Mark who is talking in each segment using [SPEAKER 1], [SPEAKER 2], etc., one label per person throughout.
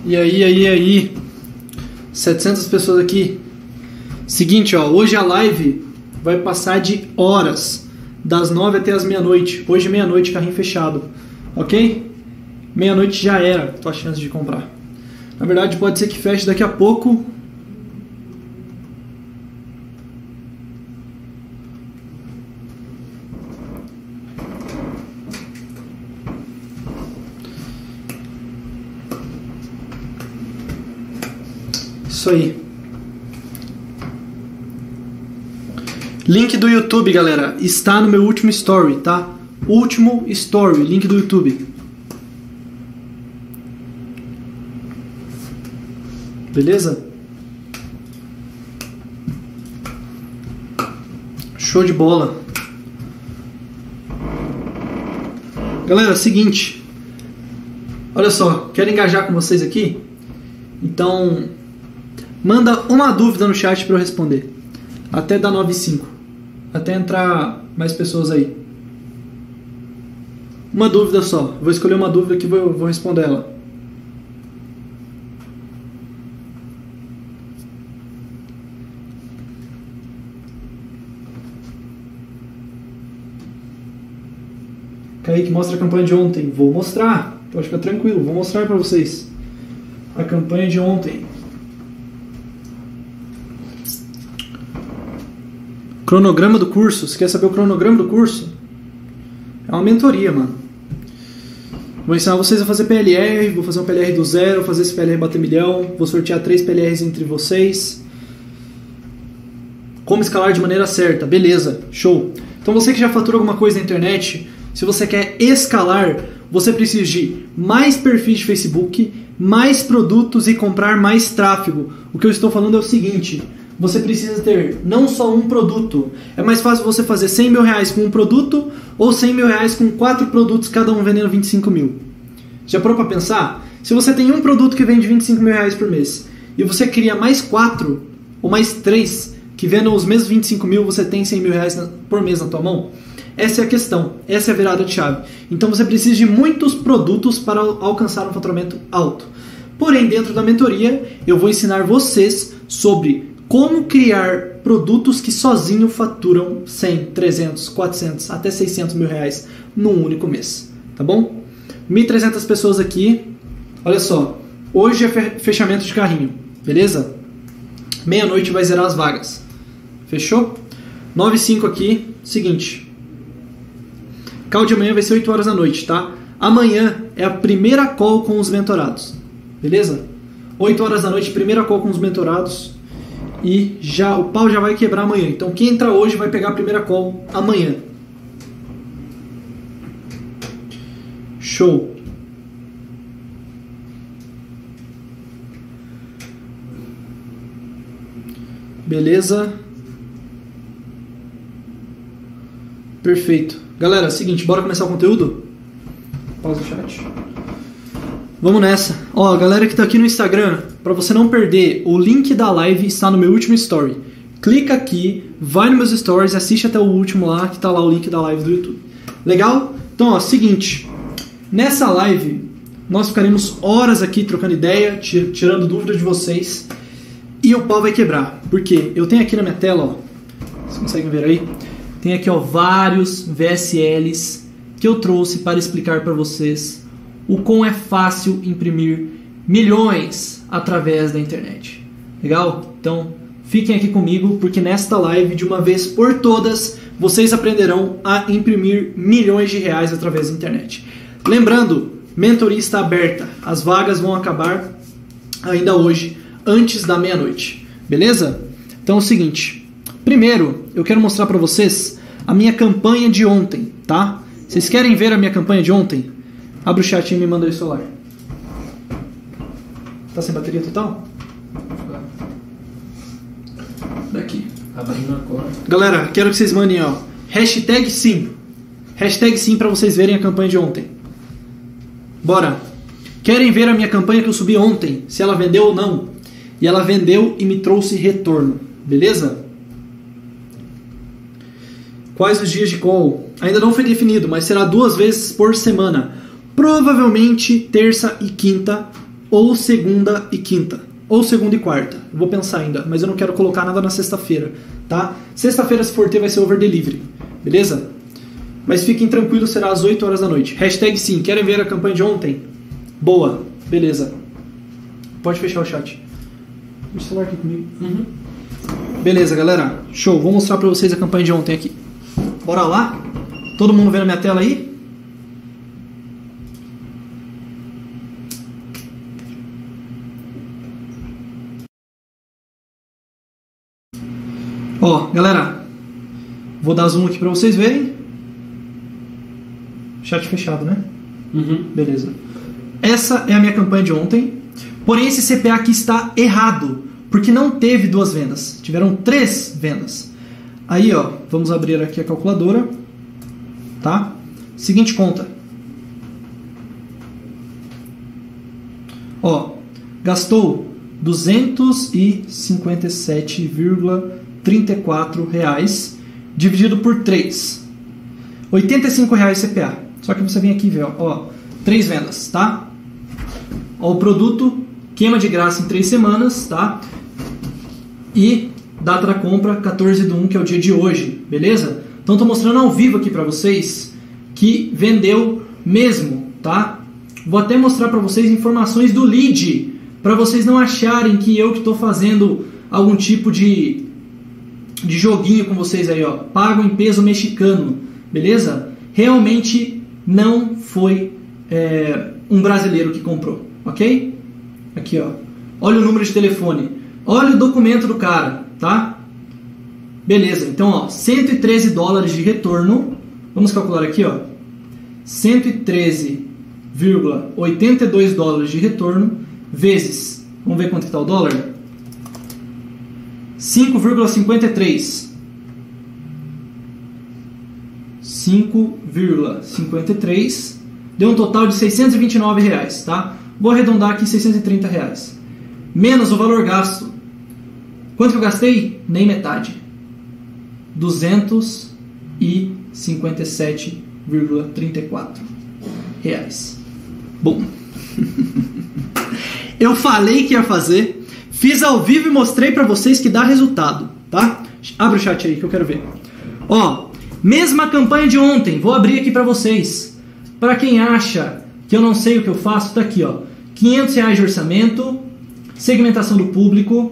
[SPEAKER 1] E aí, 700 pessoas aqui. Seguinte, ó, hoje a live vai passar de horas, das 9 até as meia-noite. Hoje meia-noite, carrinho fechado, ok? Meia-noite já era tua chance de comprar. Na verdade, pode ser que feche daqui a pouco. Isso aí. Link do YouTube, galera, está no meu último story, tá? Último story, link do YouTube. Beleza? Show de bola. Galera, seguinte. Olha só, quero engajar com vocês aqui. Então, manda uma dúvida no chat para eu responder. Até dar 9:05. Até entrar mais pessoas aí. Uma dúvida só. Vou escolher uma dúvida que vou responder ela. Kaique, mostra a campanha de ontem. Vou mostrar. Pode ficar tranquilo. Vou mostrar para vocês. A campanha de ontem. Cronograma do curso. Você quer saber o cronograma do curso? É uma mentoria, mano. Vou ensinar vocês a fazer PLR. Vou fazer um PLR do zero. Fazer esse PLR bater milhão. Vou sortear 3 PLRs entre vocês. Como escalar de maneira certa. Beleza. Show. Então você que já fatura alguma coisa na internet, se você quer escalar, você precisa de mais perfis de Facebook, mais produtos e comprar mais tráfego. O que eu estou falando é o seguinte: você precisa ter não só um produto. É mais fácil você fazer 100 mil reais com um produto ou 100 mil reais com 4 produtos, cada um vendendo 25 mil. Já parou para pensar? Se você tem um produto que vende 25 mil reais por mês e você cria mais 4 ou mais 3 que vendam os mesmos 25 mil, você tem 100 mil reais por mês na tua mão? Essa é a questão, essa é a virada de chave. Então você precisa de muitos produtos para alcançar um faturamento alto. Porém, dentro da mentoria, eu vou ensinar vocês sobre como criar produtos que sozinho faturam 100, 300, 400, até 600 mil reais num único mês. Tá bom? 1.300 pessoas aqui. Olha só, hoje é fechamento de carrinho, beleza? Meia-noite vai zerar as vagas. Fechou? 9:05 aqui, seguinte. Call de amanhã vai ser 8 horas da noite, tá? Amanhã é a primeira call com os mentorados. Beleza? 8 horas da noite, primeira call com os mentorados. E já o pau já vai quebrar amanhã. Então quem entrar hoje vai pegar a primeira call amanhã. Show. Beleza? Perfeito. Galera, seguinte, bora começar o conteúdo? Pausa o chat. Vamos nessa. Ó, galera que tá aqui no Instagram, para você não perder, o link da live está no meu último story. Clica aqui, vai nos meus stories e assiste até o último lá, que tá lá o link da live do YouTube. Legal? Então, ó, seguinte. Nessa live, nós ficaremos horas aqui trocando ideia, tirando dúvidas de vocês. E o pau vai quebrar. Por quê? Eu tenho aqui na minha tela, ó. Vocês conseguem ver aí? Tem aqui, ó, vários VSLs que eu trouxe para explicar para vocês o quão é fácil imprimir milhões através da internet. Legal? Então, fiquem aqui comigo, porque nesta live, de uma vez por todas, vocês aprenderão a imprimir milhões de reais através da internet. Lembrando, mentoria está aberta. As vagas vão acabar ainda hoje, antes da meia-noite. Beleza? Então é o seguinte. Primeiro, eu quero mostrar para vocês a minha campanha de ontem, tá? Vocês querem ver a minha campanha de ontem? Abre o chat e me manda aí o celular. Tá sem bateria total? Daqui. Abrindo agora. Galera, quero que vocês mandem, ó, hashtag sim. Hashtag sim para vocês verem a campanha de ontem. Bora. Querem ver a minha campanha que eu subi ontem? Se ela vendeu ou não? E ela vendeu e me trouxe retorno. Beleza? Quais os dias de call? Ainda não foi definido, mas será 2 vezes por semana. Provavelmente terça e quinta ou segunda e quinta, ou segunda e quarta. Eu vou pensar ainda, mas eu não quero colocar nada na sexta-feira, tá? Sexta-feira, se for ter, vai ser over delivery, beleza? Mas fiquem tranquilos, será às 8 horas da noite. Hashtag sim, querem ver a campanha de ontem? Boa, beleza. Pode fechar o chat. Deixa o celular aqui comigo. Beleza, galera. Show. Vou mostrar pra vocês a campanha de ontem aqui. Bora lá? Todo mundo vendo a minha tela aí? Ó, galera. Vou dar zoom aqui pra vocês verem. Chat fechado, né? Beleza. Essa é a minha campanha de ontem. Porém, esse CPA aqui está errado, porque não teve 2 vendas. Tiveram 3 vendas. Aí, ó, vamos abrir aqui a calculadora. Tá? Seguinte conta. Ó, gastou R$ 257,34 dividido por 3. R$ 85 CPA. Só que você vem aqui e vê, ó, 3 vendas, tá? Ó, o produto queima de graça em 3 semanas, tá? E data da compra 14/1, que é o dia de hoje, beleza? Então tô mostrando ao vivo aqui pra vocês que vendeu mesmo, tá? Vou até mostrar pra vocês informações do lead, pra vocês não acharem que eu que tô fazendo algum tipo de joguinho com vocês aí, ó. Pago em peso mexicano, beleza? Realmente não foi um brasileiro que comprou, ok? Aqui, ó. Olha o número de telefone. Olha o documento do cara, tá? Beleza, então, ó, $113 de retorno. Vamos calcular aqui, ó. $113,82 de retorno vezes, vamos ver quanto está o dólar? 5,53. 5,53 deu um total de R$629, tá? Vou arredondar aqui R$630. Menos o valor gasto. Quanto que eu gastei? Nem metade. R$257,34. Bom. Eu falei que ia fazer, fiz ao vivo e mostrei pra vocês que dá resultado, tá? Abre o chat aí que eu quero ver. Ó, mesma campanha de ontem, vou abrir aqui pra vocês. Pra quem acha que eu não sei o que eu faço, tá aqui, ó. R$500 de orçamento, segmentação do público,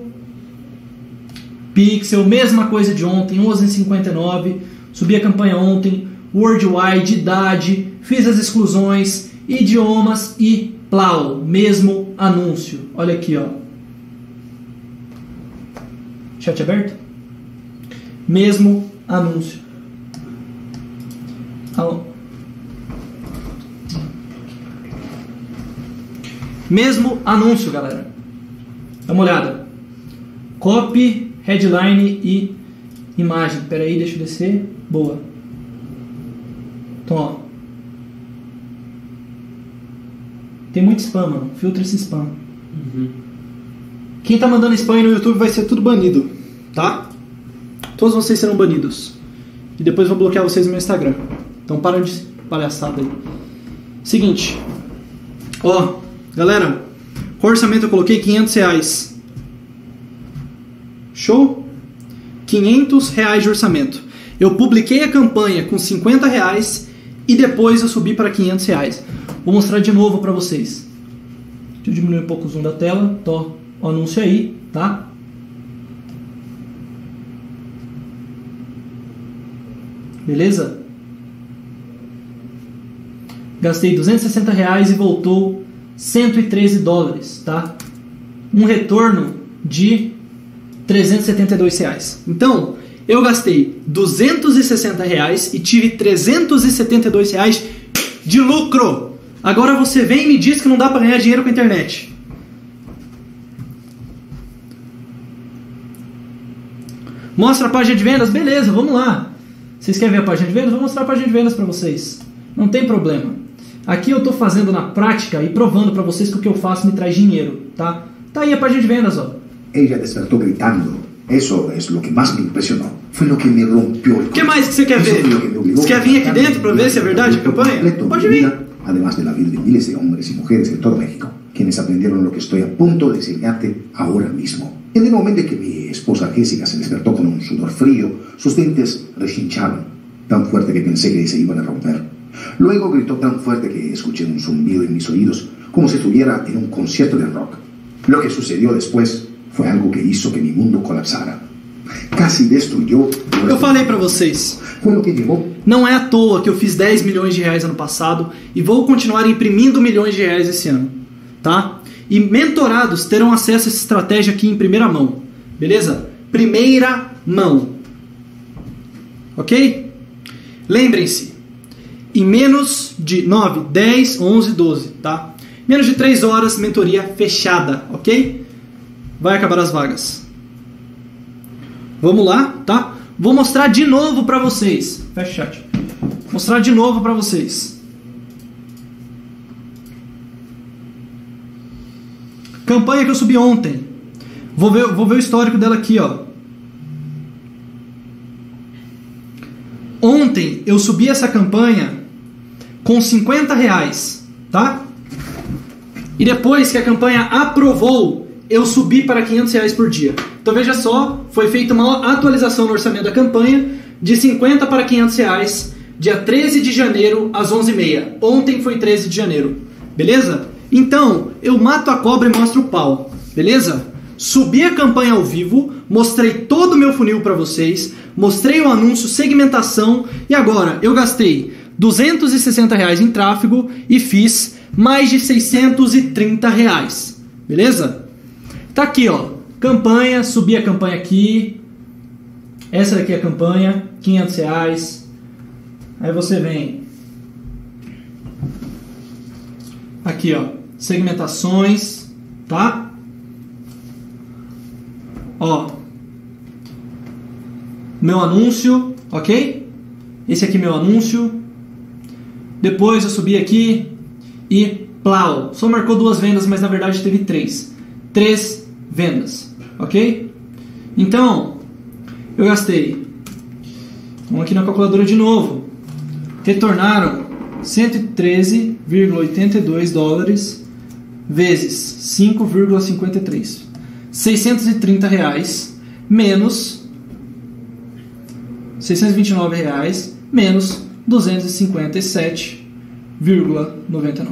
[SPEAKER 1] pixel, mesma coisa de ontem, 11,59, subi a campanha ontem, worldwide, idade, fiz as exclusões, idiomas e plau, mesmo anúncio. Olha aqui, ó. Chat aberto? Mesmo anúncio. Alô? Mesmo anúncio, galera. Dá uma olhada. Copy, headline e imagem. Pera aí, deixa eu descer. Boa. Então, ó. Tem muito spam, mano. Filtra esse spam. Quem tá mandando spam aí no YouTube vai ser tudo banido, tá? Todos vocês serão banidos. E depois eu vou bloquear vocês no meu Instagram. Então para de palhaçada aí. Seguinte. Ó, galera. Com orçamento eu coloquei R$500. Show? R$500 de orçamento. Eu publiquei a campanha com R$50 e depois eu subi para R$500. Vou mostrar de novo para vocês. Deixa eu diminuir um pouco o zoom da tela. Tô o anúncio aí, tá? Beleza? Gastei R$260 e voltou $113, tá? Um retorno de R$372. Então, eu gastei R$260 e tive R$372 de lucro. Agora você vem e me diz que não dá para ganhar dinheiro com a internet. Mostra a página de vendas? Beleza, vamos lá. Vocês querem ver a página de vendas? Vou mostrar a página de vendas para vocês. Não tem problema. Aqui eu estou fazendo na prática e provando para vocês que o que eu faço me traz dinheiro, tá? Tá aí a página de vendas, ó.
[SPEAKER 2] Ella despertó gritando. Eso es lo que más me impresionó. Fue lo que me rompió el corazón.
[SPEAKER 1] O que mais que você quer ver? Você quer vir aqui dentro para ver se é verdade a campanha? Pode vir.
[SPEAKER 2] Además de la vida de miles de hombres y mujeres en todo México. quienes aprendieron lo que estoy a punto de enseñarte ahora mismo. En el momento en que mi esposa Jessica se despertó con un sudor frío, sus dientes rechincharon, tan fuerte que pensé que se iban a romper. Luego gritó tan fuerte que escuché un zumbido en mis oídos, como si estuviera en un concierto de rock. Lo que sucedió después foi algo que hizo que mi mundo colapsara. Casi destruiu.
[SPEAKER 1] Eu falei pra vocês.
[SPEAKER 2] Foi o que levou.
[SPEAKER 1] Não é à toa que eu fiz 10 milhões de reais ano passado e vou continuar imprimindo milhões de reais esse ano, tá? E mentorados terão acesso a essa estratégia aqui em primeira mão, beleza? Primeira mão, ok? Lembrem-se, em menos de 9, 10, 11, 12, tá? Menos de 3 horas, mentoria fechada, ok? Vai acabar as vagas. Vamos lá, tá? Vou mostrar de novo pra vocês. Fecha o chat. Mostrar de novo pra vocês. Campanha que eu subi ontem. Vou ver o histórico dela aqui, ó. Ontem eu subi essa campanha com R$50, tá? E depois que a campanha aprovou, eu subi para R$500 por dia. Então veja só, foi feita uma atualização no orçamento da campanha de 50 para R$500, dia 13 de janeiro às 11h30. Ontem foi 13 de janeiro, beleza? Então, eu mato a cobra e mostro o pau, beleza? Subi a campanha ao vivo, mostrei todo o meu funil para vocês, mostrei o anúncio, segmentação e agora eu gastei R$260 em tráfego e fiz mais de R$630, beleza? Tá aqui, ó, campanha, subi a campanha aqui, essa daqui é a campanha, R$500, aí você vem aqui, ó, segmentações, tá? Ó, meu anúncio, ok? Esse aqui é meu anúncio. Depois eu subi aqui e plau, só marcou 2 vendas, mas na verdade teve 3. 3 vendas, ok? Então, eu gastei, vamos aqui na calculadora de novo, retornaram $113,82 vezes 5,53, R$630 menos R$629 menos R$257,99,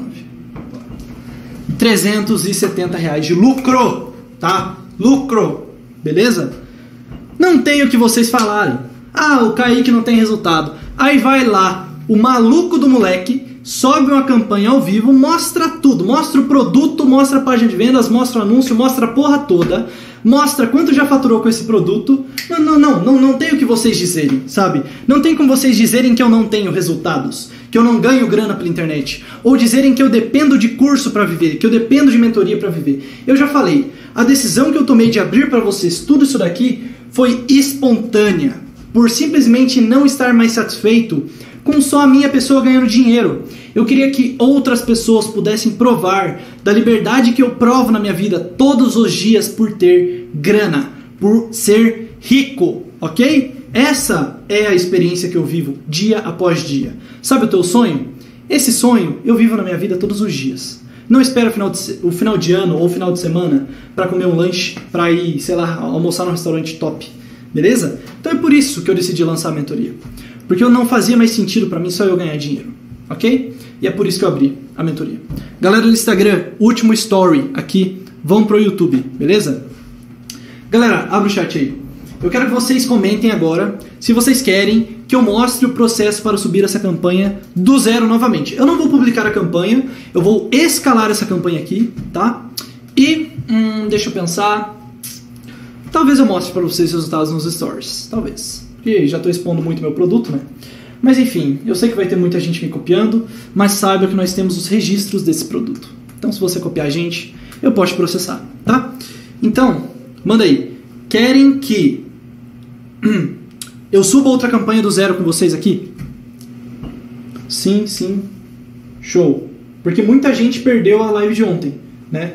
[SPEAKER 1] R$370 de lucro, tá? Lucro, beleza? Não tem o que vocês falarem. Ah, o Kaique não tem resultado. Aí vai lá o maluco do moleque, sobe uma campanha ao vivo, mostra tudo, mostra o produto, mostra a página de vendas, mostra o anúncio, mostra a porra toda, mostra quanto já faturou com esse produto. Não tem o que vocês dizerem, sabe? Não tem como vocês dizerem que eu não tenho resultados, que eu não ganho grana pela internet, ou dizerem que eu dependo de curso para viver, que eu dependo de mentoria para viver. Eu já falei, a decisão que eu tomei de abrir para vocês tudo isso daqui foi espontânea, por simplesmente não estar mais satisfeito com só a minha pessoa ganhando dinheiro. Eu queria que outras pessoas pudessem provar da liberdade que eu provo na minha vida todos os dias por ter grana, por ser rico, ok? Essa é a experiência que eu vivo dia após dia. Sabe o teu sonho? Esse sonho eu vivo na minha vida todos os dias. Não espero o final de ano ou o final de semana para comer um lanche, para ir, sei lá, almoçar num restaurante top, beleza? Então é por isso que eu decidi lançar a mentoria. Porque não fazia mais sentido para mim só eu ganhar dinheiro, ok? E é por isso que eu abri a mentoria. Galera do Instagram, último story aqui, vão pro YouTube, beleza? Galera, abre o chat aí. Eu quero que vocês comentem agora se vocês querem que eu mostre o processo para subir essa campanha do zero novamente. Eu não vou publicar a campanha, eu vou escalar essa campanha aqui, tá? E, deixa eu pensar, talvez eu mostre para vocês os resultados nos stories, talvez. Porque já estou expondo muito meu produto, né? Mas enfim, eu sei que vai ter muita gente me copiando, mas saiba que nós temos os registros desse produto. Então se você copiar a gente, eu posso te processar, tá? Então, manda aí. Querem que eu suba outra campanha do zero com vocês aqui? Sim, sim. Show. Porque muita gente perdeu a live de ontem, né?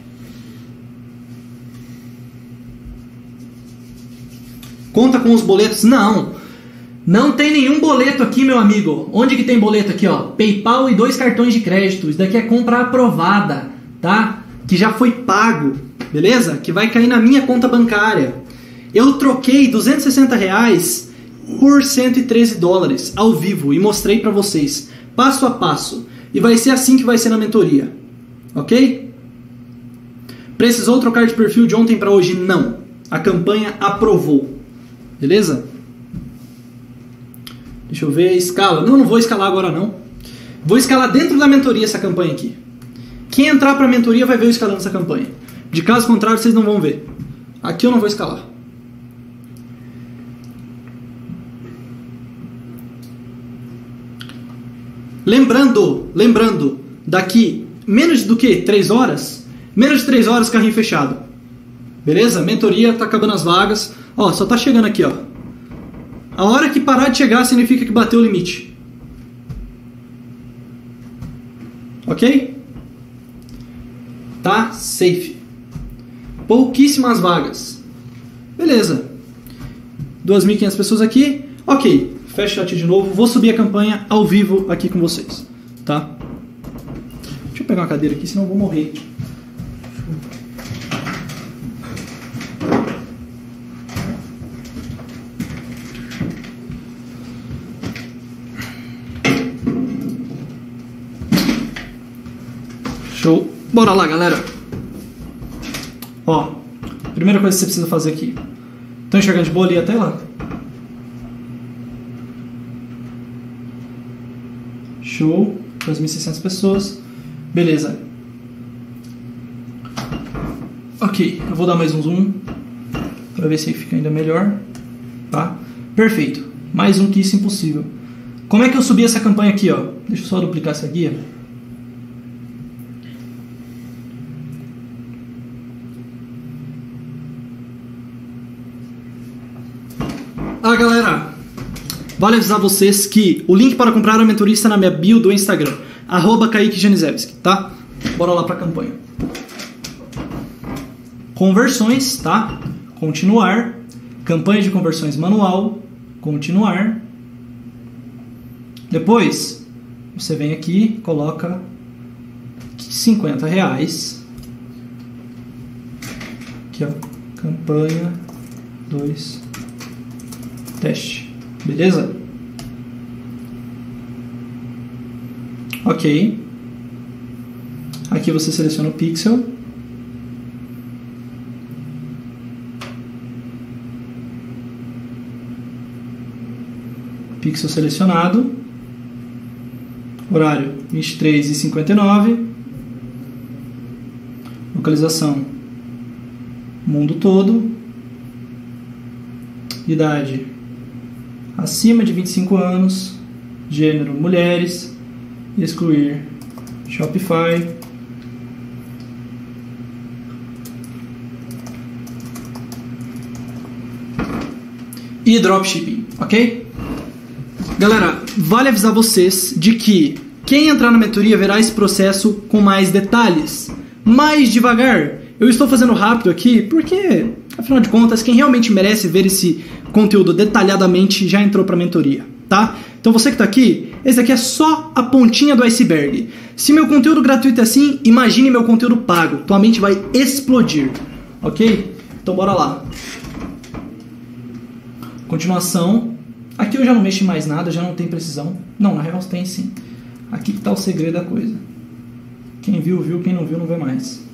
[SPEAKER 1] Conta com os boletos? Não. Não tem nenhum boleto aqui, meu amigo. Onde que tem boleto aqui, ó? PayPal e 2 cartões de crédito. Isso daqui é compra aprovada. tá? Que já foi pago, beleza? Que vai cair na minha conta bancária. Eu troquei R$260 por $113 ao vivo e mostrei para vocês, passo a passo. E vai ser assim que vai ser na mentoria, ok? Precisou trocar de perfil de ontem para hoje? Não. A campanha aprovou, beleza? Deixa eu ver, escala. Não vou escalar agora não. Vou escalar dentro da mentoria essa campanha aqui. Quem entrar para a mentoria vai ver eu escalando essa campanha. De caso contrário, vocês não vão ver. Aqui eu não vou escalar. Lembrando, daqui menos do que 3 horas? Menos de 3 horas, carrinho fechado. Beleza? Mentoria, tá acabando as vagas. Ó, só tá chegando aqui, ó. A hora que parar de chegar significa que bateu o limite. Ok? Tá safe. Pouquíssimas vagas. Beleza. 2.500 pessoas aqui. Ok. Fecha o chat de novo. Vou subir a campanha ao vivo aqui com vocês. Tá? Deixa eu pegar uma cadeira aqui, senão eu vou morrer. Show. Bora lá, galera. Ó, primeira coisa que você precisa fazer aqui. Estão enxergando de boa ali até lá? Show. 2.600 pessoas. Beleza. Ok, eu vou dar mais um zoom para ver se fica ainda melhor. Tá? Perfeito. Mais um que isso impossível. Como é que eu subi essa campanha aqui, ó? Deixa eu só duplicar essa guia. Ah, galera, vale avisar vocês que o link para comprar a mentoria está na minha bio do Instagram, @KaiqueJaniszewski, tá? Bora lá para a campanha. Conversões, tá? Continuar. Campanha de conversões manual. Continuar. Depois, você vem aqui, coloca R$50. Aqui, ó. Campanha 2. Teste. Beleza? Ok. Aqui você seleciona o pixel. Pixel selecionado. Horário 23h59. Localização mundo todo. Idade acima de 25 anos. Gênero mulheres. Excluir Shopify. E dropshipping, ok? Galera, vale avisar vocês de que quem entrar na mentoria verá esse processo com mais detalhes, mais devagar. Eu estou fazendo rápido aqui porque, afinal de contas, quem realmente merece ver esse conteúdo detalhadamente já entrou para a mentoria, tá? Então você que está aqui, esse aqui é só a pontinha do iceberg. Se meu conteúdo gratuito é assim, imagine meu conteúdo pago. Tua mente vai explodir, ok? Então bora lá. Continuação. Aqui eu já não mexo em mais nada, já não tem precisão. Não, na real tem sim. Aqui que está o segredo da coisa. Quem viu, viu. Quem não viu, não vê mais.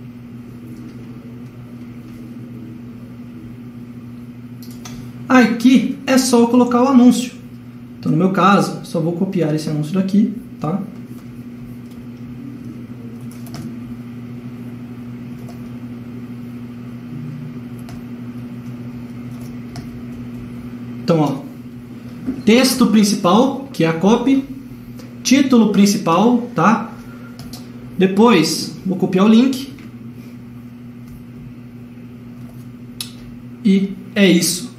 [SPEAKER 1] Aqui é só eu colocar o anúncio. Então, no meu caso, só vou copiar esse anúncio daqui, tá? Então, ó, texto principal, que é a copy, título principal, tá? Depois, vou copiar o link. E é isso.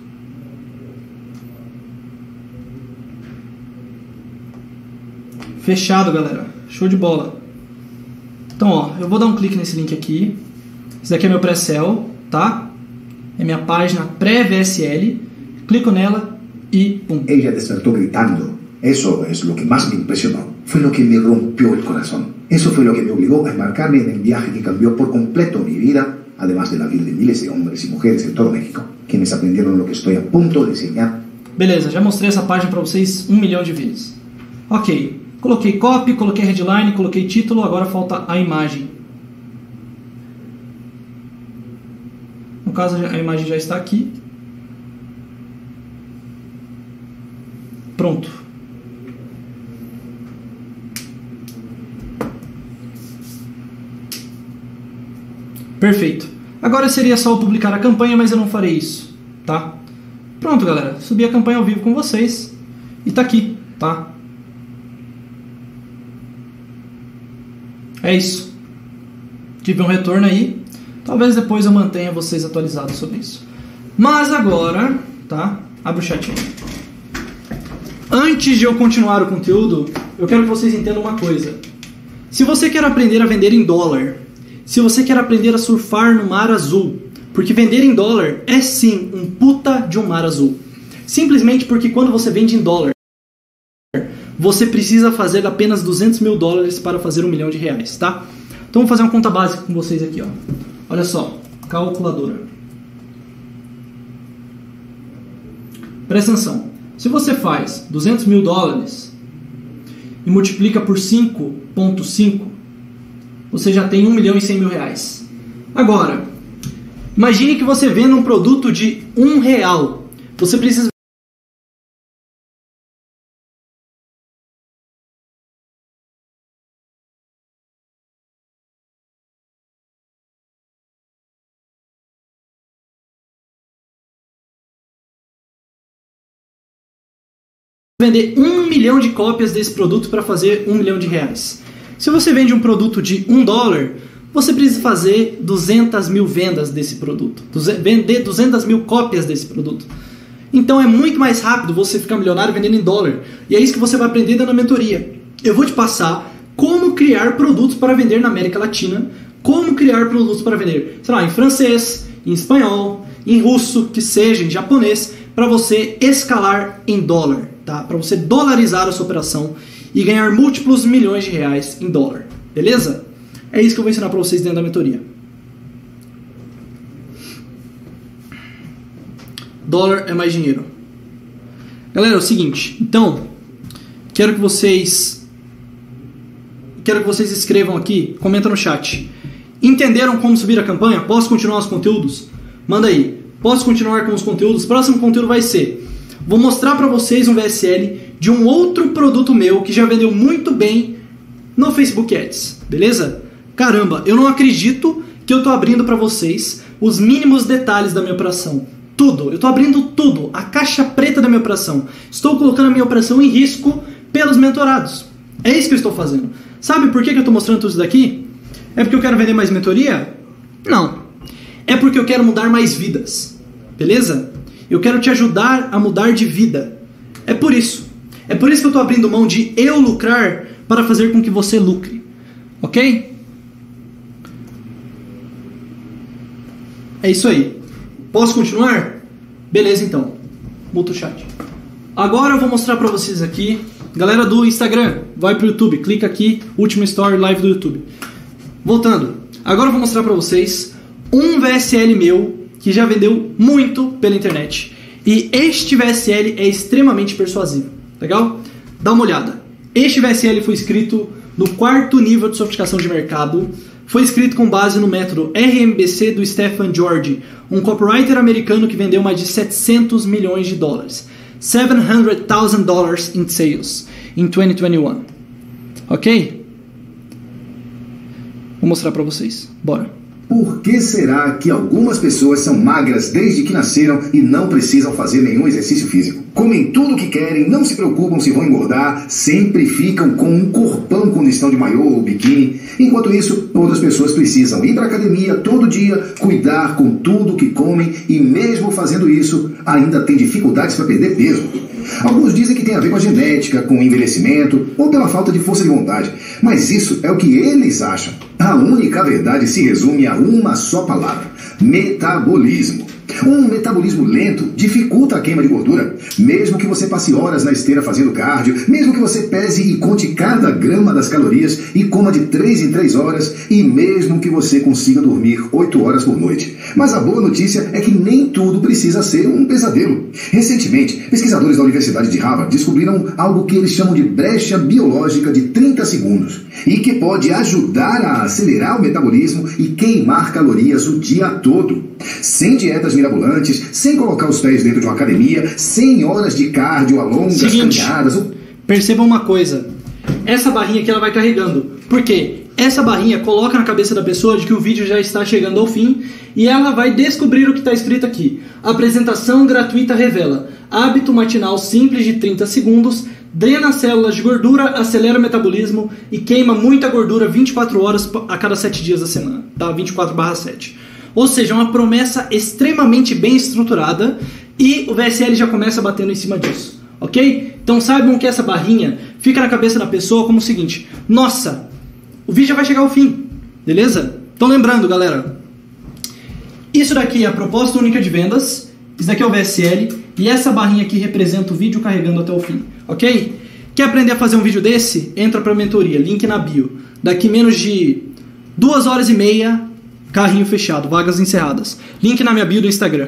[SPEAKER 1] Fechado, galera. Show de bola. Então, ó, eu vou dar um clique nesse link aqui. Esse daqui é meu pré-sell, tá? É minha página pré-VSL. Clico nela y pum.
[SPEAKER 2] Ella despertó gritando. Eso es lo que más me impresionó. Fue lo que me rompió el corazón. Eso fue lo que me obligó a embarcarme en el viaje que cambió por completo mi vida, además de la vida de miles de hombres y mujeres en todo México, quienes aprendieron lo que estoy a punto de enseñar.
[SPEAKER 1] Beleza, já mostrei essa página para vocês 1 milhão de vezes. Ok, coloquei copy, coloquei headline, coloquei título, agora falta a imagem. No caso, a imagem já está aqui. Pronto. Perfeito. Agora seria só eu publicar a campanha, mas eu não farei isso, tá? Pronto, galera. Subi a campanha ao vivo com vocês. E tá aqui, tá? É isso. Tive um retorno aí. Talvez depois eu mantenha vocês atualizados sobre isso. Mas agora, tá? Abre o chat aí. Antes de eu continuar o conteúdo, eu quero que vocês entendam uma coisa. Se você quer aprender a vender em dólar, se você quer aprender a surfar no mar azul, porque vender em dólar é sim um puta de um mar azul. Simplesmente porque quando você vende em dólar, você precisa fazer apenas 200 mil dólares para fazer 1 milhão de reais, tá? Então vou fazer uma conta básica com vocês aqui, ó. Olha só, calculadora. Presta atenção. Se você faz 200 mil dólares e multiplica por 5,5, você já tem 1 milhão e 100 mil reais. Agora, imagine que você venda um produto de R$1. Você precisa vender 1 milhão de cópias desse produto para fazer 1 milhão de reais. Se você vende um produto de $1, você precisa fazer 200 mil vendas desse produto. Vender 200 mil cópias desse produto. Então é muito mais rápido você ficar milionário vendendo em dólar. E é isso que você vai aprender na mentoria. Eu vou te passar como criar produtos para vender na América Latina. Como criar produtos para vender, sei lá, em francês, em espanhol, em russo, que seja, em japonês, para você escalar em dólar, tá? Para você dolarizar a sua operação e ganhar múltiplos milhões de reais em dólar, beleza? É isso que eu vou ensinar para vocês dentro da mentoria. Dólar é mais dinheiro. Galera, é o seguinte, então, quero que vocês escrevam aqui, comenta no chat. Entenderam como subir a campanha? Posso continuar os conteúdos? Manda aí. Posso continuar com os conteúdos? O próximo conteúdo vai ser: vou mostrar para vocês um VSL de um outro produto meu que já vendeu muito bem no Facebook Ads, beleza? Caramba, eu não acredito que eu estou abrindo para vocês os mínimos detalhes da minha operação. Tudo, eu estou abrindo tudo, a caixa preta da minha operação. Estou colocando a minha operação em risco pelos mentorados. É isso que eu estou fazendo. Sabe por que eu estou mostrando tudo isso daqui? É porque eu quero vender mais mentoria? Não. É porque eu quero mudar mais vidas. Beleza? Eu quero te ajudar a mudar de vida. É por isso. É por isso que eu estou abrindo mão de eu lucrar para fazer com que você lucre. Ok? É isso aí. Posso continuar? Beleza, então. Muta o chat. Agora eu vou mostrar para vocês aqui. Galera do Instagram, vai pro YouTube. Clica aqui, último story live do YouTube. Voltando. Agora eu vou mostrar para vocês um VSL meu que já vendeu muito pela internet. E este VSL é extremamente persuasivo. Legal? Dá uma olhada. Este VSL foi escrito no 4º nível de sofisticação de mercado. Foi escrito com base no método RMBC do Stephen George, um copywriter americano que vendeu mais de 700 milhões de dólares. $700,000 in sales in 2021. Ok? Vou mostrar para vocês. Bora.
[SPEAKER 2] Por que será que algumas pessoas são magras desde que nasceram e não precisam fazer nenhum exercício físico? Comem tudo o que querem, não se preocupam se vão engordar, sempre ficam com um corpão quando estão de maiô ou biquíni. Enquanto isso, outras pessoas precisam ir para a academia todo dia, cuidar com tudo o que comem e mesmo fazendo isso, ainda tem dificuldades para perder peso. Alguns dizem que tem a ver com a genética, com o envelhecimento ou pela falta de força de vontade, mas isso é o que eles acham. A única verdade se resume a uma só palavra: metabolismo. Um metabolismo lento dificulta a queima de gordura. Mesmo que você passe horas na esteira fazendo cardio, mesmo que você pese e conte cada grama das calorias e coma de 3 em 3 horas, e mesmo que você consiga dormir 8 horas por noite. Mas a boa notícia é que nem tudo precisa ser um pesadelo. Recentemente, pesquisadores da Universidade de Harvard descobriram algo que eles chamam de brecha biológica de 30 segundos e que pode ajudar a acelerar o metabolismo e queimar calorias o dia todo. Sem dietas mirabolantes, sem colocar os pés dentro de uma academia, sem horas de cardio a longas caminhadas.
[SPEAKER 1] Perceba uma coisa. Essa barrinha aqui ela vai carregando. Por quê? Essa barrinha coloca na cabeça da pessoa de que o vídeo já está chegando ao fim e ela vai descobrir o que está escrito aqui. Apresentação gratuita revela: hábito matinal simples de 30 segundos, drena células de gordura, acelera o metabolismo e queima muita gordura 24 horas a cada 7 dias da semana. Tá? 24/7. Ou seja, uma promessa extremamente bem estruturada e o VSL já começa batendo em cima disso. Ok? Então saibam que essa barrinha fica na cabeça da pessoa como o seguinte: nossa, o vídeo já vai chegar ao fim, beleza? Então lembrando, galera, isso daqui é a proposta única de vendas, isso daqui é o VSL e essa barrinha aqui representa o vídeo carregando até o fim, ok? Quer aprender a fazer um vídeo desse? Entra para a mentoria, link na bio. Daqui menos de 2 horas e meia, carrinho fechado, vagas encerradas. Link na minha bio do Instagram.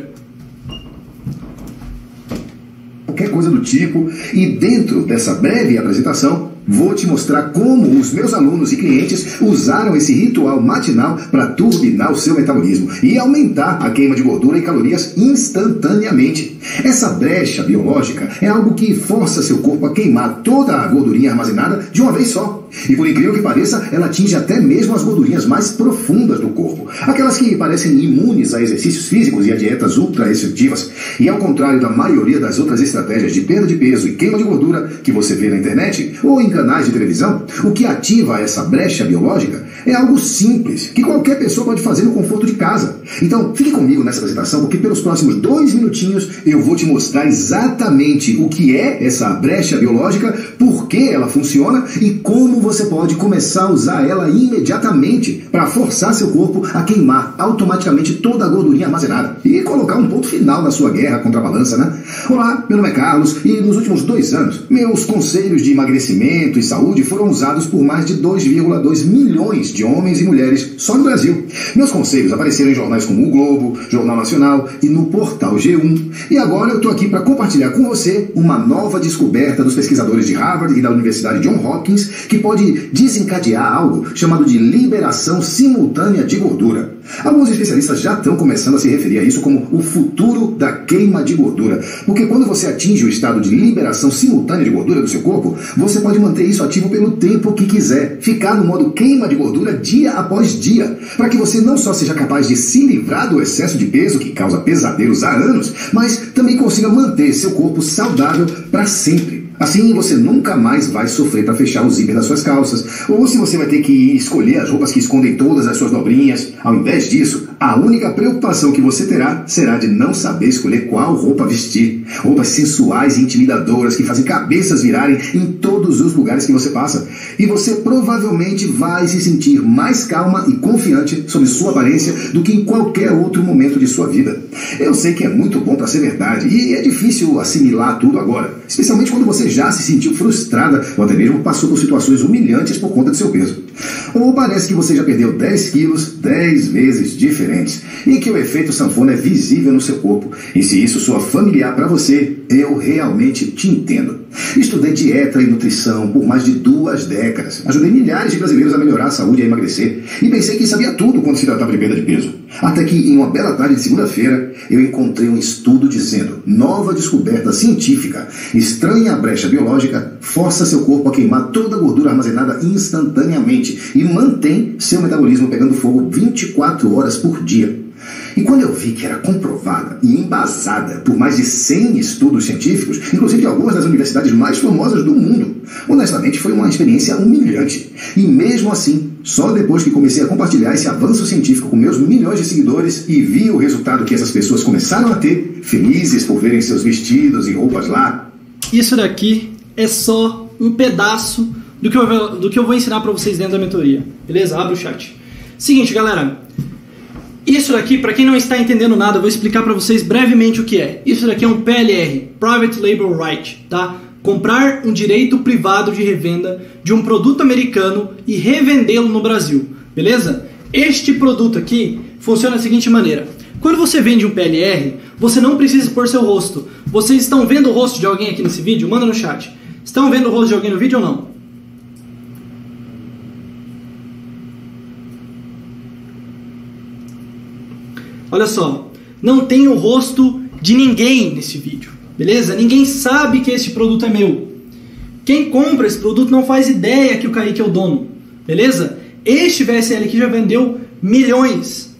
[SPEAKER 2] Qualquer coisa do tipo, e dentro dessa breve apresentação vou te mostrar como os meus alunos e clientes usaram esse ritual matinal para turbinar o seu metabolismo e aumentar a queima de gordura e calorias instantaneamente. Essa brecha biológica é algo que força seu corpo a queimar toda a gordurinha armazenada de uma vez só. E por incrível que pareça, ela atinge até mesmo as gordurinhas mais profundas do corpo, aquelas que parecem imunes a exercícios físicos e a dietas ultra restritivas. E ao contrário da maioria das outras estratégias de perda de peso e queima de gordura que você vê na internet ou em canais de televisão, o que ativa essa brecha biológica é algo simples, que qualquer pessoa pode fazer no conforto de casa. Então, fique comigo nessa apresentação, porque pelos próximos 2 minutinhos eu vou te mostrar exatamente o que é essa brecha biológica, por que ela funciona e como você pode começar a usar ela imediatamente para forçar seu corpo a queimar automaticamente toda a gordurinha armazenada e colocar um ponto final na sua guerra contra a balança, né? Olá, meu nome é Carlos e nos últimos 2 anos, meus conselhos de emagrecimento e saúde foram usados por mais de 2,2 milhões de homens e mulheres só no Brasil. Meus conselhos apareceram em jornais como o Globo, Jornal Nacional e no portal G1. E agora eu estou aqui para compartilhar com você uma nova descoberta dos pesquisadores de Harvard e da Universidade Johns Hopkins que pode desencadear algo chamado de liberação simultânea de gordura. Alguns especialistas já estão começando a se referir a isso como o futuro da queima de gordura, porque quando você atinge o estado de liberação simultânea de gordura do seu corpo, você pode manter isso ativo pelo tempo que quiser, ficar no modo queima de gordura dia após dia, para que você não só seja capaz de se livrar do excesso de peso que causa pesadelos há anos, mas também consiga manter seu corpo saudável para sempre. Assim você nunca mais vai sofrer para fechar o zíper das suas calças, ou se você vai ter que escolher as roupas que escondem todas as suas dobrinhas. Ao invés disso, a única preocupação que você terá será de não saber escolher qual roupa vestir. Roupas sensuais e intimidadoras que fazem cabeças virarem em todos os lugares que você passa. E você provavelmente vai se sentir mais calma e confiante sobre sua aparência do que em qualquer outro momento de sua vida. Eu sei que é muito bom para ser verdade e é difícil assimilar tudo agora, especialmente quando você já se sentiu frustrada ou até mesmo passou por situações humilhantes por conta de seu peso. Ou parece que você já perdeu 10 quilos 10 vezes diferentes e que o efeito sanfona é visível no seu corpo. E se isso soa familiar para você, eu realmente te entendo. Estudei dieta e nutrição por mais de 2 décadas. Ajudei milhares de brasileiros a melhorar a saúde e a emagrecer. E pensei que sabia tudo quando se tratava de perda de peso. Até que, em uma bela tarde de segunda-feira, eu encontrei um estudo dizendo: nova descoberta científica. Estranha brecha biológica força seu corpo a queimar toda a gordura armazenada instantaneamente e mantém seu metabolismo pegando fogo 24 horas por dia. E quando eu vi que era comprovada e embasada por mais de 100 estudos científicos, inclusive de algumas das universidades mais famosas do mundo, honestamente foi uma experiência humilhante. E mesmo assim, só depois que comecei a compartilhar esse avanço científico com meus milhões de seguidores e vi o resultado que essas pessoas começaram a ter, felizes por verem seus vestidos e roupas lá.
[SPEAKER 1] Isso daqui é só um pedaço do que eu vou ensinar para vocês dentro da mentoria. Beleza? Abre o chat. Seguinte, galera. Isso daqui, para quem não está entendendo nada, eu vou explicar para vocês brevemente o que é. Isso daqui é um PLR, Private Label Right, tá? Comprar um direito privado de revenda de um produto americano e revendê-lo no Brasil, beleza? Este produto aqui funciona da seguinte maneira. Quando você vende um PLR, você não precisa pôr seu rosto. Vocês estão vendo o rosto de alguém aqui nesse vídeo? Manda no chat. Estão vendo o rosto de alguém no vídeo ou não? Olha só, não tem o rosto de ninguém nesse vídeo, beleza? Ninguém sabe que esse produto é meu. Quem compra esse produto não faz ideia que o Kaique é o dono, beleza? Este VSL aqui já vendeu milhões,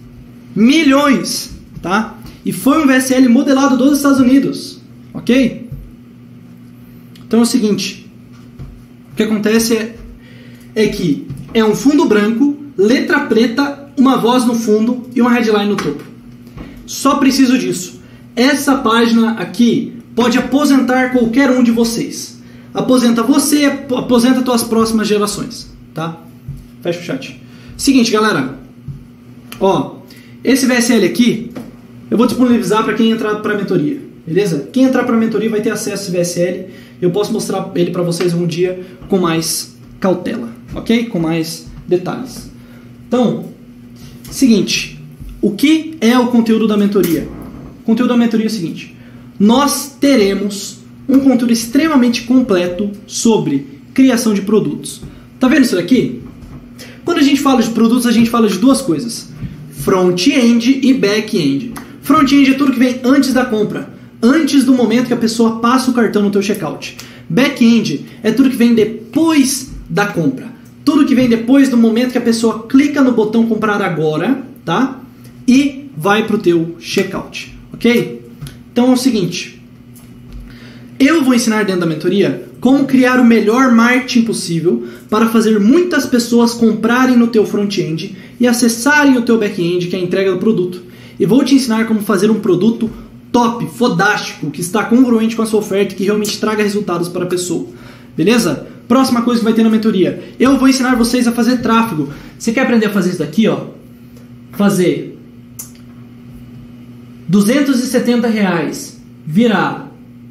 [SPEAKER 1] tá? E foi um VSL modelado dos Estados Unidos, ok? Então é o seguinte, o que acontece é que é um fundo branco, letra preta, uma voz no fundo e uma headline no topo. Só preciso disso. Essa página aqui pode aposentar qualquer um de vocês. Aposenta você, aposenta tuas próximas gerações, tá? Fecha o chat. Seguinte, galera. Ó, esse VSL aqui eu vou disponibilizar para quem entrar para a mentoria, beleza? Quem entrar para a mentoria vai ter acesso a esse VSL. Eu posso mostrar ele para vocês um dia com mais cautela, ok? Com mais detalhes. Então, seguinte. O que é o conteúdo da mentoria? O conteúdo da mentoria é o seguinte. Nós teremos um conteúdo extremamente completo sobre criação de produtos. Tá vendo isso daqui? Quando a gente fala de produtos, a gente fala de duas coisas. Front-end e back-end. Front-end é tudo que vem antes da compra. Antes do momento que a pessoa passa o cartão no teu checkout. Back-end é tudo que vem depois da compra. Tudo que vem depois do momento que a pessoa clica no botão comprar agora, tá? E vai para o teu checkout, ok? Então é o seguinte, eu vou ensinar dentro da mentoria como criar o melhor marketing possível para fazer muitas pessoas comprarem no teu front-end e acessarem o teu back-end, que é a entrega do produto. E vou te ensinar como fazer um produto top, fodástico, que está congruente com a sua oferta e que realmente traga resultados para a pessoa, beleza? Próxima coisa que vai ter na mentoria, eu vou ensinar vocês a fazer tráfego. Você quer aprender a fazer isso daqui, ó? Fazer R$270 virar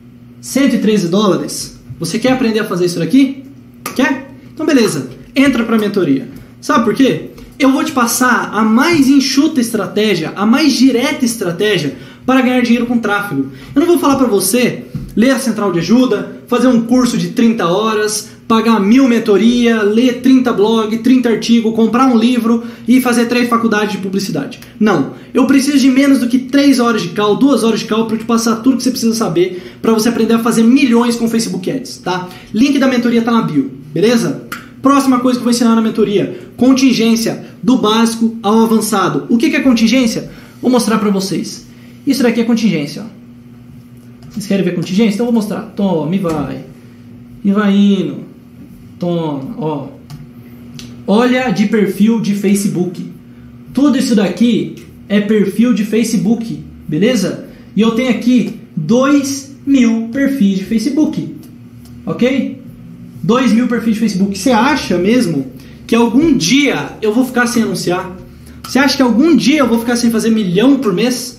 [SPEAKER 1] $113? Você quer aprender a fazer isso daqui? Quer? Então beleza, entra para a mentoria. Sabe por quê? Eu vou te passar a mais enxuta estratégia, a mais direta estratégia para ganhar dinheiro com tráfego. Eu não vou falar para você ler a central de ajuda, fazer um curso de 30 horas, pagar 1000 mentoria, ler 30 blog, 30 artigos, comprar um livro e fazer 3 faculdades de publicidade. Não, eu preciso de menos do que 3 horas de call, 2 horas de call para te passar tudo que você precisa saber para você aprender a fazer milhões com Facebook Ads, tá? Link da mentoria tá na bio, beleza? Próxima coisa que eu vou ensinar na mentoria, contingência, do básico ao avançado. O que é contingência? Vou mostrar para vocês. Isso daqui é contingência, ó. Vocês querem ver contingência? Então eu vou mostrar. Toma, e vai. E vai indo. Toma, ó. Olha de perfil de Facebook. Tudo isso daqui é perfil de Facebook, beleza? E eu tenho aqui 2.000 perfis de Facebook, ok? 2.000 perfis de Facebook. Você acha mesmo que algum dia eu vou ficar sem anunciar? Você acha que algum dia eu vou ficar sem fazer 1 milhão por mês?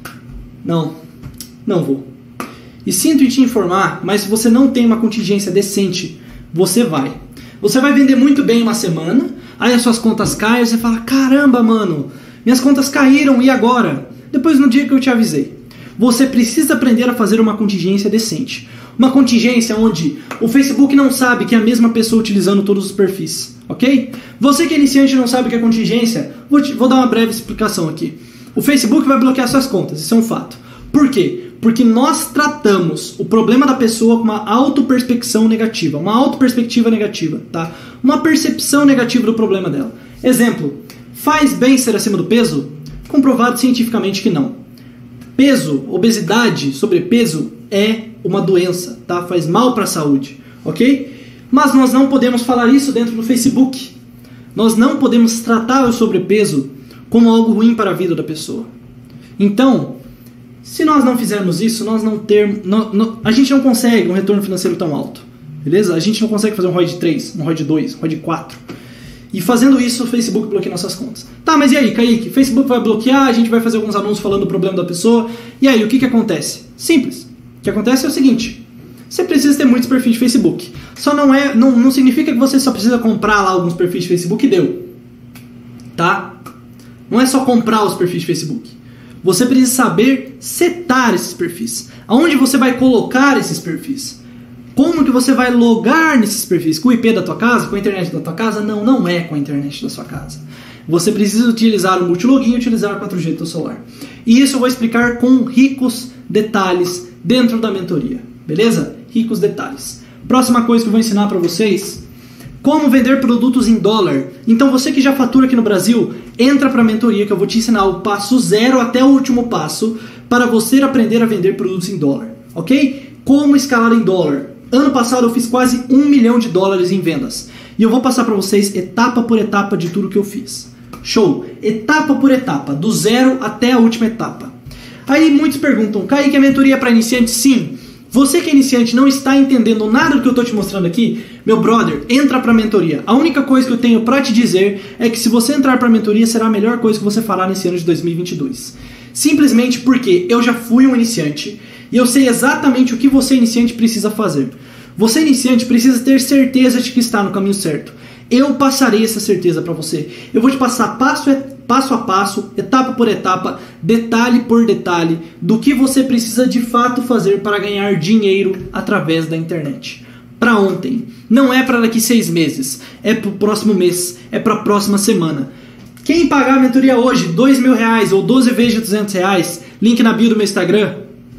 [SPEAKER 1] Não, não vou. E sinto em te informar, mas se você não tem uma contingência decente, você vai. Você vai vender muito bem uma semana, aí as suas contas caem, você fala, caramba, mano, minhas contas caíram, e agora? Depois no dia que eu te avisei. Você precisa aprender a fazer uma contingência decente. Uma contingência onde o Facebook não sabe que é a mesma pessoa utilizando todos os perfis, ok? Você que é iniciante e não sabe o que é contingência, vou dar uma breve explicação aqui. O Facebook vai bloquear suas contas, isso é um fato. Por quê? Porque nós tratamos o problema da pessoa com uma autoperspecção negativa, uma autoperspectiva negativa, tá? Uma percepção negativa do problema dela. Exemplo, faz bem ser acima do peso? Comprovado cientificamente que não. Peso, obesidade, sobrepeso é uma doença, tá? Faz mal para a saúde, ok? Mas nós não podemos falar isso dentro do Facebook. Nós não podemos tratar o sobrepeso como algo ruim para a vida da pessoa. Então, se nós não fizermos isso, nós não termos, a gente não consegue um retorno financeiro tão alto, beleza? A gente não consegue fazer um ROI de 3, um ROI de 2, um ROI de 4. E fazendo isso, o Facebook bloqueia nossas contas. Tá, mas e aí, Kaique? Facebook vai bloquear, a gente vai fazer alguns anúncios falando do problema da pessoa. E aí, o que acontece? Simples. O que acontece é o seguinte: você precisa ter muitos perfis de Facebook. Só não significa que você só precisa comprar lá alguns perfis de Facebook e deu. Tá? Não é só comprar os perfis de Facebook. Você precisa saber setar esses perfis. Aonde você vai colocar esses perfis? Como que você vai logar nesses perfis? Com o IP da tua casa? Com a internet da tua casa? Não, não é com a internet da sua casa. Você precisa utilizar o multilogin e utilizar o 4G do teu celular. E isso eu vou explicar com ricos detalhes dentro da mentoria. Beleza? Ricos detalhes. Próxima coisa que eu vou ensinar para vocês: como vender produtos em dólar. Então você que já fatura aqui no Brasil, entra para a mentoria que eu vou te ensinar o passo 0 até o último passo para você aprender a vender produtos em dólar. Ok? Como escalar em dólar. Ano passado eu fiz quase $1 milhão em vendas. E eu vou passar para vocês etapa por etapa de tudo que eu fiz. Show! Etapa por etapa, do 0 até a última etapa. Aí muitos perguntam: Kaique, a mentoria é para iniciante? Sim. Você que é iniciante não está entendendo nada do que eu estou te mostrando aqui, meu brother, entra para a mentoria. A única coisa que eu tenho para te dizer é que se você entrar para a mentoria, será a melhor coisa que você fará nesse ano de 2022. Simplesmente porque eu já fui um iniciante e eu sei exatamente o que você iniciante precisa fazer. Você iniciante precisa ter certeza de que está no caminho certo. Eu passarei essa certeza para você. Eu vou te passar passo a passo, etapa por etapa, detalhe por detalhe, do que você precisa de fato fazer para ganhar dinheiro através da internet. Para ontem. Não é para daqui 6 meses. É para o próximo mês. É para a próxima semana. Quem pagar a mentoria hoje, R$2.000 ou 12 vezes de R$200, link na bio do meu Instagram,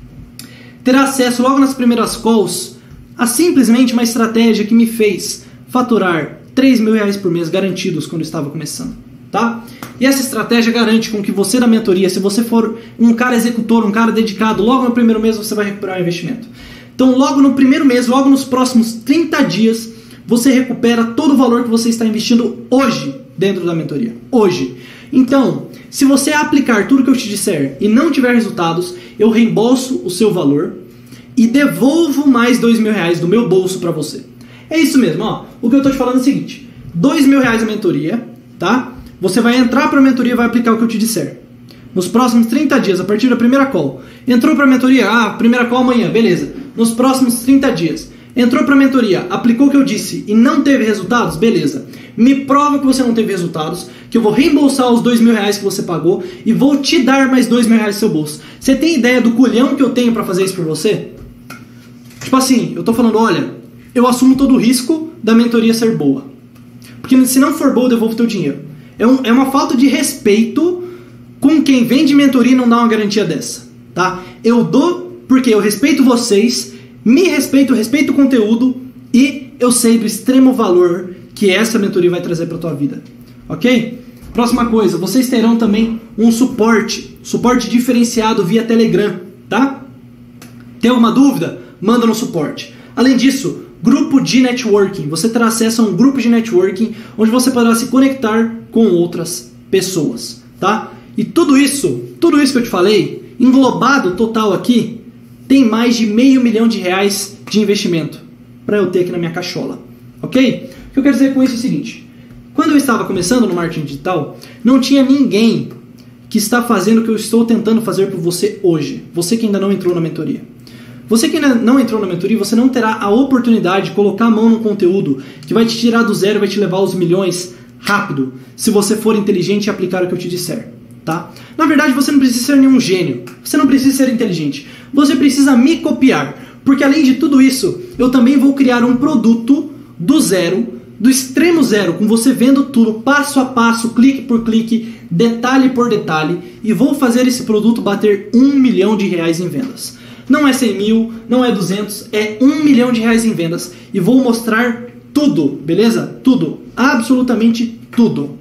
[SPEAKER 1] terá acesso logo nas primeiras calls a simplesmente uma estratégia que me fez faturar R$3.000 por mês garantidos quando eu estava começando, tá? E essa estratégia garante com que você da mentoria, se você for um cara executor, um cara dedicado, logo no primeiro mês você vai recuperar o investimento. Então logo no primeiro mês, logo nos próximos 30 dias, você recupera todo o valor que você está investindo hoje dentro da mentoria. Hoje. Então, se você aplicar tudo que eu te disser e não tiver resultados, eu reembolso o seu valor e devolvo mais R$2.000 do meu bolso para você. É isso mesmo, ó. O que eu tô te falando é o seguinte: R$2.000 a mentoria, tá? Você vai entrar para a mentoria e vai aplicar o que eu te disser. Nos próximos 30 dias, a partir da primeira call. Entrou para a mentoria? Primeira call amanhã, beleza. Nos próximos 30 dias. Entrou para a mentoria, aplicou o que eu disse e não teve resultados? Beleza. Me prova que você não teve resultados, que eu vou reembolsar os R$2.000 que você pagou e vou te dar mais R$2.000 do seu bolso. Você tem ideia do culhão que eu tenho para fazer isso por você? Tipo assim, eu tô falando, olha, eu assumo todo o risco da mentoria ser boa. Porque se não for boa, eu devolvo teu dinheiro. É uma falta de respeito com quem vende mentoria e não dá uma garantia dessa, tá? Eu dou porque eu respeito vocês, me respeito, respeito o conteúdo e eu sei do extremo valor que essa mentoria vai trazer para tua vida, ok? Próxima coisa, vocês terão também um suporte diferenciado via Telegram, tá? Tem alguma dúvida? Manda no suporte. Além disso, grupo de networking. Você terá acesso a um grupo de networking onde você poderá se conectar com outras pessoas, tá? E tudo isso que eu te falei, englobado total aqui, tem mais de R$500 mil de investimento para eu ter aqui na minha cachola, ok? O que eu quero dizer com isso é o seguinte: quando eu estava começando no marketing digital, não tinha ninguém que está fazendo o que eu estou tentando fazer por você hoje. Você que ainda não entrou na mentoria. Você que ainda não entrou na mentoria, você não terá a oportunidade de colocar a mão no conteúdo que vai te tirar do zero e vai te levar aos milhões rápido, se você for inteligente e aplicar o que eu te disser, tá? Na verdade, você não precisa ser nenhum gênio, você não precisa ser inteligente, você precisa me copiar, porque além de tudo isso, eu também vou criar um produto do zero, do extremo zero, com você vendo tudo passo a passo, clique por clique, detalhe por detalhe, e vou fazer esse produto bater R$1 milhão em vendas. Não é 100 mil, não é 200, é R$1 milhão em vendas. E vou mostrar tudo, beleza? Tudo, absolutamente tudo.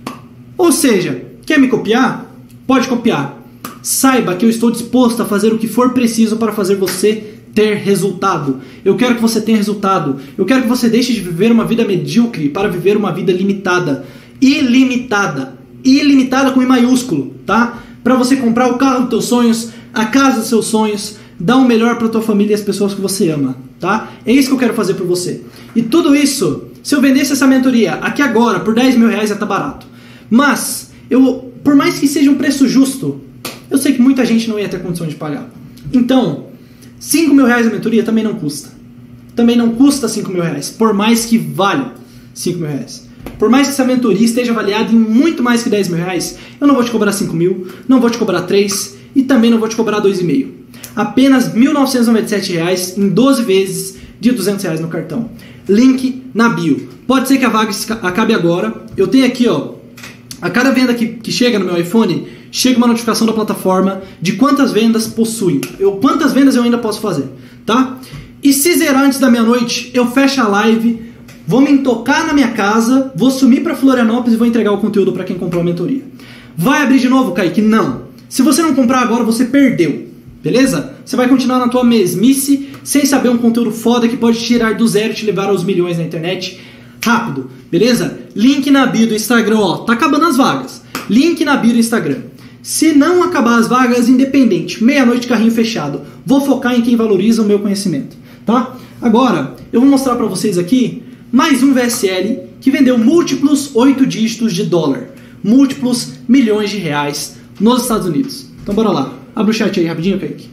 [SPEAKER 1] Ou seja, quer me copiar? Pode copiar. Saiba que eu estou disposto a fazer o que for preciso para fazer você ter resultado. Eu quero que você tenha resultado. Eu quero que você deixe de viver uma vida medíocre para viver uma vida limitada. Ilimitada. Ilimitada com I maiúsculo, tá? Para você comprar o carro dos teus sonhos, a casa dos seus sonhos, dar o melhor para tua família e as pessoas que você ama, tá? É isso que eu quero fazer por você. E tudo isso se eu vendesse essa mentoria aqui agora por 10 mil reais, ia estar barato. Mas, por mais que seja um preço justo, eu sei que muita gente não ia ter condição de pagar. Então, 5 mil reais a mentoria também não custa. Também não custa 5 mil reais, por mais que valha 5 mil reais. Por mais que essa mentoria esteja avaliada em muito mais que 10 mil reais, eu não vou te cobrar 5 mil, não vou te cobrar 3 e também não vou te cobrar 2,5. Apenas R$ 1.997 em 12 vezes de R$ 200 no cartão. Link na bio. Pode ser que a vaga acabe agora. Eu tenho aqui, ó, a cada venda que chega no meu iPhone, chega uma notificação da plataforma de quantas vendas possui. Quantas vendas eu ainda posso fazer, tá? E se zerar antes da meia-noite, eu fecho a live, vou me tocar na minha casa, vou sumir para Florianópolis e vou entregar o conteúdo para quem comprou a mentoria. Vai abrir de novo, Kaique? Não. Se você não comprar agora, você perdeu. Beleza? Você vai continuar na tua mesmice, sem saber um conteúdo foda que pode tirar do zero e te levar aos milhões na internet rápido, beleza? Link na bio do Instagram, ó, tá acabando as vagas. Link na bio do Instagram. Se não acabar as vagas, independente, meia-noite, carrinho fechado. Vou focar em quem valoriza o meu conhecimento, tá? Agora, eu vou mostrar pra vocês aqui mais um VSL que vendeu múltiplos 8 dígitos de dólar, múltiplos milhões de reais nos Estados Unidos. Então bora lá. Abre o chat aí rapidinho, Kaique.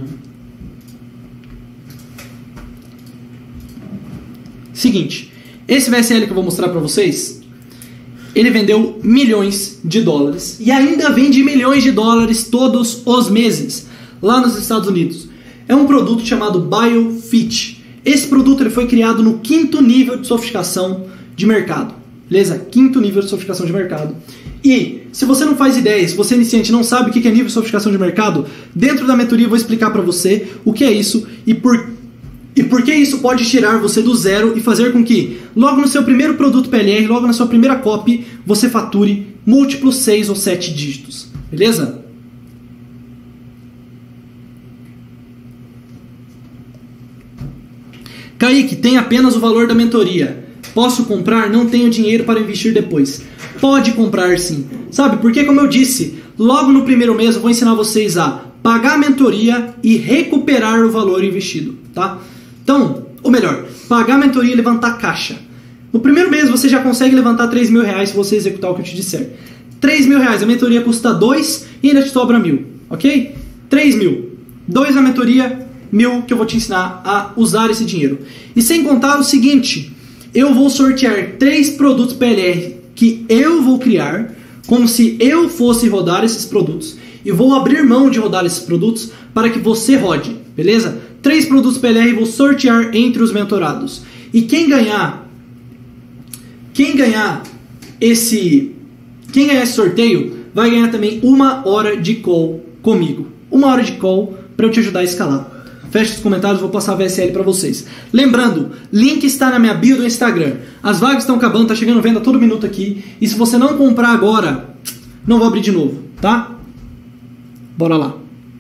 [SPEAKER 1] Seguinte, esse VSL que eu vou mostrar pra vocês, ele vendeu milhões de dólares e ainda vende milhões de dólares todos os meses lá nos Estados Unidos. É um produto chamado BioFit. Esse produto ele foi criado no 5º nível de sofisticação de mercado. Beleza? 5º nível de sofisticação de mercado. E se você não faz ideia, se você é iniciante não sabe o que é nível de sofisticação de mercado, dentro da mentoria eu vou explicar para você o que é isso e por que isso pode tirar você do zero e fazer com que logo no seu primeiro produto PLR, logo na sua primeira copy, você fature múltiplos 6 ou 7 dígitos. Beleza? Kaique, tem apenas o valor da mentoria. Posso comprar? Não tenho dinheiro para investir depois. Pode comprar sim. Sabe, porque como eu disse, logo no primeiro mês eu vou ensinar vocês a pagar a mentoria e recuperar o valor investido, tá? Então, ou melhor, pagar a mentoria e levantar caixa. No primeiro mês você já consegue levantar 3 mil reais se você executar o que eu te disser. 3 mil reais, a mentoria custa 2 e ainda te sobra 1.000, ok? 3 mil. 2 na mentoria, 1.000 que eu vou te ensinar a usar esse dinheiro. E sem contar o seguinte, eu vou sortear 3 produtos PLR que eu vou criar, como se eu fosse rodar esses produtos, e vou abrir mão de rodar esses produtos para que você rode, beleza? 3 produtos PLR vou sortear entre os mentorados. E quem ganhar esse sorteio vai ganhar também 1 hora de call comigo. 1 hora de call para eu te ajudar a escalar. Feche os comentários, vou passar a VSL para vocês. Lembrando, link está na minha bio do Instagram. As vagas estão acabando, tá chegando venda todo minuto aqui. E se você não comprar agora, não vou abrir de novo, tá? Bora lá.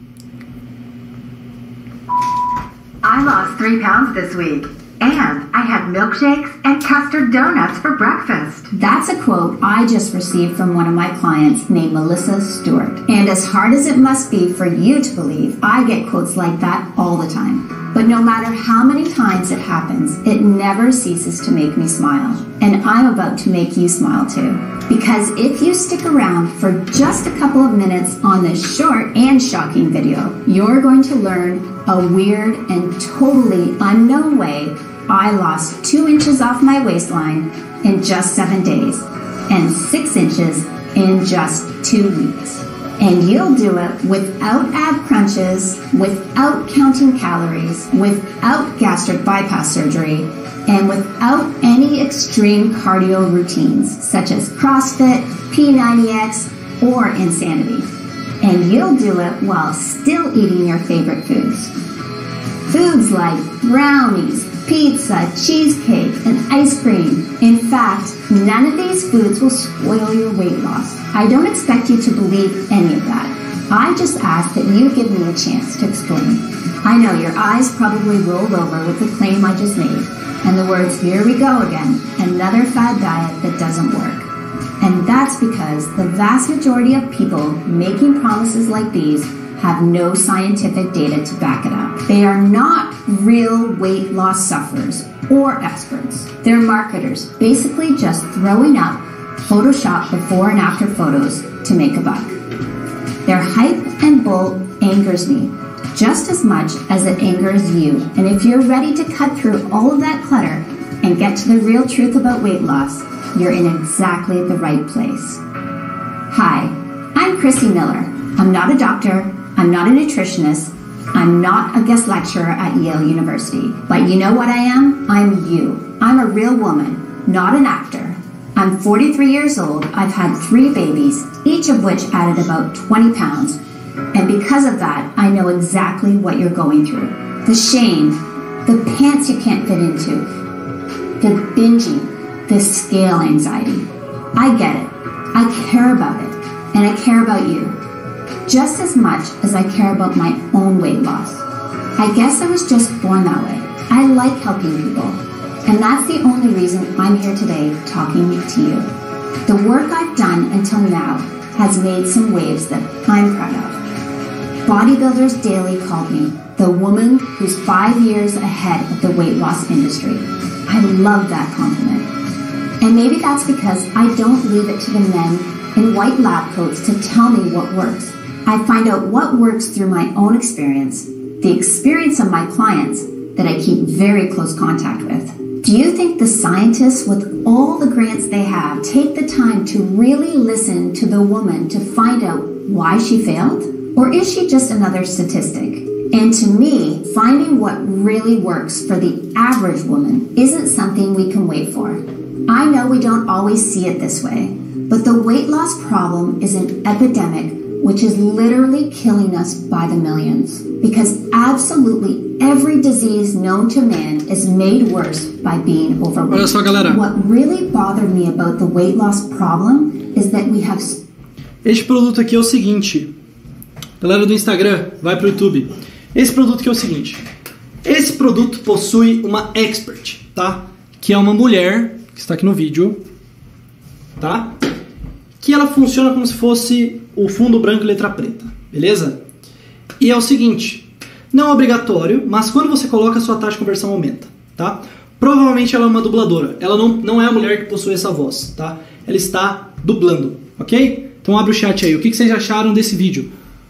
[SPEAKER 3] I lost 3 pounds this week. And I had milkshakes and custard donuts for breakfast.
[SPEAKER 4] That's a quote I just received from one of my clients named Melissa Stewart. And as hard as it must be for you to believe, I get quotes like that all the time. But no matter how many times it happens, it never ceases to make me smile. And I'm about to make you smile too. Because if you stick around for just a couple of minutes on this short and shocking video, you're going to learn a weird and totally unknown way I lost 2 inches off my waistline in just 7 days and 6 inches in just 2 weeks. And you'll do it without ab crunches, without counting calories, without gastric bypass surgery, and without any extreme cardio routines such as CrossFit, P90X, or Insanity. And you'll do it while still eating your favorite foods. Foods like brownies, pizza, cheesecake, and ice cream. In fact, none of these foods will spoil your weight loss. I don't expect you to believe any of that. I just ask that you give me a chance to explain. I know your eyes probably rolled over with the claim I just made, and the words, here we go again, another fad diet that doesn't work. And that's because the vast majority of people making promises like these have no scientific data to back it up. They are not real weight loss sufferers or experts. They're marketers, basically just throwing up Photoshop before and after photos to make a buck. Their hype and bull angers me just as much as it angers you. And if you're ready to cut through all of that clutter and get to the real truth about weight loss, you're in exactly the right place. Hi, I'm Chrissy Miller. I'm not a doctor. I'm not a nutritionist. I'm not a guest lecturer at Yale University. But you know what I am? I'm you. I'm a real woman, not an actor. I'm 43 years old. I've had 3 babies, each of which added about 20 pounds. And because of that, I know exactly what you're going through. The shame, the pants you can't fit into, the binging, the scale anxiety. I get it. I care about it. And I care about you. Just as much as I care about my own weight loss. I guess I was just born that way. I like helping people. And that's the only reason I'm here today talking to you. The work I've done until now has made some waves that I'm proud of. Bodybuilders Daily called me the woman who's 5 years ahead of the weight loss industry. I love that compliment. And maybe that's because I don't leave it to the men in white lab coats to tell me what works. I find out what works through my own experience, the experience of my clients that I keep very close contact with. Do you think the scientists with all the grants they have take the time to really listen to the woman to find out why she failed? Or is she just another statistic? And to me, finding what really works for the average woman isn't something we can wait for. I know we don't always see it this way, but the weight loss problem is an epidemic which is literally killing us by the millions. Because absolutely every disease known to man is made worse by being overweight.
[SPEAKER 1] Olha só, galera.
[SPEAKER 4] What really bothered me about the weight loss problem is that we have...
[SPEAKER 1] Este produto aqui é o seguinte. Galera do Instagram, vai pro YouTube. Esse produto aqui é o seguinte. Esse produto possui uma expert, tá? Que é uma mulher, que está aqui no vídeo, tá? Que ela funciona como se fosse o fundo branco e letra preta, beleza? E é o seguinte, não é obrigatório, mas quando você coloca, a sua taxa de conversão aumenta, tá? Provavelmente ela é uma dubladora, ela não é a mulher que possui essa voz, tá? Ela está dublando, ok? Então abre o chat aí, o que vocês acharam desse vídeo?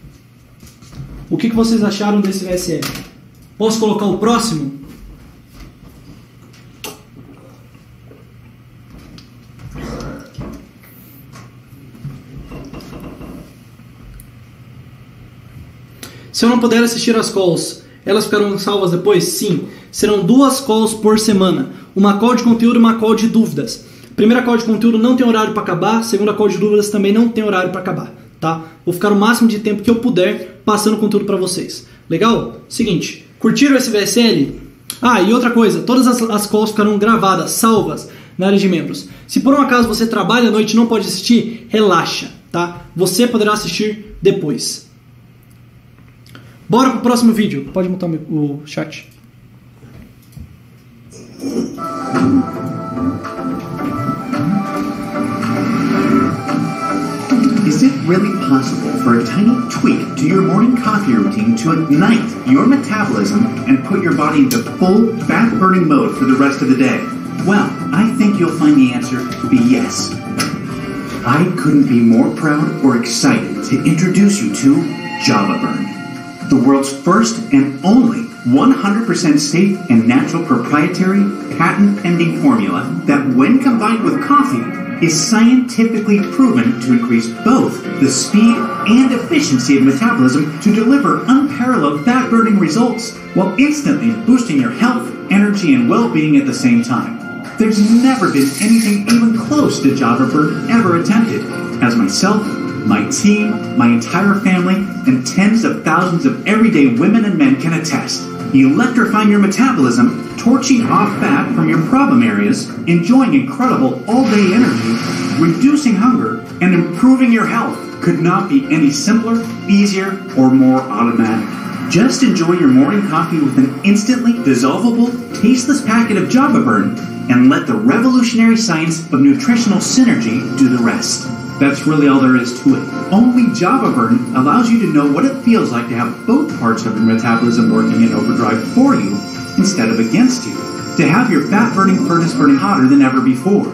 [SPEAKER 1] O que vocês acharam desse VSL? Posso colocar o próximo? Se eu não puder assistir as calls, elas ficarão salvas depois? Sim. Serão 2 calls por semana. Uma call de conteúdo e uma call de dúvidas. Primeira call de conteúdo não tem horário para acabar. Segunda call de dúvidas também não tem horário para acabar. Tá? Vou ficar o máximo de tempo que eu puder passando conteúdo para vocês. Legal? Seguinte. Curtiram esse VSL? Ah, e outra coisa. Todas as calls ficarão gravadas, salvas na área de membros. Se por um acaso você trabalha à noite e não pode assistir, relaxa. Tá? Você poderá assistir depois. Bora pro próximo vídeo. Pode mutar o chat.
[SPEAKER 5] Is it really possible for a tiny tweak to your morning coffee routine to ignite your metabolism and put your body into full fat-burning mode for the rest of the day? Well, I think you'll find the answer to be yes. I couldn't be more proud or excited to introduce you to JavaBurn, the world's first and only 100% safe and natural proprietary patent-pending formula that, when combined with coffee, is scientifically proven to increase both the speed and efficiency of metabolism to deliver unparalleled fat-burning results while instantly boosting your health, energy, and well-being at the same time. There's never been anything even close to JavaBurn ever attempted, as myself, my team, my entire family, and tens of thousands of everyday women and men can attest. Electrifying your metabolism, torching off fat from your problem areas, enjoying incredible all-day energy, reducing hunger, and improving your health could not be any simpler, easier, or more automatic. Just enjoy your morning coffee with an instantly dissolvable, tasteless packet of JavaBurn and let the revolutionary science of nutritional synergy do the rest. That's really all there is to it. Only Java Burn allows you to know what it feels like to have both parts of your metabolism working in overdrive for you instead of against you. To have your fat-burning furnace burning hotter than ever before.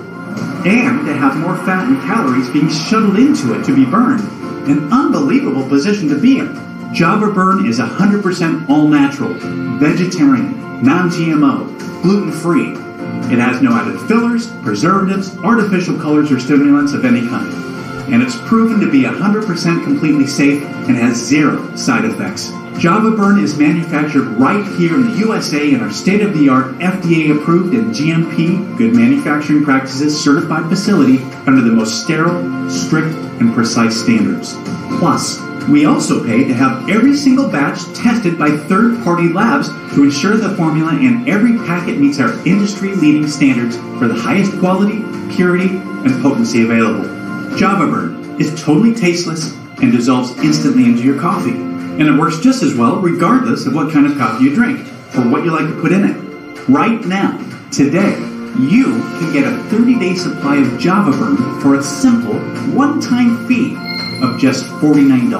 [SPEAKER 5] And to have more fat and calories being shuttled into it to be burned. An unbelievable position to be in. Java Burn is 100% all-natural, vegetarian, non-GMO, gluten-free. It has no added fillers, preservatives, artificial colors, or stimulants of any kind. And it's proven to be 100% completely safe and has zero side effects. Java Burn is manufactured right here in the USA in our state-of-the-art FDA-approved and GMP, Good Manufacturing Practices certified facility under the most sterile, strict, and precise standards. Plus, we also pay to have every single batch tested by third-party labs to ensure the formula in every packet meets our industry-leading standards for the highest quality, purity, and potency available. Java Burn is totally tasteless and dissolves instantly into your coffee. And it works just as well regardless of what kind of coffee you drink or what you like to put in it. Right now, today, you can get a 30-day supply of Java Burn for a simple, one-time fee of just $49.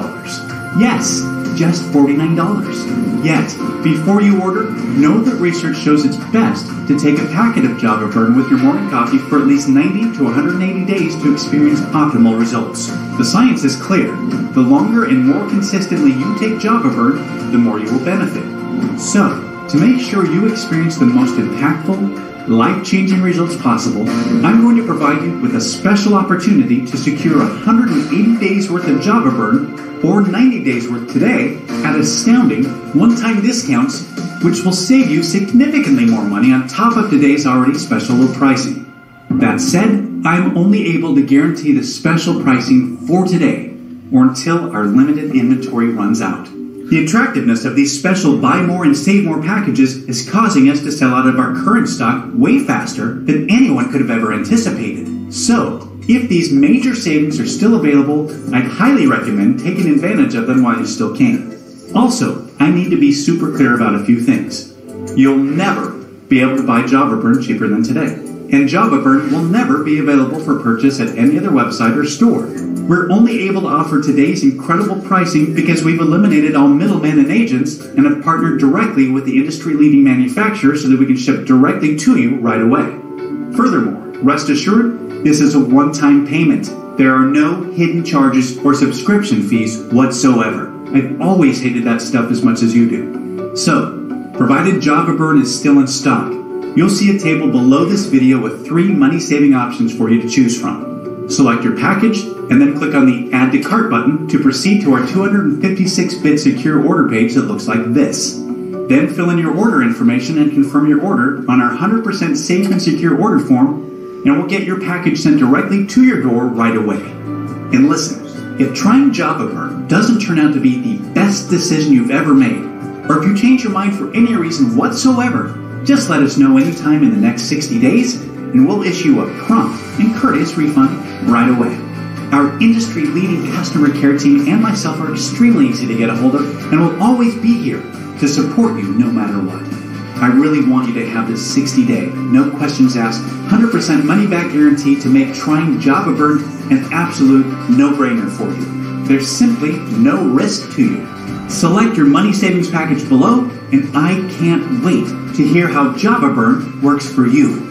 [SPEAKER 5] Yes, just $49. Yet, before you order, know that research shows it's best to take a packet of Java Burn with your morning coffee for at least 90 to 180 days to experience optimal results. The science is clear. The longer and more consistently you take Java Burn, the more you will benefit. So, to make sure you experience the most impactful, life-changing results possible, I'm going to provide you with a special opportunity to secure 180 days worth of Java Burn or 90 days worth today at astounding one-time discounts, which will save you significantly more money on top of today's already special low pricing. That said, I'm only able to guarantee the special pricing for today or until our limited inventory runs out. The attractiveness of these special buy more and save more packages is causing us to sell out of our current stock way faster than anyone could have ever anticipated. So, if these major savings are still available, I'd highly recommend taking advantage of them while you still can. Also, I need to be super clear about a few things. You'll never be able to buy Java Burn cheaper than today. And Java Burn will never be available for purchase at any other website or store. We're only able to offer today's incredible pricing because we've eliminated all middlemen and agents and have partnered directly with the industry-leading manufacturer so that we can ship directly to you right away. Furthermore, rest assured, this is a one-time payment. There are no hidden charges or subscription fees whatsoever. I've always hated that stuff as much as you do. So, provided Java Burn is still in stock, you'll see a table below this video with 3 money-saving options for you to choose from. Select your package, and then click on the Add to Cart button to proceed to our 256-bit secure order page that looks like this. Then fill in your order information and confirm your order on our 100% safe and secure order form, and we'll get your package sent directly to your door right away. And listen, if trying Java Burn doesn't turn out to be the best decision you've ever made, or if you change your mind for any reason whatsoever, just let us know anytime in the next 60 days, and we'll issue a prompt and courteous refund right away. Our industry-leading customer care team and myself are extremely easy to get a hold of, and will always be here to support you no matter what. I really want you to have this 60-day, no questions asked, 100% money-back guarantee to make trying Java Burn an absolute no-brainer for you. There's simply no risk to you. Select your money savings package below, and I can't wait to hear how Java Burn works for you.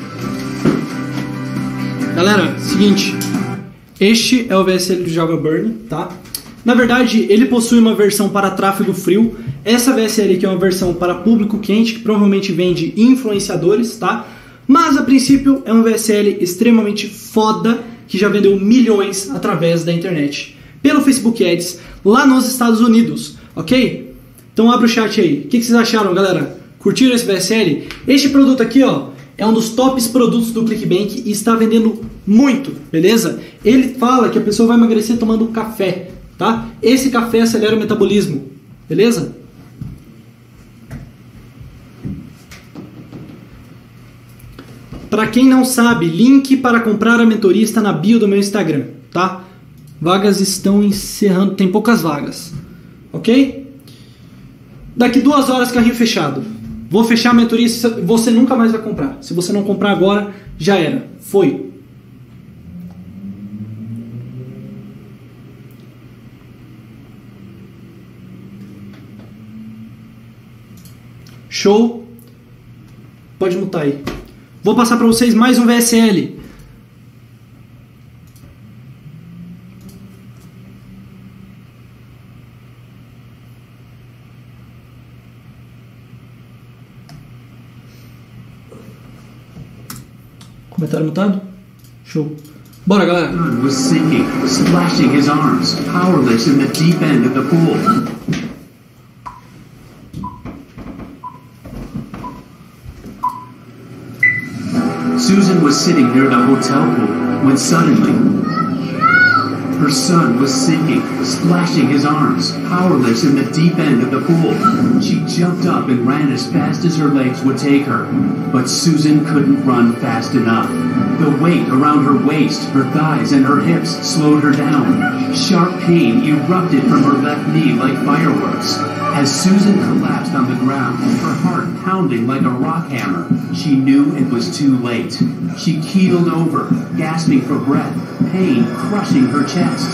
[SPEAKER 1] Galera, seguinte, este é o VSL do Java Burn, tá? Na verdade, ele possui uma versão para tráfego frio. Essa VSL aqui é uma versão para público quente, que provavelmente vende influenciadores, tá? Mas, a princípio, é um VSL extremamente foda, que já vendeu milhões através da internet. Pelo Facebook Ads, lá nos Estados Unidos, ok? Então abre o chat aí. O que vocês acharam, galera? Curtiram esse VSL? Este produto aqui, ó, é um dos tops produtos do ClickBank e está vendendo muito, beleza? Ele fala que a pessoa vai emagrecer tomando café, tá? Esse café acelera o metabolismo, beleza? Para quem não sabe, link para comprar a mentoria está na bio do meu Instagram, tá? Vagas estão encerrando, tem poucas vagas, ok? Daqui 2 horas, carrinho fechado. Vou fechar a mentoria, você nunca mais vai comprar. Se você não comprar agora, já era, foi. Show. Pode mutar aí. Vou passar para vocês mais um VSL. Comentário mutado? Show. Bora, galera.
[SPEAKER 5] Sun was sinking, splashing his arms, powerless in the deep end of the pool. Susan was sitting near the hotel pool when suddenly her son was sinking, splashing his arms, powerless in the deep end of the pool. She jumped up and ran as fast as her legs would take her, but Susan couldn't run fast enough. The weight around her waist, her thighs, and her hips slowed her down. Sharp pain erupted from her left knee like fireworks. As Susan collapsed on the ground, her heart pounding like a rock hammer, she knew it was too late. She keeled over, gasping for breath, pain crushing her chest.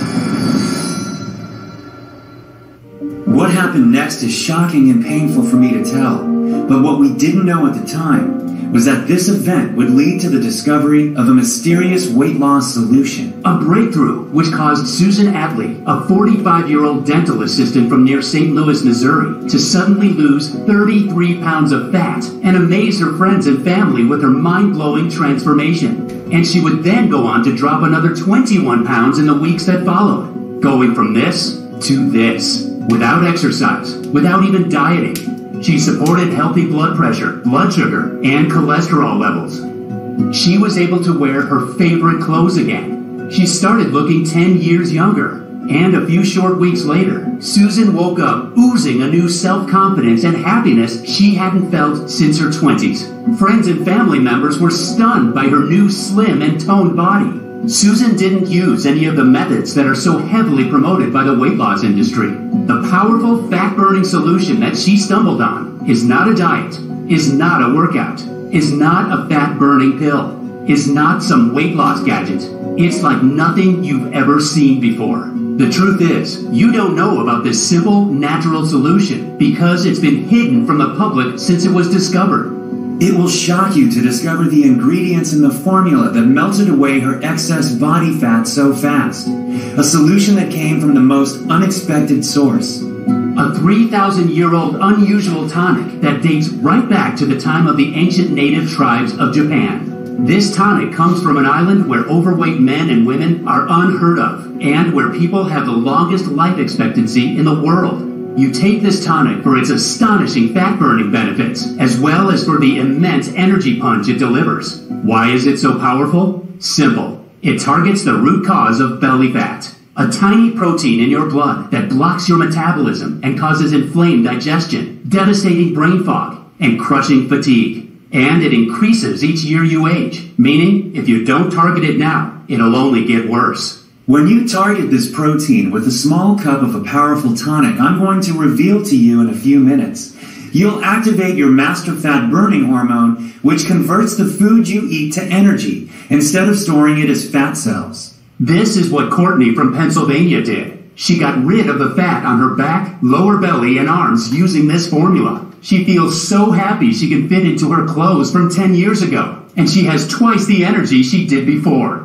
[SPEAKER 6] What happened next is shocking and painful for me to tell, but what we didn't know at the time was that this event would lead to the discovery of a mysterious weight loss solution.
[SPEAKER 5] A breakthrough which caused Susan Atley, a 45-year-old dental assistant from near St. Louis, Missouri, to suddenly lose 33 pounds of fat and amaze her friends and family with her mind-blowing transformation. And she would then go on to drop another 21 pounds in the weeks that followed, going from this to this, without exercise, without even dieting. She supported healthy blood pressure, blood sugar, and cholesterol levels. She was able to wear her favorite clothes again. She started looking 10 years younger. And a few short weeks later, Susan woke up oozing a new self-confidence and happiness she hadn't felt since her 20s. Friends and family members were stunned by her new slim and toned body. Susan didn't use any of the methods that are so heavily promoted by the weight loss industry. The powerful fat-burning solution that she stumbled on is not a diet, is not a workout, is not a fat-burning pill, is not some weight loss gadget. It's like nothing you've ever seen before. The truth is, you don't know about this simple, natural solution because it's been hidden from the public since it was discovered.
[SPEAKER 6] It will shock you to discover the ingredients in the formula that melted away her excess body fat so fast. A solution that came from the most unexpected source.
[SPEAKER 5] A 3,000-year-old unusual tonic that dates right back to the time of the ancient native tribes of Japan. This tonic comes from an island where overweight men and women are unheard of, and where people have the longest life expectancy in the world. You take this tonic for its astonishing fat-burning benefits, as well as for the immense energy punch it delivers. Why is it so powerful? Simple. It targets the root cause of belly fat, a tiny protein in your blood that blocks your metabolism and causes inflamed digestion, devastating brain fog, and crushing fatigue. And it increases each year you age, meaning if you don't target it now, it'll only get worse.
[SPEAKER 6] When you target this protein with a small cup of a powerful tonic I'm going to reveal to you in a few minutes, you'll activate your master fat burning hormone, which converts the food you eat to energy instead of storing it as fat cells.
[SPEAKER 5] This is what Courtney from Pennsylvania did. She got rid of the fat on her back, lower belly, and arms using this formula. She feels so happy she can fit into her clothes from 10 years ago, and she has twice the energy she did before.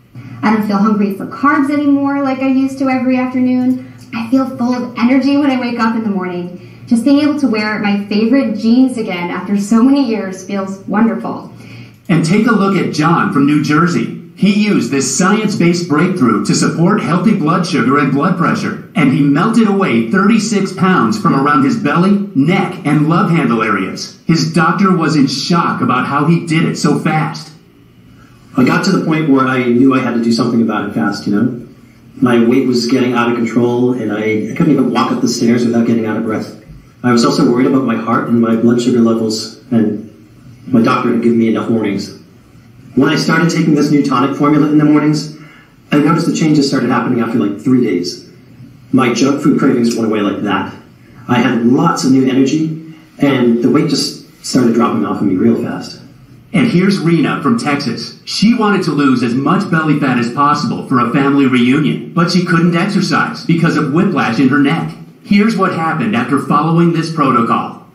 [SPEAKER 7] I don't feel hungry for carbs anymore like I used to every afternoon. I feel full of energy when I wake up in the morning. Just being able to wear my favorite jeans again after so many years feels wonderful.
[SPEAKER 5] And take a look at John from New Jersey. He used this science-based breakthrough to support healthy blood sugar and blood pressure, and he melted away 36 pounds from around his belly, neck, and love handle areas. His doctor was in shock about how he did it so fast.
[SPEAKER 8] I got to the point where I knew I had to do something about it fast, My weight was getting out of control, and I couldn't even walk up the stairs without getting out of breath. I was also worried about my heart and my blood sugar levels, and my doctor had given me enough warnings. When I started taking this new tonic formula in the mornings, I noticed the changes started happening after like 3 days. My junk food cravings went away like that. I had lots of new energy, and the weight just started dropping off of me real fast.
[SPEAKER 5] And here's Rena from Texas. She wanted to lose as much belly fat as possible for a family reunion, but she couldn't exercise because of whiplash in her neck. Here's what happened after following this protocol.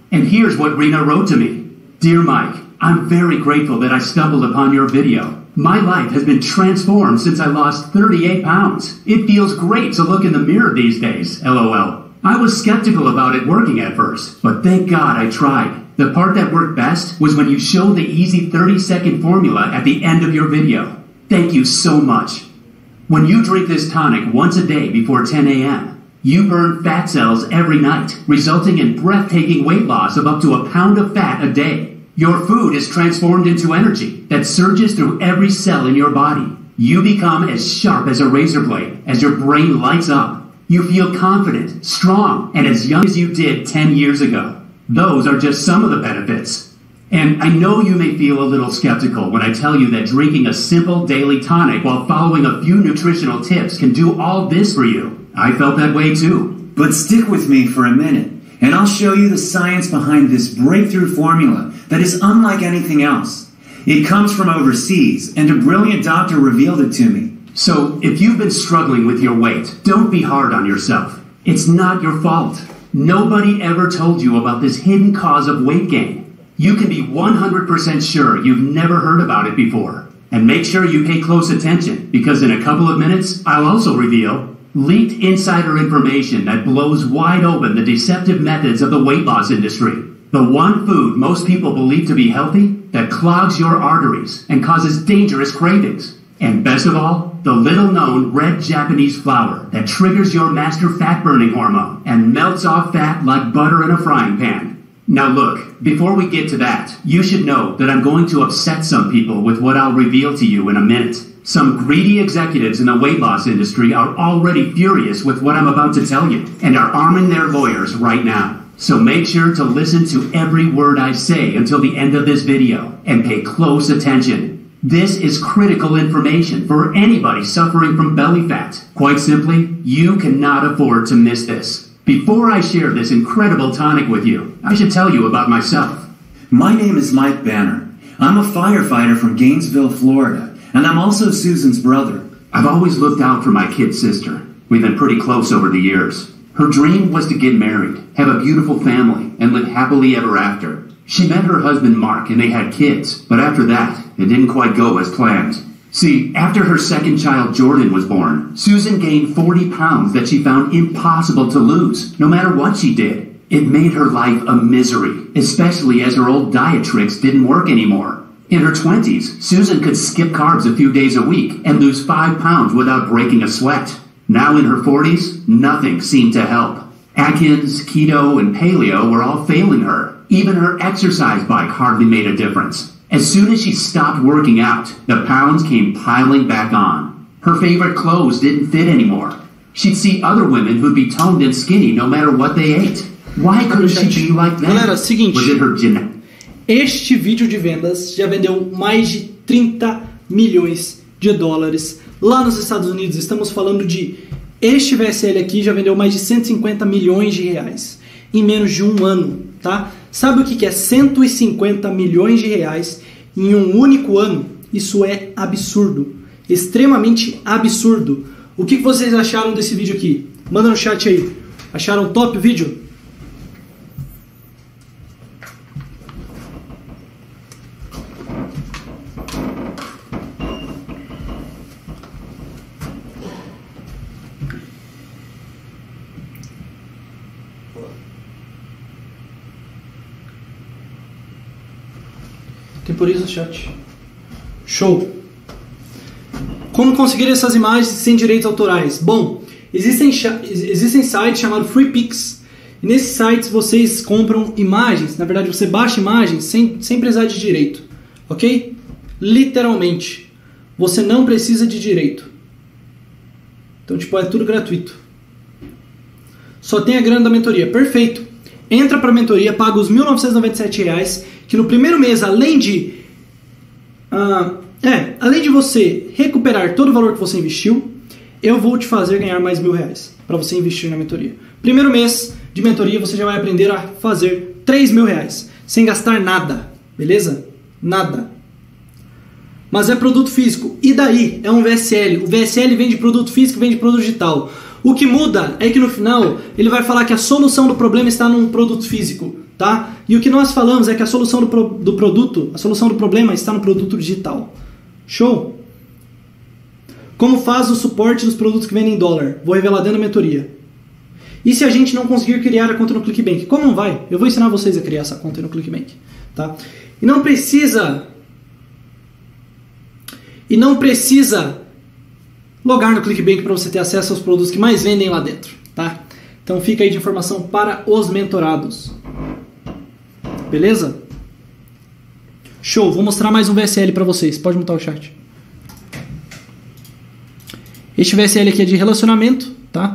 [SPEAKER 5] And here's what Rena wrote to me. Dear Mike, I'm very grateful that I stumbled upon your video. My life has been transformed since I lost 38 pounds. It feels great to look in the mirror these days, LOL. I was skeptical about it working at first, but thank God I tried. The part that worked best was when you showed the easy 30-second formula at the end of your video. Thank you so much. When you drink this tonic once a day before 10 a.m., you burn fat cells every night, resulting in breathtaking weight loss of up to a pound of fat a day. Your food is transformed into energy that surges through every cell in your body. You become as sharp as a razor blade as your brain lights up. You feel confident, strong, and as young as you did 10 years ago. Those are just some of the benefits. And I know you may feel a little skeptical when I tell you that drinking a simple daily tonic while following a few nutritional tips can do all this for you. I felt that way too.
[SPEAKER 6] But stick with me for a minute, and I'll show you the science behind this breakthrough formula that is unlike anything else. It comes from overseas, and a brilliant doctor revealed it to me.
[SPEAKER 5] So, if you've been struggling with your weight, don't be hard on yourself. It's not your fault. Nobody ever told you about this hidden cause of weight gain. You can be 100% sure you've never heard about it before. And make sure you pay close attention, because in a couple of minutes, I'll also reveal leaked insider information that blows wide open the deceptive methods of the weight loss industry. The one food most people believe to be healthy that clogs your arteries and causes dangerous cravings. And best of all, the little-known red Japanese flour that triggers your master fat-burning hormone and melts off fat like butter in a frying pan. Now look, before we get to that, you should know that I'm going to upset some people with what I'll reveal to you in a minute. Some greedy executives in the weight loss industry are already furious with what I'm about to tell you and are arming their lawyers right now. So make sure to listen to every word I say until the end of this video and pay close attention. This is critical information for anybody suffering from belly fat. Quite simply, you cannot afford to miss this. Before I share this incredible tonic with you, I should tell you about myself.
[SPEAKER 6] My name is Mike Banner. I'm a firefighter from Gainesville, Florida, and I'm also Susan's brother.
[SPEAKER 5] I've always looked out for my kid sister. We've been pretty close over the years. Her dream was to get married, have a beautiful family, and live happily ever after. She met her husband Mark and they had kids, but after that, it didn't quite go as planned. See, after her second child Jordan was born, Susan gained 40 pounds that she found impossible to lose, no matter what she did. It made her life a misery, especially as her old diet tricks didn't work anymore. In her 20s, Susan could skip carbs a few days a week and lose 5 pounds without breaking a sweat. Now in her 40s, nothing seemed to help. Atkins, keto, and paleo were all failing her. Even her exercise bike hardly made a difference. As soon as she stopped working out, the pounds came piling back on. Her favorite clothes didn't fit anymore. She'd see other women who'd be toned and skinny no matter what they ate. Why couldn't she be like that?
[SPEAKER 1] Galera, seguinte,
[SPEAKER 5] Was it her genetic?
[SPEAKER 1] este vídeo de vendas já vendeu mais de 30 milhões de dólares lá nos Estados Unidos. Estamos falando de este VSL aqui já vendeu mais de 150 milhões de reais em menos de um ano, tá? Sabe o que é 150 milhões de reais em um único ano? Isso é absurdo, extremamente absurdo. O que vocês acharam desse vídeo aqui? Manda no chat aí. Acharam top o vídeo? Temporiza o chat. Show! Como conseguir essas imagens sem direitos autorais? Bom, existem sites chamados FreePix. E nesses sites vocês compram imagens. Na verdade, você baixa imagens sem precisar de direito. Ok? Literalmente. Você não precisa de direito. Então, tipo, é tudo gratuito. Só tem a grana da mentoria. Perfeito. Entra para a mentoria, paga os R$ 1.997, que no primeiro mês, além de você recuperar todo o valor que você investiu, eu vou te fazer ganhar mais R$1.000 para você investir na mentoria. Primeiro mês de mentoria, você já vai aprender a fazer R$3.000, sem gastar nada, beleza? Nada. Mas é produto físico. E daí? É um VSL. O VSL vende produto físico, vende produto digital. O que muda é que no final ele vai falar que a solução do problema está num produto físico. tá? E o que nós falamos é que a solução do produto, a solução do problema está no produto digital. Show? Como faz o suporte dos produtos que vendem em dólar? Vou revelar dentro da mentoria. E se a gente não conseguir criar a conta no ClickBank? Como não vai? Eu vou ensinar vocês a criar essa conta no ClickBank, tá? E não precisa logar no ClickBank para você ter acesso aos produtos que mais vendem lá dentro, tá? Então fica aí de informação para os mentorados. Beleza? Show, vou mostrar mais um VSL para vocês. Pode mutar o chat. Este VSL aqui é de relacionamento, tá?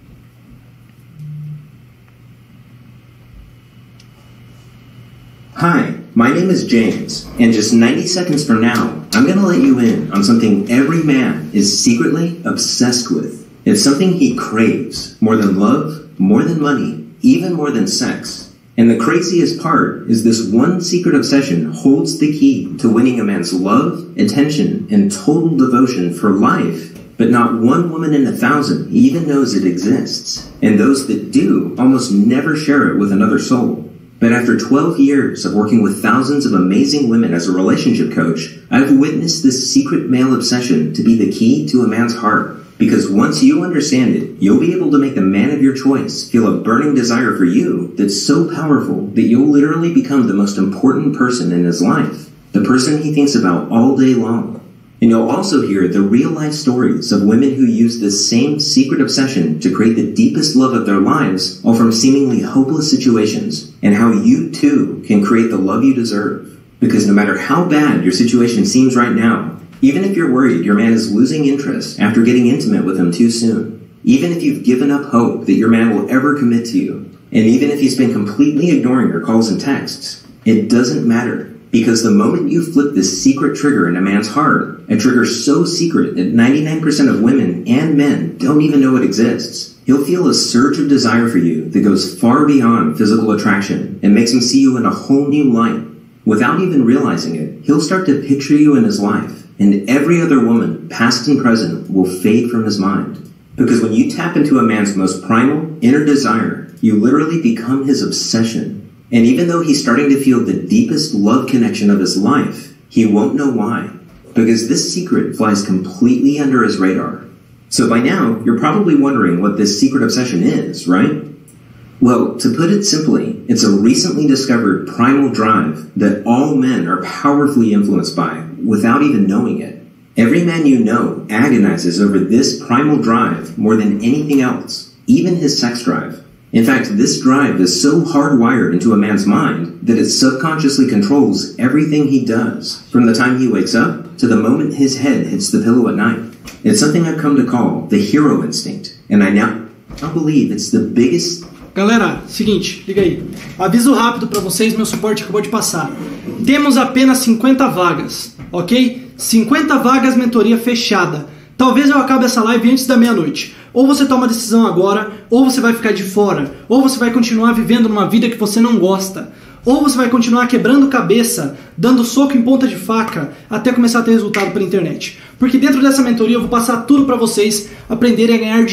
[SPEAKER 9] Hi, my name is James, and just 90 seconds from now, I'm going to let you in on something every man is secretly obsessed with. It's something he craves, more than love, more than money, even more than sex. And the craziest part is this one secret obsession holds the key to winning a man's love, attention, and total devotion for life. But not one woman in 1,000 even knows it exists. And those that do almost never share it with another soul. But after 12 years of working with thousands of amazing women as a relationship coach, I've witnessed this secret male obsession to be the key to a man's heart. Because once you understand it, you'll be able to make the man of your choice feel a burning desire for you that's so powerful that you'll literally become the most important person in his life. The person he thinks about all day long. And you'll also hear the real-life stories of women who use this same secret obsession to create the deepest love of their lives, all from seemingly hopeless situations, and how you, too, can create the love you deserve. Because no matter how bad your situation seems right now, even if you're worried your man is losing interest after getting intimate with him too soon, even if you've given up hope that your man will ever commit to you, and even if he's been completely ignoring your calls and texts, it doesn't matter. Because the moment you flip this secret trigger in a man's heart, a trigger so secret that 99% of women and men don't even know it exists, he'll feel a surge of desire for you that goes far beyond physical attraction and makes him see you in a whole new light. Without even realizing it, he'll start to picture you in his life, and every other woman, past and present, will fade from his mind. Because when you tap into a man's most primal, inner desire, you literally become his obsession. And even though he's starting to feel the deepest love connection of his life, he won't know why. Because this secret flies completely under his radar. So by now, you're probably wondering what this secret obsession is, right? Well, to put it simply, it's a recently discovered primal drive that all men are powerfully influenced by without even knowing it. Every man you know agonizes over this primal drive more than anything else, even his sex drive. In fact, this drive is so hardwired into a man's mind that it subconsciously controls everything he does, from the time he wakes up to the moment his head hits the pillow at night. It's something I've come to call the hero instinct, and I now believe it's the biggest...
[SPEAKER 1] Galera, seguinte, liga aí. Aviso rápido para vocês, meu suporte acabou de passar. Temos apenas 50 vagas, ok? 50 vagas, mentoria fechada. Talvez eu acabe essa live antes da meia-noite. Ou você toma a decisão agora, ou você vai ficar de fora, ou você vai continuar vivendo numa vida que você não gosta, ou você vai continuar quebrando cabeça, dando soco em ponta de faca, até começar a ter resultado pela internet. Porque dentro dessa mentoria eu vou passar tudo para vocês aprenderem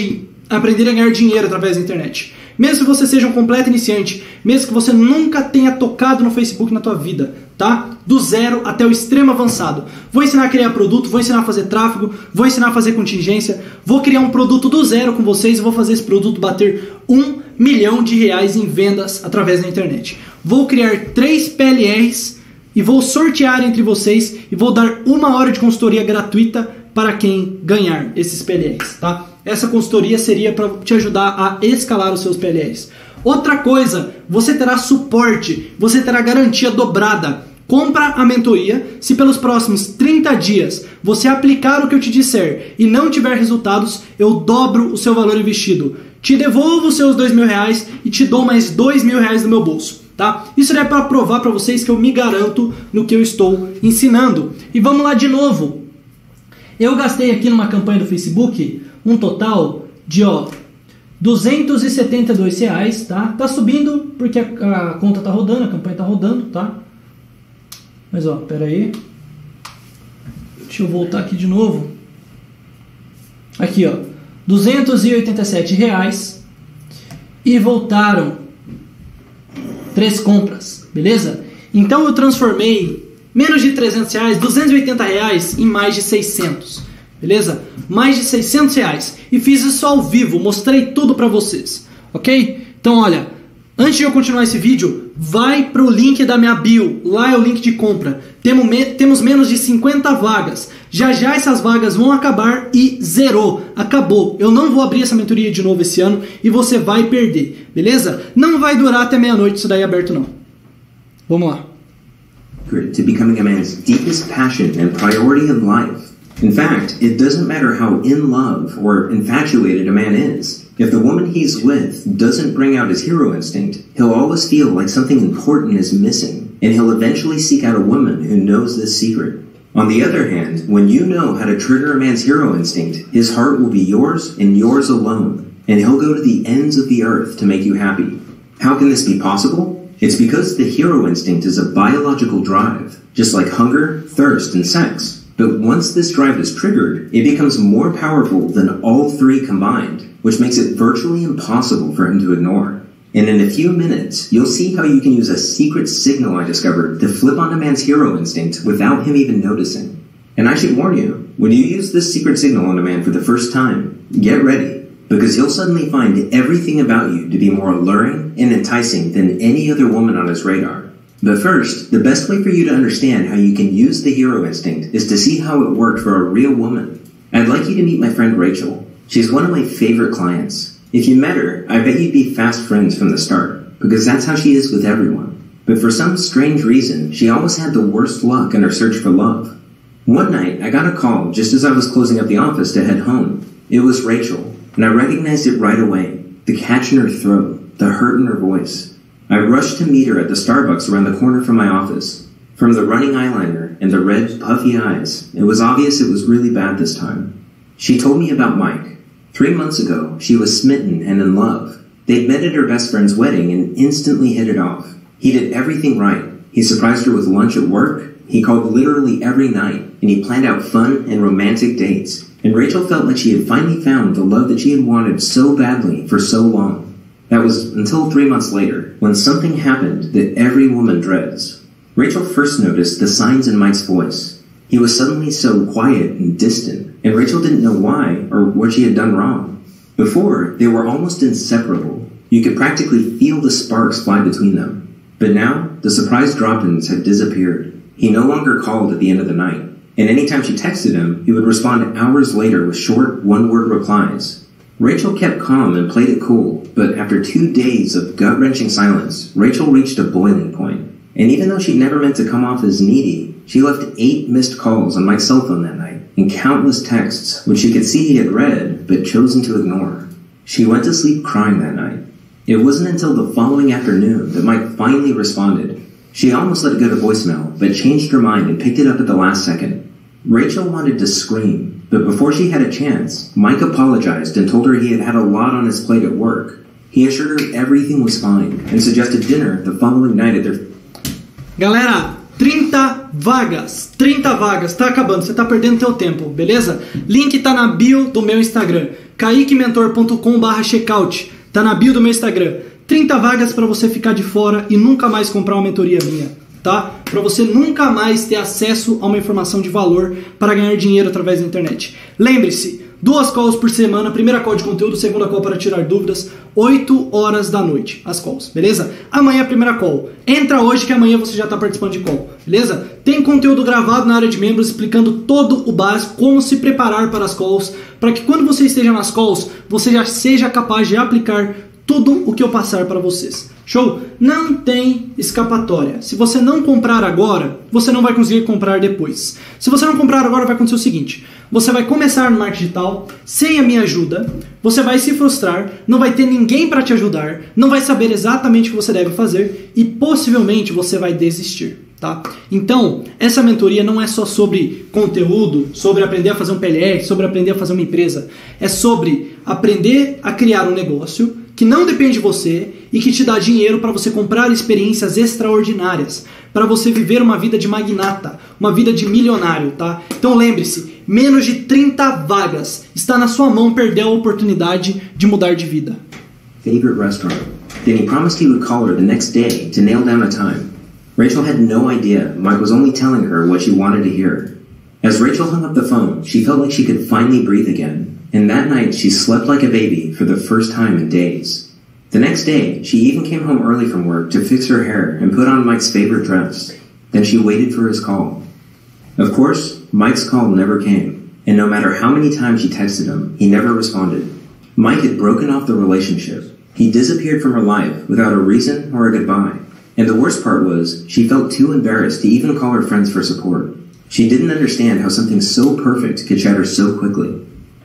[SPEAKER 1] a ganhar dinheiro através da internet. Mesmo que você seja um completo iniciante, mesmo que você nunca tenha tocado no Facebook na tua vida, tá? Do zero até o extremo avançado. Vou ensinar a criar produto, vou ensinar a fazer tráfego, vou ensinar a fazer contingência, vou criar um produto do zero com vocês e vou fazer esse produto bater R$1 milhão em vendas através da internet. Vou criar 3 PLRs e vou sortear entre vocês e vou dar 1 hora de consultoria gratuita para quem ganhar esses PLRs, tá? Essa consultoria seria para te ajudar a escalar os seus PLRs. Outra coisa, você terá suporte, você terá garantia dobrada. Compra a mentoria, se pelos próximos 30 dias você aplicar o que eu te disser e não tiver resultados, eu dobro o seu valor investido. Te devolvo os seus R$2.000 e te dou mais R$2.000 do meu bolso, tá? Isso é para provar para vocês que eu me garanto no que eu estou ensinando. E vamos lá de novo. Eu gastei aqui numa campanha do Facebook um total de R$272, tá? Tá subindo porque a conta tá rodando, a campanha tá rodando, tá? Mas pera aí. Deixa eu voltar aqui de novo. Aqui, R$287 e voltaram 3 compras, beleza? Então eu transformei menos de R$300, R$280 em mais de 600, beleza? Mais de 600 reais. E fiz isso ao vivo, mostrei tudo pra vocês, ok? Então olha, antes de eu continuar esse vídeo, vai pro link da minha bio, lá é o link de compra. Temos menos de 50 vagas. Já já essas vagas vão acabar e zerou, acabou. Eu não vou abrir essa mentoria de novo esse ano e você vai perder, beleza? Não vai durar até meia-noite isso daí aberto não. Vamos lá.
[SPEAKER 9] To becoming a man's deepest passion and priority in life. In fact, it doesn't matter how in love or infatuated a man is. If the woman he's with doesn't bring out his hero instinct, he'll always feel like something important is missing, and he'll eventually seek out a woman who knows this secret. On the other hand, when you know how to trigger a man's hero instinct, his heart will be yours and yours alone, and he'll go to the ends of the earth to make you happy. How can this be possible? It's because the hero instinct is a biological drive, just like hunger, thirst, and sex. But once this drive is triggered, it becomes more powerful than all three combined, which makes it virtually impossible for him to ignore. And in a few minutes, you'll see how you can use a secret signal I discovered to flip on a man's hero instinct without him even noticing. And I should warn you, when you use this secret signal on a man for the first time, get ready, because he'll suddenly find everything about you to be more alluring and enticing than any other woman on his radar. But first, the best way for you to understand how you can use the hero instinct is to see how it worked for a real woman. I'd like you to meet my friend Rachel. She's one of my favorite clients. If you met her, I bet you'd be fast friends from the start, because that's how she is with everyone. But for some strange reason, she always had the worst luck in her search for love. One night, I got a call just as I was closing up the office to head home. It was Rachel, and I recognized it right away. The catch in her throat, the hurt in her voice. I rushed to meet her at the Starbucks around the corner from my office. From the running eyeliner and the red, puffy eyes, it was obvious it was really bad this time. She told me about Mike. 3 months ago, she was smitten and in love. They'd met at her best friend's wedding and instantly hit it off. He did everything right. He surprised her with lunch at work. He called literally every night, and he planned out fun and romantic dates. And Rachel felt like she had finally found the love that she had wanted so badly for so long. That was until 3 months later, when something happened that every woman dreads. Rachel first noticed the signs in Mike's voice. He was suddenly so quiet and distant, and Rachel didn't know why or what she had done wrong. Before, they were almost inseparable. You could practically feel the sparks fly between them. But now, the surprise drop-ins had disappeared. He no longer called at the end of the night, and anytime she texted him, he would respond hours later with short, one-word replies. Rachel kept calm and played it cool, but after 2 days of gut-wrenching silence, Rachel reached a boiling point. And even though she'd never meant to come off as needy, she left 8 missed calls on Mike's cell phone that night, and countless texts, which she could see he had read, but chosen to ignore. She went to sleep crying that night. It wasn't until the following afternoon that Mike finally responded. She almost let it go to voicemail, but changed her mind and picked it up at the last second. Rachel wanted to scream. But before she had a chance, Mike apologized and told her he had had a lot on his plate at work. He assured her everything was fine and suggested dinner the following night at their...
[SPEAKER 1] Galera, 30 vagas, tá acabando, você tá perdendo teu tempo, beleza? Link tá na bio do meu Instagram, kaiquementor.com/checkout, tá na bio do meu Instagram. 30 vagas para você ficar de fora e nunca mais comprar uma mentoria minha. Tá? Para você nunca mais ter acesso a uma informação de valor para ganhar dinheiro através da internet. Lembre-se, 2 calls por semana, primeira call de conteúdo, segunda call para tirar dúvidas, 8 horas da noite, as calls, beleza? Amanhã a primeira call. Entra hoje que amanhã você já está participando de call, beleza? Tem conteúdo gravado na área de membros explicando todo o básico, como se preparar para as calls, para que quando você esteja nas calls, você já seja capaz de aplicar tudo o que eu passar para vocês. Show? Não tem escapatória. Se você não comprar agora, você não vai conseguir comprar depois. Se você não comprar agora, vai acontecer o seguinte. Você vai começar no marketing digital sem a minha ajuda, você vai se frustrar, não vai ter ninguém para te ajudar, não vai saber exatamente o que você deve fazer e possivelmente você vai desistir. Tá? Então, essa mentoria não é só sobre conteúdo, sobre aprender a fazer um PLR, sobre aprender a fazer uma empresa. É sobre aprender a criar um negócio que não depende de você e que te dá dinheiro para você comprar experiências extraordinárias, para você viver uma vida de magnata, uma vida de milionário, tá? Então lembre-se, menos de 30 vagas. Está na sua mão perder a oportunidade de mudar de vida.
[SPEAKER 9] Favorite restaurant. Then he promised he would call her the next day to nail down a time. Rachel had no idea Mike was only telling her what she wanted to hear. As Rachel hung up the phone, she felt like she could finally breathe again, and that night she slept like a baby for the first time in days. The next day, she even came home early from work to fix her hair and put on Mike's favorite dress. Then she waited for his call. Of course, Mike's call never came, and no matter how many times she texted him, he never responded. Mike had broken off the relationship. He disappeared from her life without a reason or a goodbye. And the worst part was, she felt too embarrassed to even call her friends for support. She didn't understand how something so perfect could shatter so quickly.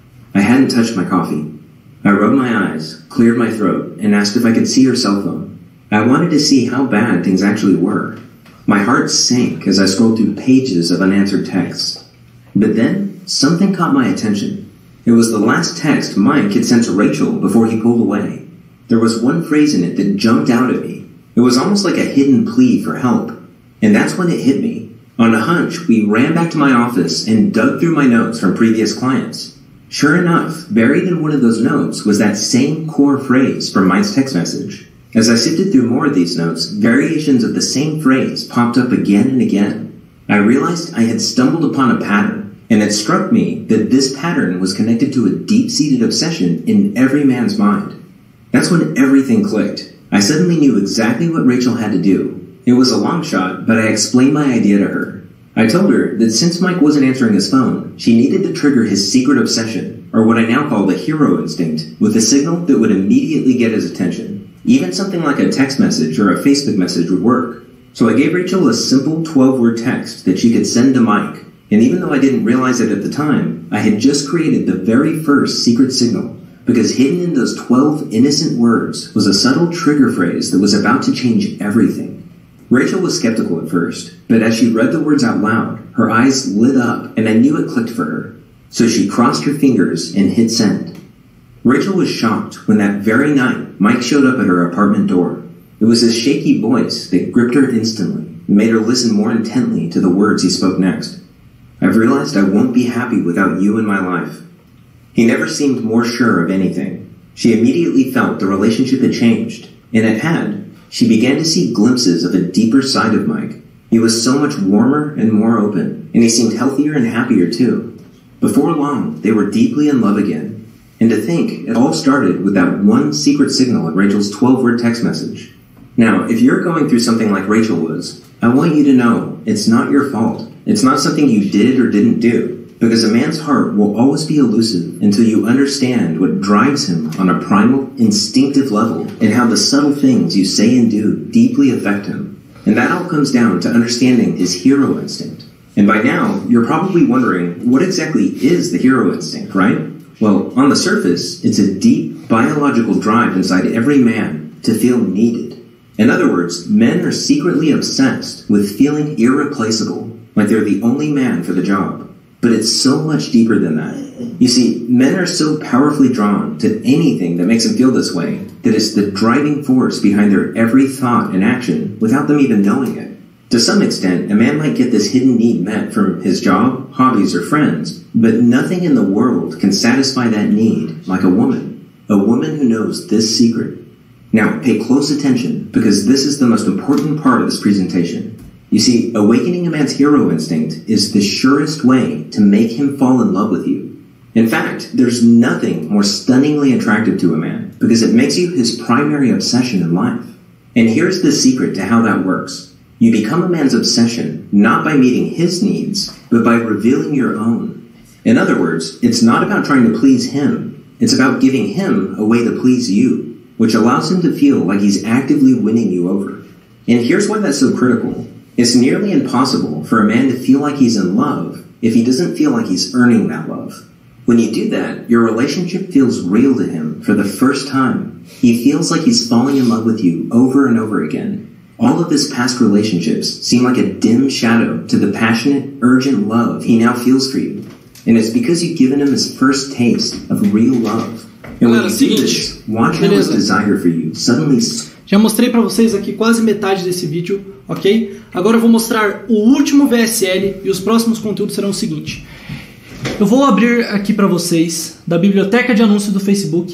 [SPEAKER 9] I hadn't touched my coffee. I rubbed my eyes, cleared my throat, and asked if I could see her cell phone. I wanted to see how bad things actually were. My heart sank as I scrolled through pages of unanswered texts. But then, something caught my attention. It was the last text Mike had sent to Rachel before he pulled away. There was one phrase in it that jumped out at me. It was almost like a hidden plea for help. And that's when it hit me. On a hunch, we ran back to my office and dug through my notes from previous clients. Sure enough, buried in one of those notes was that same core phrase from Mike's text message. As I sifted through more of these notes, variations of the same phrase popped up again and again. I realized I had stumbled upon a pattern, and it struck me that this pattern was connected to a deep-seated obsession in every man's mind. That's when everything clicked. I suddenly knew exactly what Rachel had to do. It was a long shot, but I explained my idea to her. I told her that since Mike wasn't answering his phone, she needed to trigger his secret obsession, or what I now call the hero instinct, with a signal that would immediately get his attention. Even something like a text message or a Facebook message would work. So I gave Rachel a simple 12-word text that she could send to Mike, and even though I didn't realize it at the time, I had just created the very first secret signal, because hidden in those 12 innocent words was a subtle trigger phrase that was about to change everything. Rachel was skeptical at first, but as she read the words out loud, her eyes lit up and I knew it clicked for her. So she crossed her fingers and hit send. Rachel was shocked when that very night Mike showed up at her apartment door. It was his shaky voice that gripped her instantly and made her listen more intently to the words he spoke next. I've realized I won't be happy without you in my life. He never seemed more sure of anything. She immediately felt the relationship had changed, and it had. She began to see glimpses of a deeper side of Mike. He was so much warmer and more open, and he seemed healthier and happier too. Before long, they were deeply in love again. And to think, it all started with that one secret signal in Rachel's 12-word text message. Now, if you're going through something like Rachel was, I want you to know it's not your fault. It's not something you did or didn't do. Because a man's heart will always be elusive until you understand what drives him on a primal, instinctive level and how the subtle things you say and do deeply affect him. And that all comes down to understanding his hero instinct. And by now, you're probably wondering, what exactly is the hero instinct, right? Well, on the surface, it's a deep biological drive inside every man to feel needed. In other words, men are secretly obsessed with feeling irreplaceable, like they're the only man for the job. But it's so much deeper than that. You see, men are so powerfully drawn to anything that makes them feel this way that it's the driving force behind their every thought and action without them even knowing it. To some extent, a man might get this hidden need met from his job, hobbies, or friends, but nothing in the world can satisfy that need like a woman who knows this secret. Now, pay close attention because this is the most important part of this presentation. You see, awakening a man's hero instinct is the surest way to make him fall in love with you. In fact, there's nothing more stunningly attractive to a man because it makes you his primary obsession in life. And here's the secret to how that works. You become a man's obsession not by meeting his needs, but by revealing your own. In other words, it's not about trying to please him. It's about giving him a way to please you, which allows him to feel like he's actively winning you over. And here's why that's so critical. It's nearly impossible for a man to feel like he's in love if he doesn't feel like he's earning that love. When you do that, your relationship feels real to him for the first time. He feels like he's falling in love with you over and over again. All of his past relationships seem like a dim shadow to the passionate, urgent love he now feels for you. And it's because you've given him his first taste of real love. And when you do this, watch how his desire for you suddenly...
[SPEAKER 1] Já mostrei para vocês aqui quase metade desse vídeo, ok? Agora eu vou mostrar o último VSL e os próximos conteúdos serão o seguinte. Eu vou abrir aqui para vocês da biblioteca de anúncios do Facebook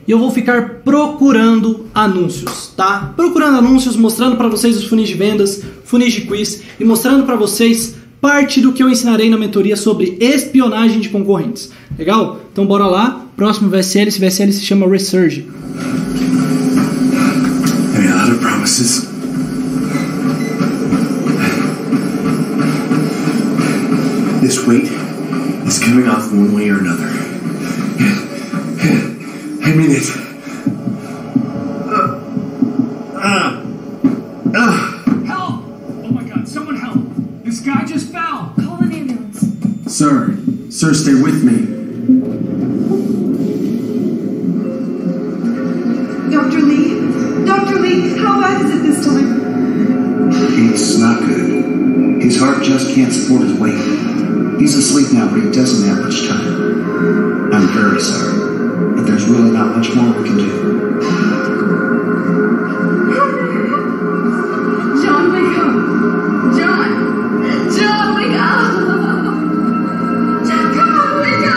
[SPEAKER 1] e eu vou ficar procurando anúncios, tá? Procurando anúncios, mostrando para vocês os funis de vendas, funis de quiz e mostrando para vocês parte do que eu ensinarei na mentoria sobre espionagem de concorrentes. Legal? Então bora lá. Próximo VSL, esse VSL se chama Resurge.
[SPEAKER 5] I made a lot of promises. This weight is coming off one way or another. I mean it.
[SPEAKER 10] Help! Oh my God, someone help! This guy just fell!
[SPEAKER 7] Call an ambulance.
[SPEAKER 5] Sir, stay with me.
[SPEAKER 11] Dr. Lee, how bad is it this time?
[SPEAKER 2] It's not good. His heart just can't support his weight. He's asleep now, but he doesn't have much time. I'm very sorry, but there's really not much more we can do.
[SPEAKER 11] John, wake up! John, wake up! John, come on, wake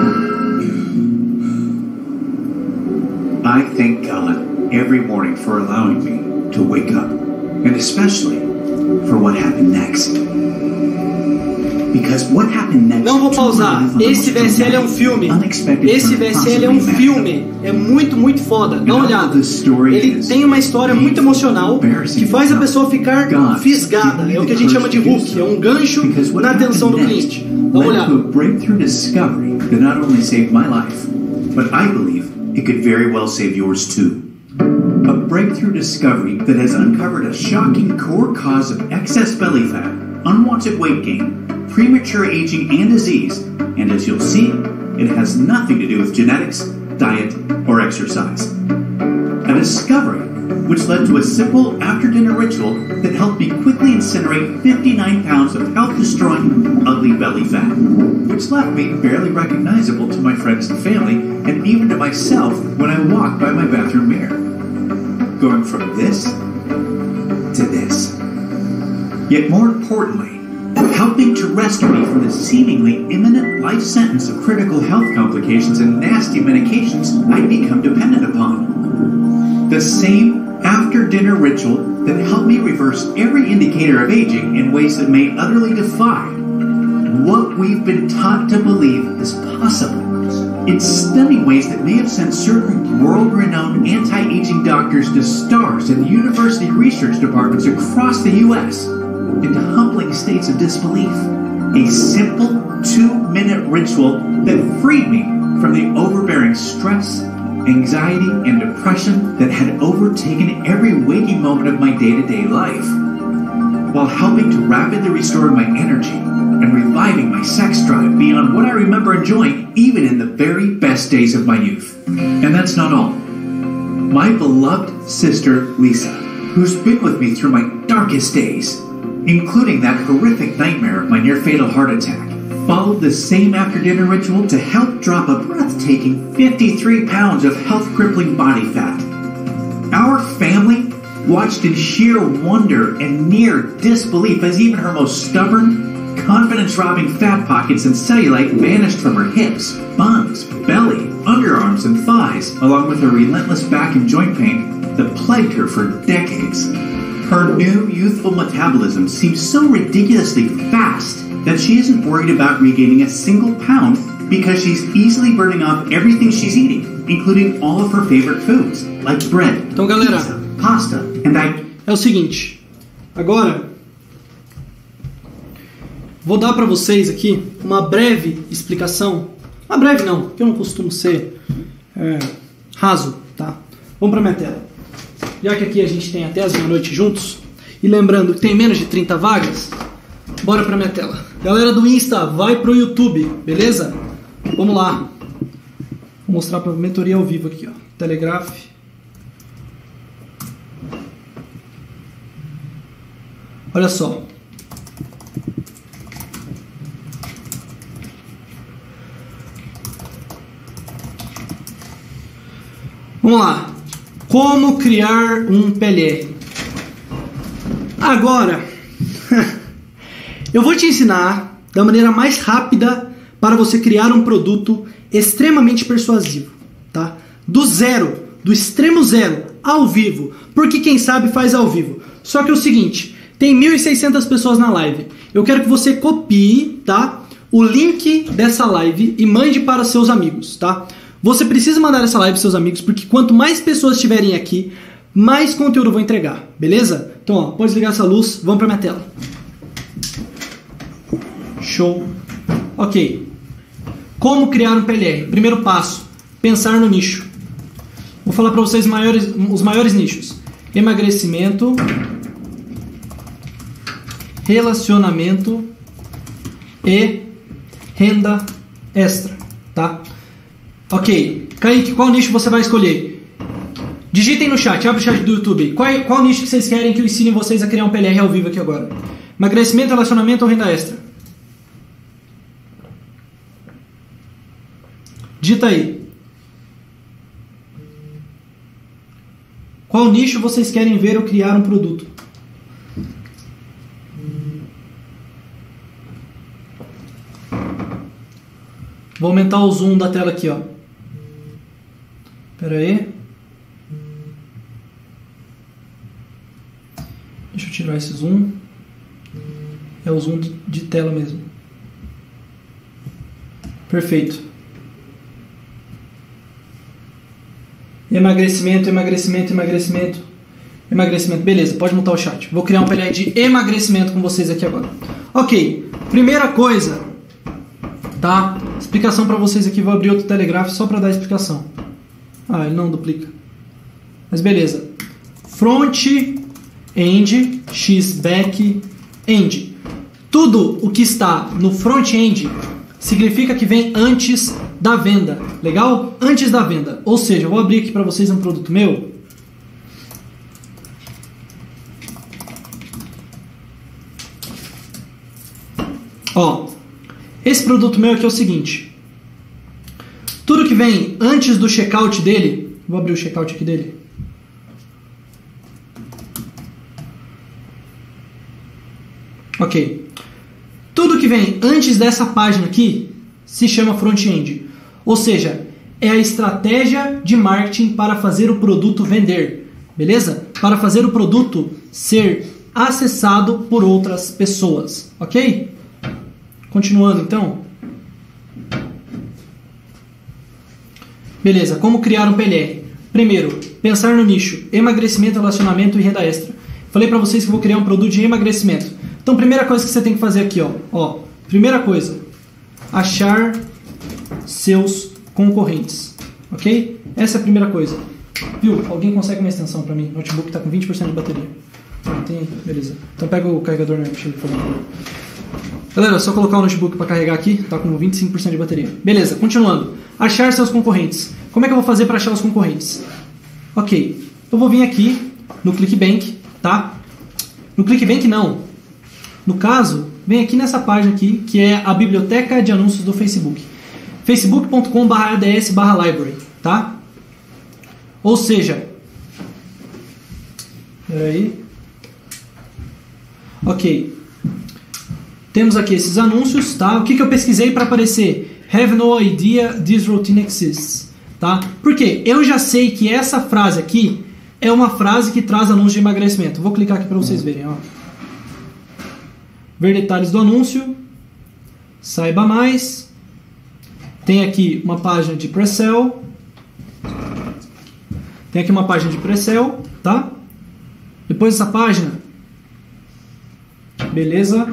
[SPEAKER 11] up!
[SPEAKER 5] I thank God every morning for allowing me to wake up, and especially for what happened next. Because what happened next.
[SPEAKER 1] Não vou pausar. Esse VSL é um filme. Esse VSL é um filme. É muito, muito foda. Dá uma olhada. Ele tem uma história muito emocional que faz a pessoa ficar fisgada. É o que a gente chama de hook. É um gancho na atenção do cliente. Dá uma olhada.
[SPEAKER 5] Breakthrough discovery that not only saved my life, but I believe it could very well save yours too. A breakthrough discovery that has uncovered a shocking core cause of excess belly fat, unwanted weight gain, premature aging, and disease. And as you'll see, it has nothing to do with genetics, diet, or exercise. A discovery which led to a simple after-dinner ritual that helped me quickly incinerate 59 pounds of health-destroying, ugly belly fat, which left me barely recognizable to my friends and family, and even to myself when I walked by my bathroom mirror. Going from this to this. Yet more importantly, helping to rescue me from the seemingly imminent life sentence of critical health complications and nasty medications I'd become dependent upon. The same after-dinner ritual that helped me reverse every indicator of aging in ways that may utterly defy what we've been taught to believe is possible. In stunning ways that may have sent certain world-renowned anti-aging doctors to stars in university research departments across the U.S. into humbling states of disbelief. A simple 2-minute ritual that freed me from the overbearing stress, anxiety, and depression that had overtaken every waking moment of my day-to-day life, while helping to rapidly restore my energy and reviving my sex drive beyond what I remember enjoying even in the very best days of my youth. And that's not all. My beloved sister, Lisa, who's been with me through my darkest days, including that horrific nightmare of my near-fatal heart attack, followed the same after-dinner ritual to help drop a breathtaking 53 pounds of health-crippling body fat. Our family watched in sheer wonder and near disbelief as even her most stubborn, confidence-robbing fat pockets and cellulite vanished from her hips, buns, belly, underarms, and thighs, along with her relentless back and joint pain that plagued her for decades. Her new youthful metabolism seems so ridiculously fast that she isn't worried about regaining a single pound because she's easily burning off everything she's eating, including all of her favorite foods, like bread,
[SPEAKER 1] então, galera,
[SPEAKER 5] pizza, pasta, and
[SPEAKER 1] é o seguinte, agora vou dar para vocês aqui uma breve explicação. Uma breve não, porque eu não costumo ser raso, tá? Vamos para minha tela. Já que aqui a gente tem até as meia-noite juntos, e lembrando que tem menos de 30 vagas, bora pra minha tela. Galera do Insta, vai pro YouTube, beleza? Vamos lá. Vou mostrar pra mentoria ao vivo aqui, ó. Telegraph. Olha só. Vamos lá. Como criar um PLR? Agora, eu vou te ensinar da maneira mais rápida para você criar um produto extremamente persuasivo, tá? do zero, do extremo zero, ao vivo, porque quem sabe faz ao vivo. Só que é o seguinte, tem 1.600 pessoas na live. Eu quero que você copie, tá, o link dessa live e mande para seus amigos, tá? Você precisa mandar essa live para seus amigos, porque quanto mais pessoas estiverem aqui, mais conteúdo eu vou entregar, beleza? Então, ó, pode desligar essa luz, vamos para minha tela. Show. Ok. Como criar um PLR? Primeiro passo, pensar no nicho. Vou falar para vocês os maiores nichos. Emagrecimento, relacionamento e renda extra, tá? Ok. Kaique, qual nicho você vai escolher? Digitem no chat, abre o chat do YouTube. Qual nicho que vocês querem que eu ensine vocês a criar um PLR ao vivo aqui agora? Emagrecimento, relacionamento ou renda extra? Digita aí. Qual nicho vocês querem ver eu criar um produto? Vou aumentar o zoom da tela aqui, ó. Espera aí. Deixa eu tirar esse zoom. É o zoom de tela mesmo. Perfeito. Emagrecimento, emagrecimento, emagrecimento. Emagrecimento, beleza, pode mutar o chat. Vou criar um PLR de emagrecimento com vocês aqui agora. Ok, primeira coisa, tá? Explicação para vocês aqui, vou abrir outro Telegraph só para dar explicação. Ah, ele não duplica. Mas beleza. Front-end, x-back-end. Tudo o que está no front-end significa que vem antes da venda. Legal? Antes da venda. Ou seja, eu vou abrir aqui para vocês um produto meu. Ó, esse produto meu aqui é o seguinte. Tudo que vem antes do checkout dele, vou abrir o checkout aqui dele. Ok. Tudo que vem antes dessa página aqui se chama front-end. Ou seja, é a estratégia de marketing para fazer o produto vender. Beleza? Para fazer o produto ser acessado por outras pessoas. Ok? Continuando então. Beleza, como criar um PLR? Primeiro, pensar no nicho, emagrecimento, relacionamento e renda extra. Falei para vocês que eu vou criar um produto de emagrecimento. Então, primeira coisa que você tem que fazer aqui, ó. Primeira coisa, achar seus concorrentes, ok? Essa é a primeira coisa. Viu? Alguém consegue uma extensão para mim? O notebook está com 20% de bateria. Tem? Beleza. Então pega o carregador na mochila, por favor. Galera, é só colocar o notebook para carregar aqui, tá com 25% de bateria. Beleza, continuando. Achar seus concorrentes. Como é que eu vou fazer para achar os concorrentes? Ok, eu vou vir aqui no ClickBank, tá? No ClickBank não. No caso, vem aqui nessa página aqui, que é a biblioteca de anúncios do Facebook. facebook.com/ads/library, tá? Ou seja, peraí. Ok. Temos aqui esses anúncios, tá? O que eu pesquisei para aparecer? Have no idea this routine exists, tá? Por quê? Eu já sei que essa frase aqui é uma frase que traz anúncio de emagrecimento. Vou clicar aqui para vocês verem, ó. Ver detalhes do anúncio. Saiba mais. Tem aqui uma página de pre-sell. Tem aqui uma página de pre-sell, tá? Depois dessa página. Beleza.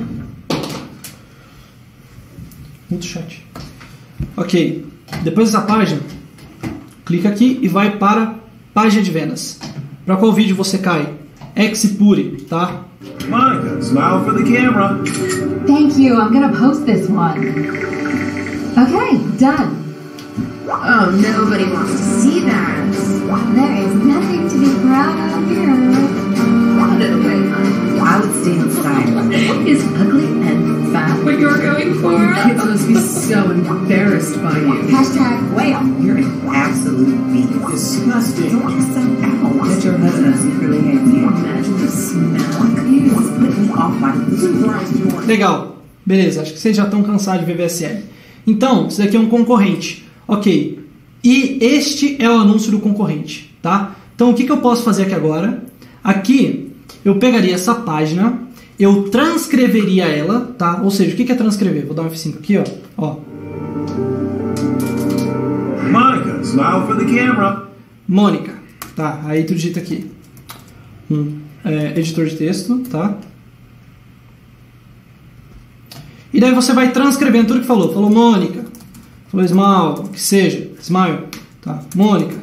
[SPEAKER 1] Muito chat. Ok. Depois dessa página, clica aqui e vai para página de vendas. Para qual vídeo você cai? Expuri, tá?
[SPEAKER 5] Monica, smile for the camera.
[SPEAKER 3] Thank you. I'm gonna post this one. Okay, done.
[SPEAKER 11] Oh, nobody wants to see that.
[SPEAKER 4] There is nothing to be proud of here.
[SPEAKER 11] Put it away, hon. I would stay inside. Is ugly and fat what you're going for?
[SPEAKER 12] Kids must be so embarrassed by you.
[SPEAKER 4] Hashtag whale.
[SPEAKER 12] You're an absolute beast. Disgusting. Don't kiss them out. That your husband secretly hates you. Imagine the smell. You just put me off my food.
[SPEAKER 1] Legal. Beleza, acho que vocês já estão cansados de ver VSL. Então, isso daqui é um concorrente. Ok. e este é o anúncio do concorrente, tá? Então o que eu posso fazer aqui agora? Aqui eu pegaria essa página, eu transcreveria ela, tá? Ou seja, o que é transcrever? Vou dar um F5 aqui, ó.
[SPEAKER 5] Monica, smile for the camera.
[SPEAKER 1] Mônica, tá? Aí tu digita aqui editor de texto, tá? E daí você vai transcrevendo tudo que falou. Falou Mônica, falou smile, que seja, smile, tá? Mônica.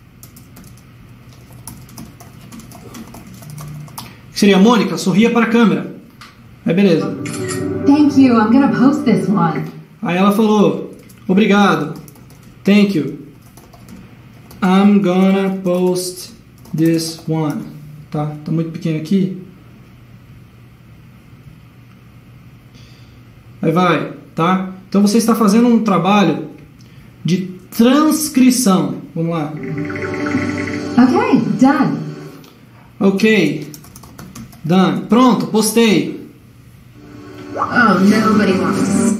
[SPEAKER 1] Que seria Mônica, sorria para a câmera. Aí beleza.
[SPEAKER 13] Thank you, I'm gonna post this one.
[SPEAKER 1] Aí ela falou, obrigado, thank you, I'm gonna post this one. Tá muito pequeno aqui. Aí vai, tá? Então você está fazendo um trabalho de transcrição. Vamos lá.
[SPEAKER 13] Ok, done.
[SPEAKER 1] Ok, done. Pronto, postei.
[SPEAKER 13] Oh, nobody wants.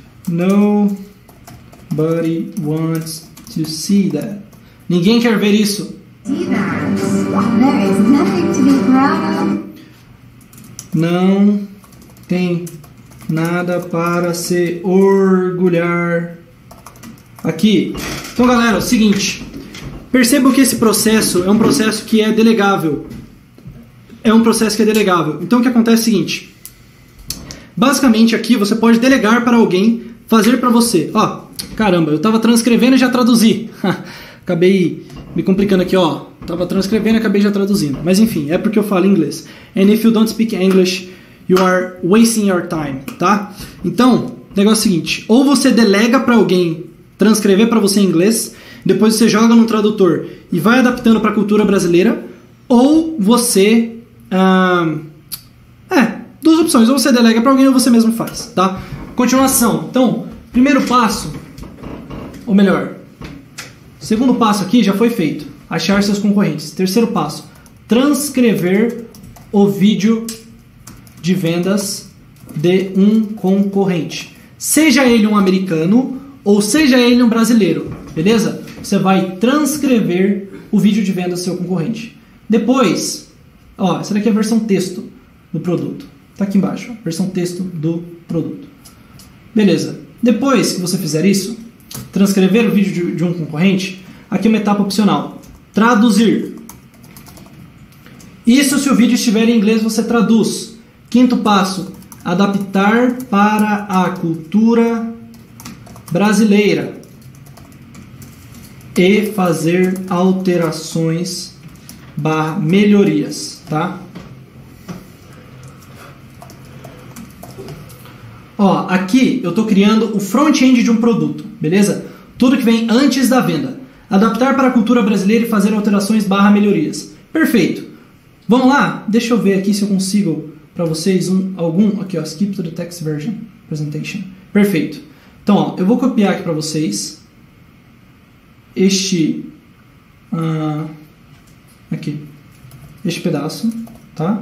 [SPEAKER 1] Nobody wants to see that. Ninguém quer ver isso.
[SPEAKER 4] See that? There is nothing to be proud of.
[SPEAKER 1] Não tem nada para se orgulhar. Aqui. Então, galera, é o seguinte. Percebam que esse processo é um processo que é delegável. Então, o que acontece é o seguinte. Basicamente, aqui você pode delegar para alguém fazer para você. Ó, caramba, eu estava transcrevendo e já traduzi. Acabei me complicando aqui, ó. Estava transcrevendo e acabei já traduzindo. Mas enfim, é porque eu falo inglês. And if you don't speak English, you are wasting your time, tá? Então, o negócio é o seguinte. Ou você delega para alguém transcrever para você em inglês, depois você joga no tradutor e vai adaptando para a cultura brasileira, ou você... duas opções. Ou você delega para alguém ou você mesmo faz, tá? Continuação. Então, primeiro passo, ou melhor, segundo passo aqui já foi feito. Achar seus concorrentes. Terceiro passo, transcrever o vídeo de vendas de um concorrente. Seja ele um americano ou seja ele um brasileiro, beleza? Você vai transcrever o vídeo de vendas do seu concorrente. Depois, ó, essa daqui é a versão texto do produto. Tá aqui embaixo, ó, versão texto do produto. Beleza. Depois que você fizer isso, transcrever o vídeo de um concorrente, aqui é uma etapa opcional. Traduzir. Isso se o vídeo estiver em inglês, você traduz. Quinto passo, adaptar para a cultura brasileira e fazer alterações / melhorias, tá? Ó, aqui eu estou criando o front-end de um produto, beleza? Tudo que vem antes da venda. Adaptar para a cultura brasileira e fazer alterações / melhorias. Perfeito. Vamos lá? Deixa eu ver aqui se eu consigo para vocês algum... Aqui, ó, skip to the text version presentation. Perfeito. Então, ó, eu vou copiar aqui para vocês este pedaço, tá?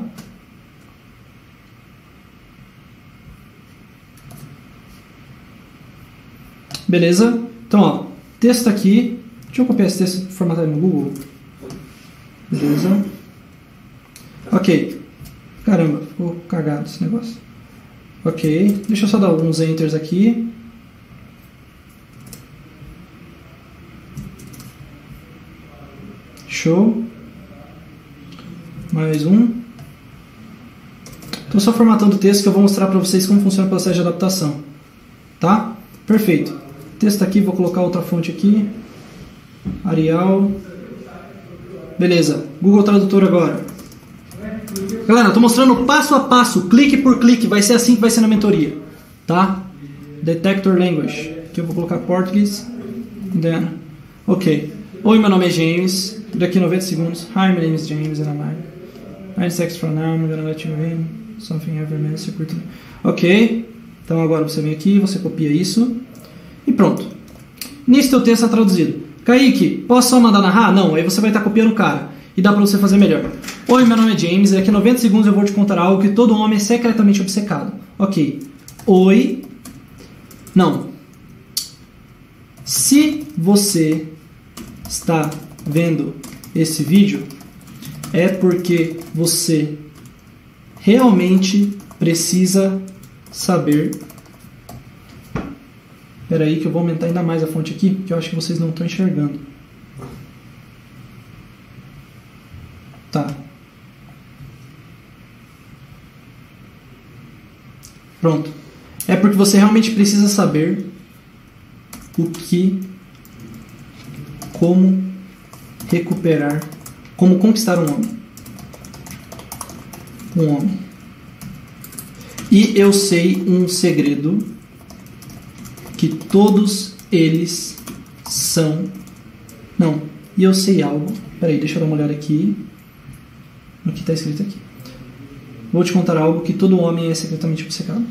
[SPEAKER 1] Beleza? Então, ó, texto aqui. Deixa eu copiar esse texto e formatar no Google. Beleza? Ok. Caramba, ficou cagado esse negócio. Ok. Deixa eu só dar alguns enters aqui. Show. Mais um. Estou só formatando o texto que eu vou mostrar para vocês como funciona o processo de adaptação. Tá? Perfeito. O texto aqui, vou colocar outra fonte aqui. Arial. Beleza. Google Tradutor agora. Galera, estou mostrando passo a passo, clique por clique. Vai ser assim que vai ser na mentoria. Tá? Detector Language. Aqui eu vou colocar português. Then. Ok. Oi, meu nome é James. Daqui 90 segundos. Hi, my name is James and I'm 9 seconds from now. I'm gonna let you in. Something ever messed up. Ok. Então agora você vem aqui, você copia isso. E pronto. Nisso teu texto está traduzido. Kaique, posso só mandar narrar? Não, aí você vai estar copiando o cara. E dá para você fazer melhor. Oi, meu nome é James. Daqui a 90 segundos eu vou te contar algo que todo homem é secretamente obcecado. Ok. Oi. Não. Se você está vendo esse vídeo é porque você realmente precisa saber. Espera aí que eu vou aumentar ainda mais a fonte aqui, que eu acho que vocês não estão enxergando. Tá. Pronto. É porque você realmente precisa saber como recuperar, como conquistar um homem. E eu sei um segredo que todos eles são. Não, e eu sei algo. Peraí, deixa eu dar uma olhada aqui no que está escrito aqui. Vou te contar algo que todo homem é secretamente obcecado.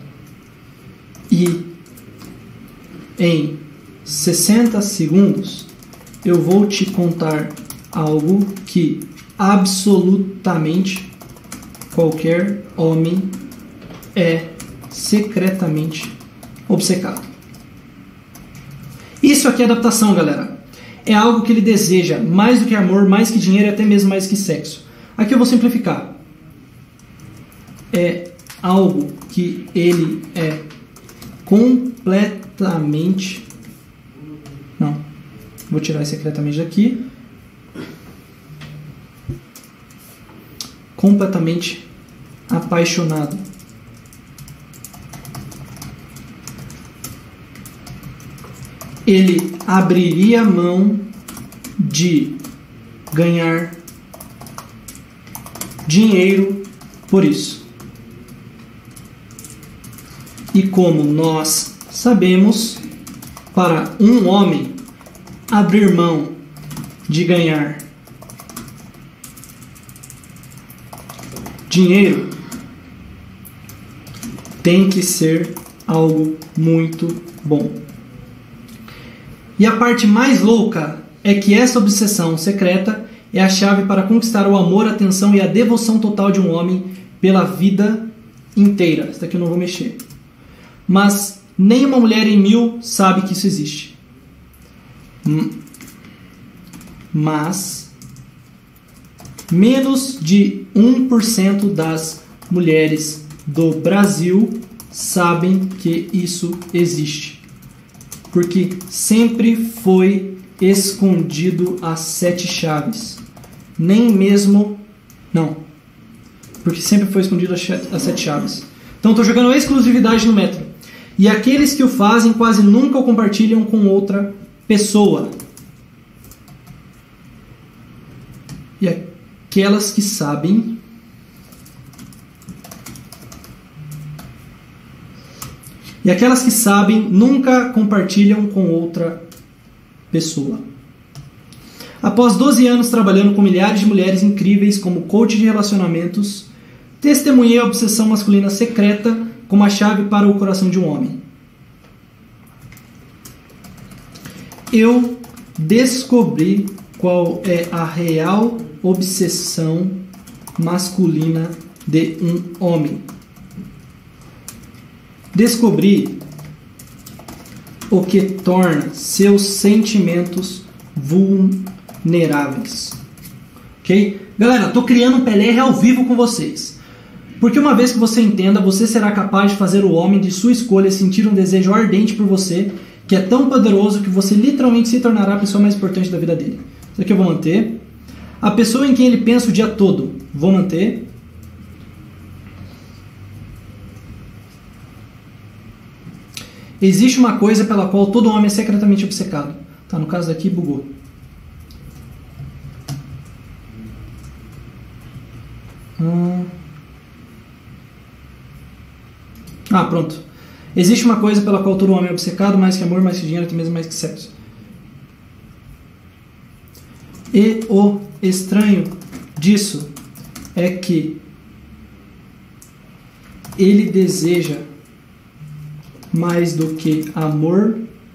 [SPEAKER 1] E em 60 segundos eu vou te contar algo que absolutamente qualquer homem é secretamente obcecado. Isso aqui é adaptação, galera. É algo que ele deseja mais do que amor, mais que dinheiro e até mesmo mais que sexo. Aqui eu vou simplificar. É algo que ele é completamente... Não. Vou tirar secretamente daqui. Completamente apaixonado. Ele abriria mão de ganhar dinheiro por isso. E como nós sabemos, para um homem abrir mão de ganhar dinheiro tem que ser algo muito bom. E a parte mais louca é que essa obsessão secreta é a chave para conquistar o amor, a atenção e a devoção total de um homem pela vida inteira. Essa daqui eu não vou mexer. Mas nenhuma mulher em 1000 sabe que isso existe. Mas menos de 1% das mulheres do Brasil sabem que isso existe. Porque sempre foi escondido as 7 chaves. Nem mesmo... Não. Porque sempre foi escondido as 7 chaves. Então estou jogando exclusividade no metro. E aqueles que o fazem quase nunca o compartilham com outra pessoa. E aquelas que sabem... E aquelas que sabem nunca compartilham com outra pessoa. Após 12 anos trabalhando com milhares de mulheres incríveis como coach de relacionamentos, testemunhei a obsessão masculina secreta como a chave para o coração de um homem. Eu descobri qual é a real obsessão masculina de um homem. Descobri o que torna seus sentimentos vulneráveis. Ok? Galera, estou criando um PLR ao vivo com vocês. Porque uma vez que você entenda, você será capaz de fazer o homem de sua escolha sentir um desejo ardente por você, que é tão poderoso que você literalmente se tornará a pessoa mais importante da vida dele. Isso aqui eu vou manter. A pessoa em quem ele pensa o dia todo, vou manter. Existe uma coisa pela qual todo homem é secretamente obcecado. Tá, no caso daqui, bugou. Pronto. Existe uma coisa pela qual todo homem é obcecado, mais que amor, mais que dinheiro, até mesmo mais que sexo. E o estranho disso é que ele deseja mais do que amor,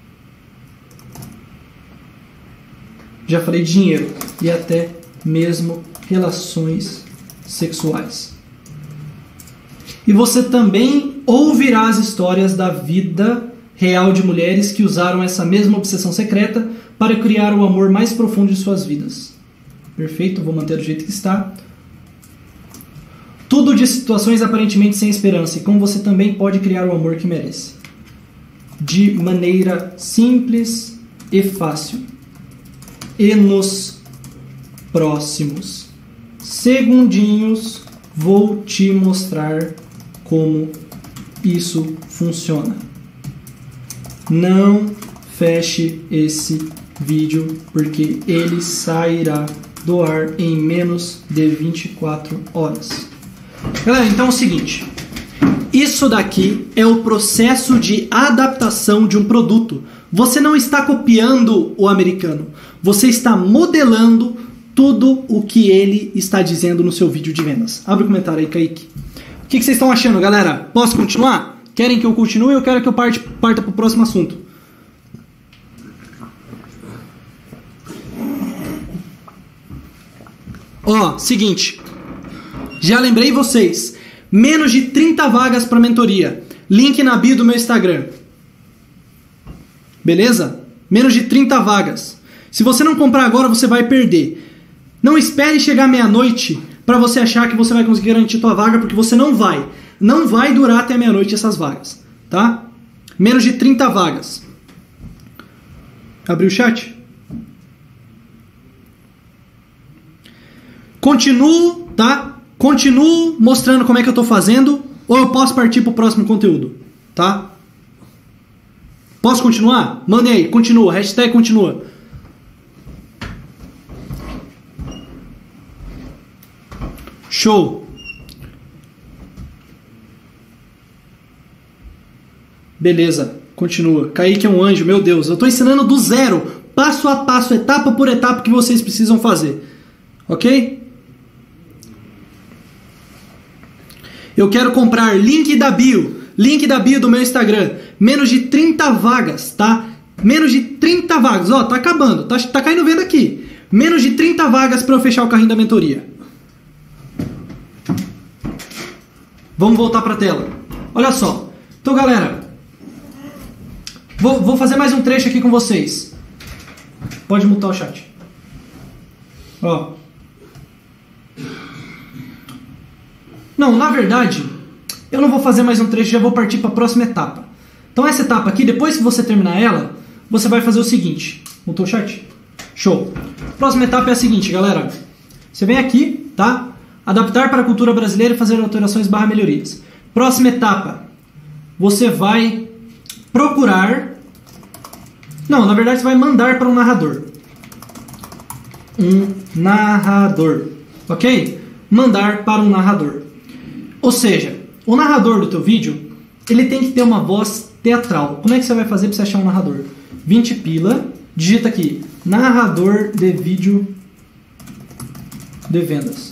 [SPEAKER 1] já falei dinheiro, e até mesmo relações sexuais. E você também ouvirá as histórias da vida real de mulheres que usaram essa mesma obsessão secreta para criar o amor mais profundo de suas vidas. Perfeito, vou manter do jeito que está. Tudo de situações aparentemente sem esperança e como você também pode criar o amor que merece. De maneira simples e fácil. E nos próximos segundinhos vou te mostrar como isso funciona. Não feche esse vídeo porque ele sairá do ar em menos de 24 horas. Galera, então é o seguinte. Isso daqui é o processo de adaptação de um produto. Você não está copiando o americano. Você está modelando tudo o que ele está dizendo no seu vídeo de vendas. Abre o comentário aí, Kaique. O que vocês estão achando, galera? Posso continuar? Querem que eu continue ou eu quero que eu parta para o próximo assunto? Ó, seguinte. Já lembrei vocês. Menos de 30 vagas para mentoria. Link na bio do meu Instagram. Beleza? Menos de 30 vagas. Se você não comprar agora, você vai perder. Não espere chegar meia-noite para você achar que você vai conseguir garantir tua vaga, porque você não vai. Não vai durar até meia-noite essas vagas, tá? Menos de 30 vagas. Abriu o chat? Continuo, tá? Continuo mostrando como é que eu tô fazendo, ou eu posso partir pro próximo conteúdo, tá? Posso continuar? Mandem aí, continua, hashtag continua. Show. Beleza, continua. Kaique é um anjo, meu Deus. Eu estou ensinando do zero, passo a passo, etapa por etapa que vocês precisam fazer. Ok? Eu quero comprar link da bio do meu Instagram. Menos de 30 vagas, tá? Menos de 30 vagas. Ó, tá acabando, tá caindo venda aqui. Menos de 30 vagas para eu fechar o carrinho da mentoria. Vamos voltar para a tela. Olha só. Então, galera, vou fazer mais um trecho aqui com vocês. Pode mutar o chat. Ó. Não, na verdade, eu não vou fazer mais um trecho, já vou partir para a próxima etapa. Então, essa etapa aqui, depois que você terminar ela, você vai fazer o seguinte. Mutou o chat? Show. Próxima etapa é a seguinte, galera. Você vem aqui, tá? Adaptar para a cultura brasileira e fazer alterações / melhorias. Próxima etapa. Você vai procurar... Não, na verdade você vai mandar para um narrador. Um narrador. Ok? Mandar para um narrador. Ou seja, o narrador do teu vídeo, ele tem que ter uma voz teatral. Como é que você vai fazer para você achar um narrador? 20 pila. Digita aqui. Narrador de vídeo de vendas.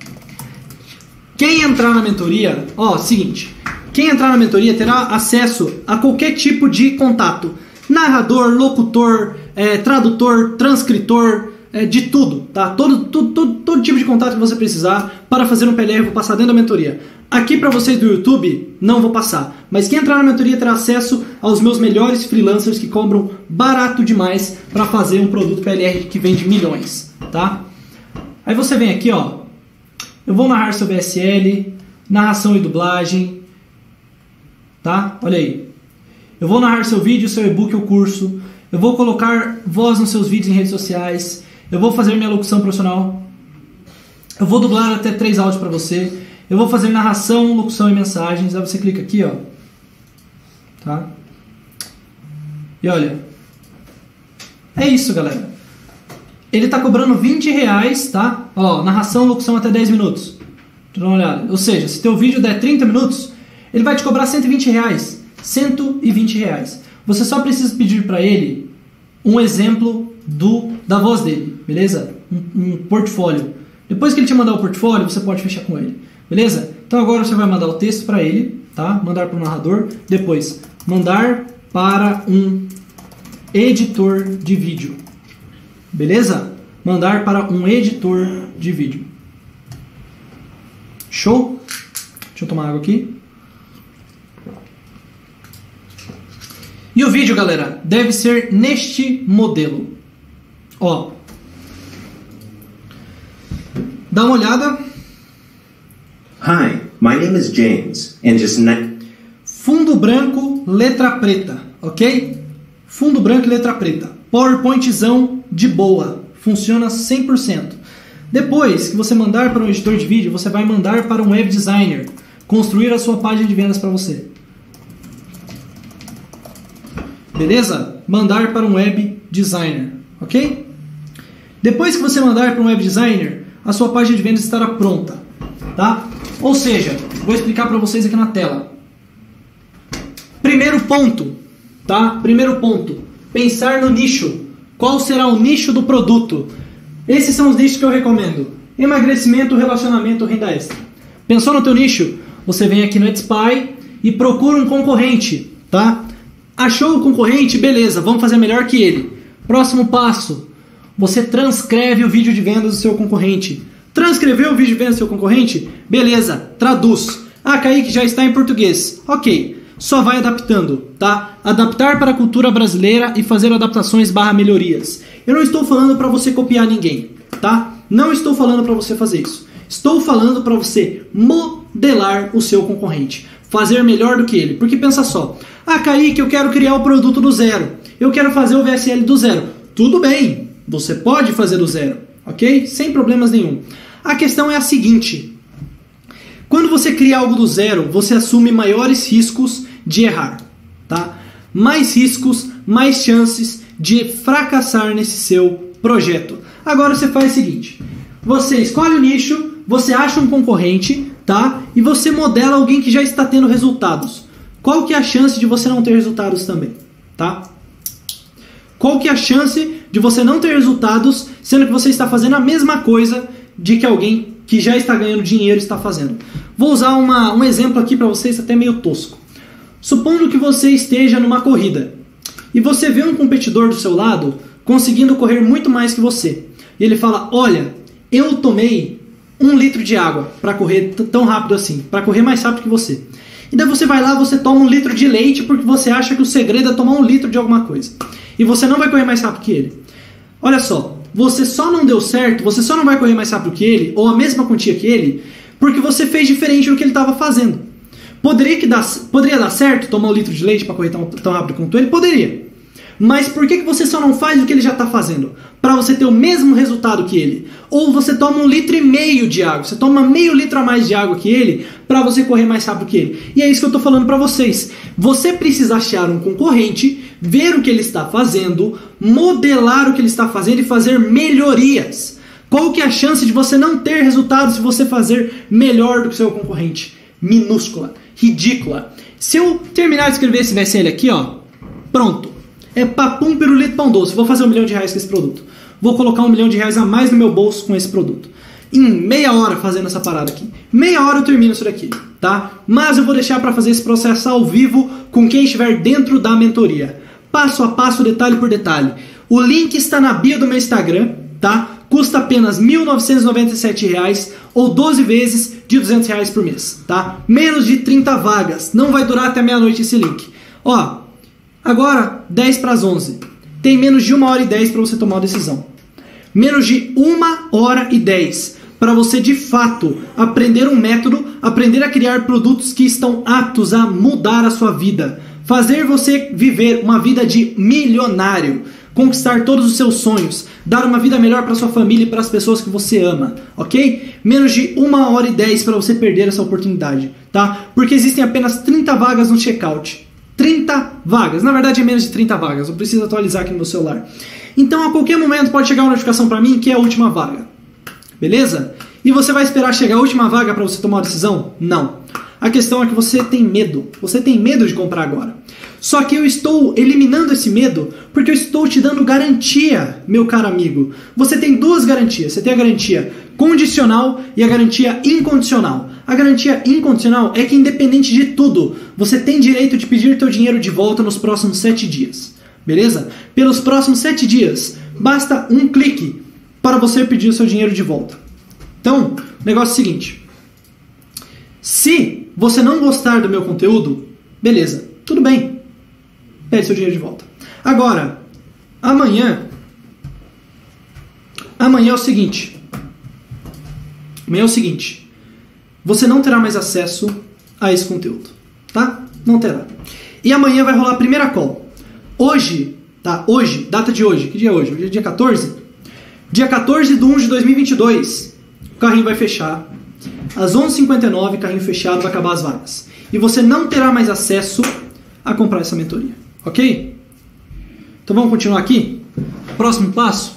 [SPEAKER 1] Quem entrar na mentoria, ó, seguinte, quem entrar na mentoria terá acesso a qualquer tipo de contato. Narrador, locutor, tradutor, transcritor, de tudo, tá? Todo tipo de contato que você precisar para fazer um PLR, eu vou passar dentro da mentoria. Aqui para vocês do YouTube, não vou passar. Mas quem entrar na mentoria terá acesso aos meus melhores freelancers que cobram barato demais para fazer um produto PLR que vende milhões, tá? Aí você vem aqui, ó. Eu vou narrar sobre SL, narração e dublagem, tá? Olha aí. Eu vou narrar seu vídeo, seu e-book ou curso. Eu vou colocar voz nos seus vídeos em redes sociais. Eu vou fazer minha locução profissional. Eu vou dublar até 3 áudios para você. Eu vou fazer narração, locução e mensagens. Aí você clica aqui, ó. Tá? E olha. É isso, galera. Ele tá cobrando R$20, tá? Ó, narração, locução até 10 minutos. Dá uma olhada. Ou seja, se teu vídeo der 30 minutos, ele vai te cobrar R$120. R$120. Você só precisa pedir para ele um exemplo da voz dele, beleza? Um portfólio. Depois que ele te mandar o portfólio, você pode fechar com ele, beleza? Então agora você vai mandar o texto para ele, tá? Mandar para o narrador. Depois, mandar para um editor de vídeo. Beleza? Mandar para um editor de vídeo. Show? Deixa eu tomar água aqui. E o vídeo, galera, deve ser neste modelo. Ó. Dá uma olhada.
[SPEAKER 9] Hi, my name is James, and just
[SPEAKER 1] fundo branco, letra preta, ok? Fundo branco e letra preta. PowerPointzão de boa. Funciona 100%. Depois que você mandar para um editor de vídeo, você vai mandar para um web designer construir a sua página de vendas para você. Beleza? Mandar para um web designer, ok? Depois que você mandar para um web designer, a sua página de vendas estará pronta, tá? Ou seja, vou explicar para vocês aqui na tela. Primeiro ponto, tá? Primeiro ponto, pensar no nicho. Qual será o nicho do produto? Esses são os nichos que eu recomendo. Emagrecimento, relacionamento, renda extra. Pensou no teu nicho? Você vem aqui no Edspy e procura um concorrente, tá? Achou o concorrente? Beleza, vamos fazer melhor que ele. Próximo passo, você transcreve o vídeo de vendas do seu concorrente. Transcreveu o vídeo de vendas do seu concorrente? Beleza, traduz. Ah, Kaique, já está em português. Ok, só vai adaptando, tá? Adaptar para a cultura brasileira e fazer adaptações / melhorias. Eu não estou falando para você copiar ninguém, tá? Não estou falando para você fazer isso. Estou falando para você modelar o seu concorrente. Fazer melhor do que ele. Porque pensa só. Ah, Kaique, eu quero criar o produto do zero. Eu quero fazer o VSL do zero. Tudo bem, você pode fazer do zero, ok? Sem problemas nenhum. A questão é a seguinte. Quando você cria algo do zero, você assume maiores riscos de errar, tá? Mais riscos, mais chances de fracassar nesse seu projeto. Agora você faz o seguinte. Você escolhe o nicho, você acha um concorrente, tá? E você modela alguém que já está tendo resultados. Qual que é a chance de você não ter resultados também, tá? Qual que é a chance de você não ter resultados, sendo que você está fazendo a mesma coisa de que alguém que já está ganhando dinheiro está fazendo? Vou usar um exemplo aqui para vocês até meio tosco. Supondo que você esteja numa corrida e você vê um competidor do seu lado conseguindo correr muito mais que você. E ele fala, olha, eu tomei 1 litro de água para correr tão rápido assim, para correr mais rápido que você. E daí você vai lá, você toma 1 litro de leite porque você acha que o segredo é tomar 1 litro de alguma coisa. E você não vai correr mais rápido que ele. Olha só, você só não deu certo, você só não vai correr mais rápido que ele, ou a mesma quantia que ele, porque você fez diferente do que ele estava fazendo. Poderia dar certo tomar 1 litro de leite para correr tão rápido quanto ele? Poderia. Mas por que você só não faz o que ele já está fazendo? Para você ter o mesmo resultado que ele. Ou você toma 1,5 litro de água. Você toma meio litro a mais de água que ele para você correr mais rápido que ele. E é isso que eu estou falando para vocês. Você precisa achar um concorrente, ver o que ele está fazendo, modelar o que ele está fazendo e fazer melhorias. Qual que é a chance de você não ter resultado se você fazer melhor do que o seu concorrente? Minúscula. Ridícula. Se eu terminar de escrever esse VSL aqui, ó, pronto. É papum, pirulito, pão doce. Vou fazer R$1 milhão com esse produto. Vou colocar R$1 milhão a mais no meu bolso com esse produto. Em meia hora fazendo essa parada aqui. Meia hora eu termino isso daqui, tá? Mas eu vou deixar para fazer esse processo ao vivo com quem estiver dentro da mentoria. Passo a passo, detalhe por detalhe. O link está na bio do meu Instagram, tá? Custa apenas R$ 1.997 ou 12 vezes de R$200 por mês, tá? Menos de 30 vagas. Não vai durar até meia-noite esse link. Ó, agora 10 para as 11. Tem menos de 1 hora e 10 para você tomar uma decisão. Menos de 1 hora e 10 para você de fato aprender um método, aprender a criar produtos que estão aptos a mudar a sua vida. Fazer você viver uma vida de milionário. Conquistar todos os seus sonhos, dar uma vida melhor para sua família e para as pessoas que você ama, ok? Menos de 1 hora e 10 para você perder essa oportunidade, tá? Porque existem apenas 30 vagas no checkout. 30 vagas, na verdade é menos de 30 vagas, eu preciso atualizar aqui no meu celular. Então a qualquer momento pode chegar uma notificação para mim que é a última vaga, beleza? E você vai esperar chegar a última vaga para você tomar uma decisão? Não. A questão é que você tem medo de comprar agora. Só que eu estou eliminando esse medo porque eu estou te dando garantia, meu caro amigo. Você tem 2 garantias. Você tem a garantia condicional e a garantia incondicional. A garantia incondicional é que independente de tudo, você tem direito de pedir teu dinheiro de volta nos próximos 7 dias. Beleza? Pelos próximos 7 dias, basta um clique para você pedir o seu dinheiro de volta. Então, o negócio é o seguinte. Se você não gostar do meu conteúdo, beleza, tudo bem. pede seu dinheiro de volta. Agora, amanhã é o seguinte. Amanhã é o seguinte. Você não terá mais acesso a esse conteúdo, tá? Não terá. E amanhã vai rolar a primeira call. Hoje, tá? Hoje, data de hoje. Que dia é hoje? Hoje é dia 14? Dia 14 de 1 de 2022, o carrinho vai fechar. Às 11h59, carrinho fechado, vai acabar as vagas. E você não terá mais acesso a comprar essa mentoria, ok? Então vamos continuar aqui. Próximo passo.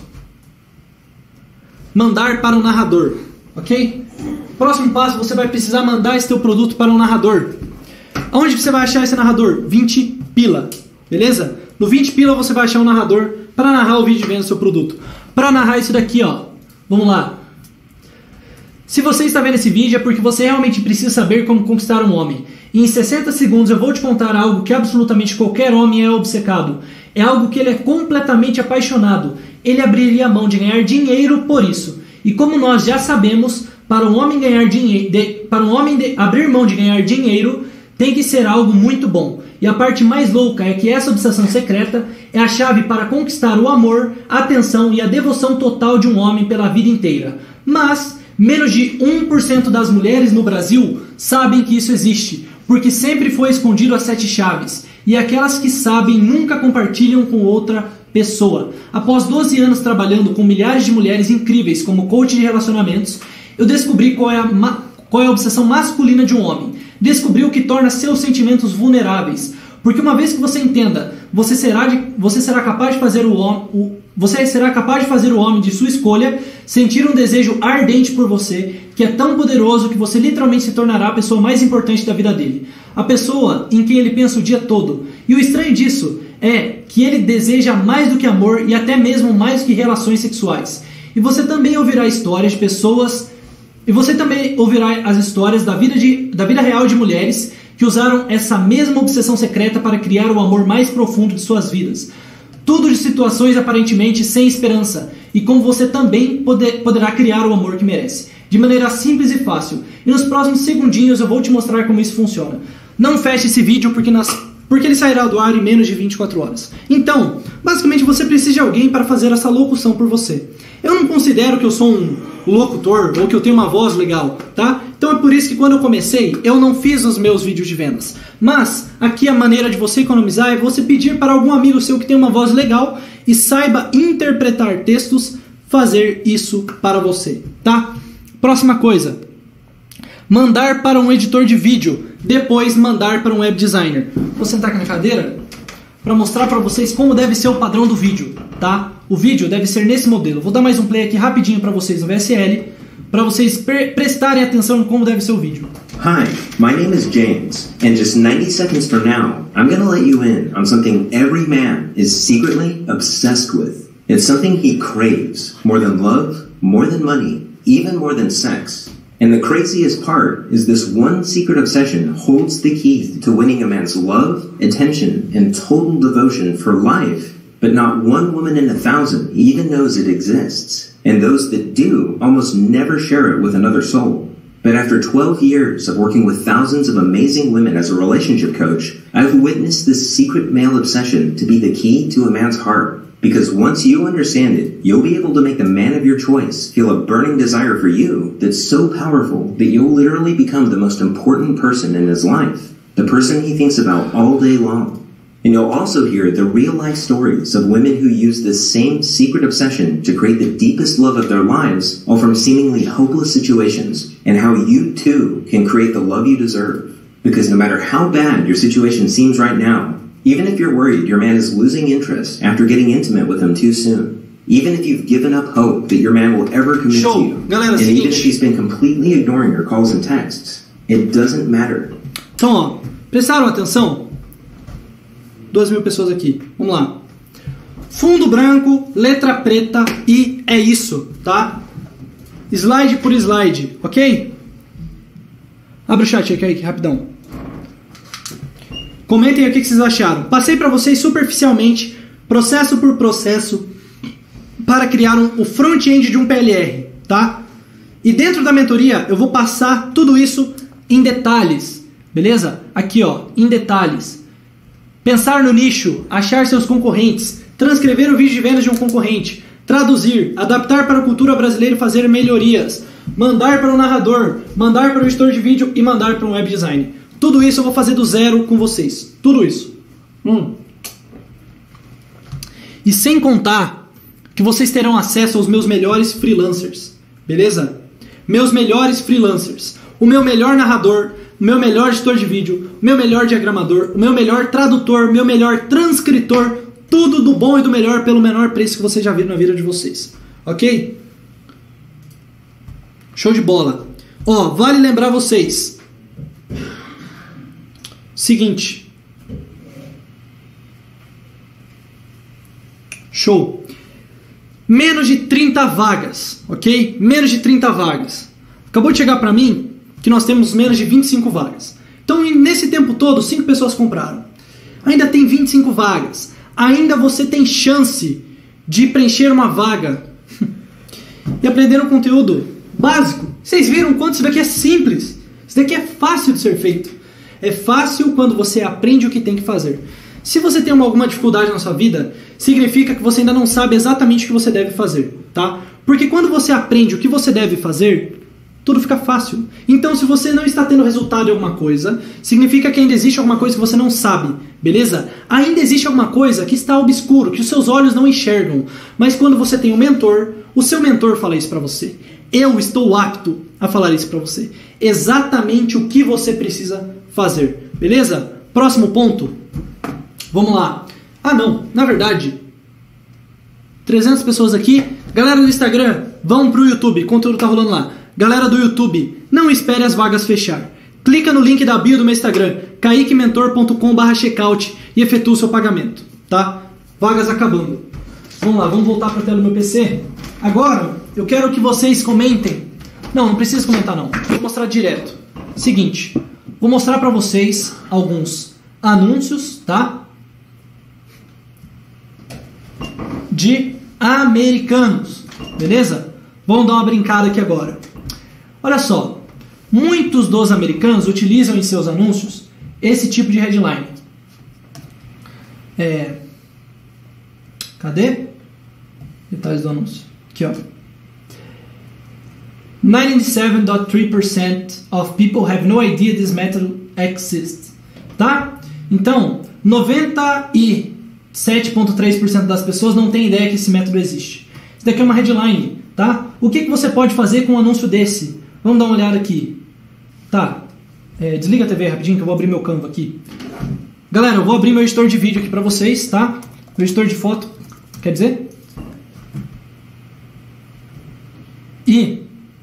[SPEAKER 1] Mandar para um narrador, ok? Próximo passo, você vai precisar mandar esse teu produto para um narrador. Onde você vai achar esse narrador? 20 pila, beleza? No 20 pila você vai achar um narrador para narrar o vídeo de venda do seu produto. Para narrar isso daqui, ó. Vamos lá. Se você está vendo esse vídeo é porque você realmente precisa saber como conquistar um homem. E em 60 segundos eu vou te contar algo que absolutamente qualquer homem é obcecado. É algo que ele é completamente apaixonado. Ele abriria a mão de ganhar dinheiro por isso. E como nós já sabemos, para um homem ganhar dinheiro, abrir mão de ganhar dinheiro, tem que ser algo muito bom. E a parte mais louca é que essa obsessão secreta é a chave para conquistar o amor, a atenção e a devoção total de um homem pela vida inteira. Mas menos de 1% das mulheres no Brasil sabem que isso existe, porque sempre foi escondido as 7 chaves. E aquelas que sabem nunca compartilham com outra pessoa. Após 12 anos trabalhando com milhares de mulheres incríveis como coach de relacionamentos, eu descobri qual é a obsessão masculina de um homem. Descobri o que torna seus sentimentos vulneráveis. Porque uma vez que você entenda, você será capaz de fazer o homem de sua escolha sentir um desejo ardente por você, que é tão poderoso que você literalmente se tornará a pessoa mais importante da vida dele. A pessoa em quem ele pensa o dia todo. E o estranho disso é que ele deseja mais do que amor e até mesmo mais do que relações sexuais. E você também ouvirá histórias de pessoas... E você também ouvirá as histórias da vida real de mulheres que usaram essa mesma obsessão secreta para criar o amor mais profundo de suas vidas. Tudo de situações aparentemente sem esperança. E como você também poderá criar o amor que merece. De maneira simples e fácil. E nos próximos segundinhos eu vou te mostrar como isso funciona. Não feche esse vídeo porque ele sairá do ar em menos de 24 horas. Então, basicamente você precisa de alguém para fazer essa locução por você. Eu não considero que eu sou um locutor ou que eu tenho uma voz legal, tá? Então é por isso que quando eu comecei, eu não fiz os meus vídeos de vendas. Mas aqui a maneira de você economizar é você pedir para algum amigo seu que tem uma voz legal e saiba interpretar textos, fazer isso para você, tá? Próxima coisa. Mandar para um editor de vídeo, depois mandar para um web designer. Vou sentar aqui na cadeira para mostrar para vocês como deve ser o padrão do vídeo, tá? O vídeo deve ser nesse modelo. Vou dar mais um play aqui rapidinho para vocês no VSL, para vocês prestarem atenção em como deve ser o vídeo.
[SPEAKER 9] Hi, my name is James, and just 90 seconds from now, I'm gonna let you in on something every man is secretly obsessed with. It's something he craves, more than love, more than money, even more than sex. And the craziest part is this one secret obsession holds the key to winning a man's love, attention, and total devotion for life. But not one woman in 1,000 even knows it exists. And those that do almost never share it with another soul. But after 12 years of working with thousands of amazing women as a relationship coach, I've witnessed this secret male obsession to be the key to a man's heart. Because once you understand it, you'll be able to make the man of your choice feel a burning desire for you that's so powerful that you'll literally become the most important person in his life, the person he thinks about all day long. And you'll also hear the real-life stories of women who use this same secret obsession to create the deepest love of their lives, all from seemingly hopeless situations, and how you too can create the love you deserve. Because no matter how bad your situation seems right now, even if you're worried your man is losing interest after getting intimate with him too soon, even if you've given up hope that your man will ever commit to you, and even if he's been completely ignoring your calls and texts, it doesn't matter.
[SPEAKER 1] Então, ó, prestaram atenção? 2.000 pessoas aqui. Vamos lá. Fundo branco, letra preta e é isso, tá? Slide por slide, ok? Abre o chat aqui, rapidão. Comentem aí o que vocês acharam. Passei para vocês superficialmente, processo por processo, para criar o front-end de um PLR, tá? E dentro da mentoria eu vou passar tudo isso em detalhes, beleza? Aqui, ó, em detalhes. Pensar no nicho, achar seus concorrentes, transcrever o vídeo de vendas de um concorrente, traduzir, adaptar para a cultura brasileira e fazer melhorias, mandar para o narrador, mandar para o editor de vídeo e mandar para um web design. Tudo isso eu vou fazer do zero com vocês. Tudo isso. E sem contar que vocês terão acesso aos meus melhores freelancers. Beleza? Meus melhores freelancers. O meu melhor narrador, o meu melhor editor de vídeo, o meu melhor diagramador, o meu melhor tradutor, o meu melhor transcritor. Tudo do bom e do melhor pelo menor preço que vocês já viram na vida de vocês. Ok? Show de bola. Ó, vale lembrar vocês. Seguinte. Show. Menos de 30 vagas, ok? Menos de 30 vagas. Acabou de chegar para mim que nós temos menos de 25 vagas. Então, nesse tempo todo, 5 pessoas compraram. Ainda tem 25 vagas. Ainda você tem chance de preencher uma vaga e aprender um conteúdo básico. Vocês viram quanto isso daqui é simples? Isso daqui é fácil de ser feito. É fácil quando você aprende o que tem que fazer. Se você tem alguma dificuldade na sua vida, significa que você ainda não sabe exatamente o que você deve fazer, tá? Porque quando você aprende o que você deve fazer, tudo fica fácil. Então, se você não está tendo resultado em alguma coisa, significa que ainda existe alguma coisa que você não sabe, beleza? Ainda existe alguma coisa que está obscuro, que os seus olhos não enxergam. Mas quando você tem um mentor, o seu mentor fala isso para você. Eu estou apto a falar isso para você. Exatamente o que você precisa fazer, beleza? Próximo ponto. Vamos lá. Ah, não. Na verdade, 300 pessoas aqui. Galera do Instagram, vão pro YouTube. O conteúdo tá rolando lá. Galera do YouTube, não espere as vagas fechar. Clica no link da bio do meu Instagram, kaiquementor.com/checkout e efetua o seu pagamento, tá? Vagas acabando. Vamos lá, vamos voltar para a tela do meu PC. Agora, eu quero que vocês comentem. Não precisa comentar não. Vou mostrar direto. Seguinte, vou mostrar para vocês alguns anúncios, tá? De americanos, beleza? Vamos dar uma brincada aqui agora. Olha só, muitos dos americanos utilizam em seus anúncios esse tipo de headline. Cadê? Detalhes do anúncio. Aqui, ó. 97.3% of people have no idea this method exists. Tá? Então, 97.3% das pessoas não tem ideia que esse método existe. Isso daqui é uma headline, tá? O que você pode fazer com um anúncio desse? Vamos dar uma olhada aqui. Tá. Desliga a TV rapidinho que eu vou abrir meu Canva aqui. Galera, eu vou abrir meu editor de vídeo aqui pra vocês, tá? Meu editor de foto, quer dizer? E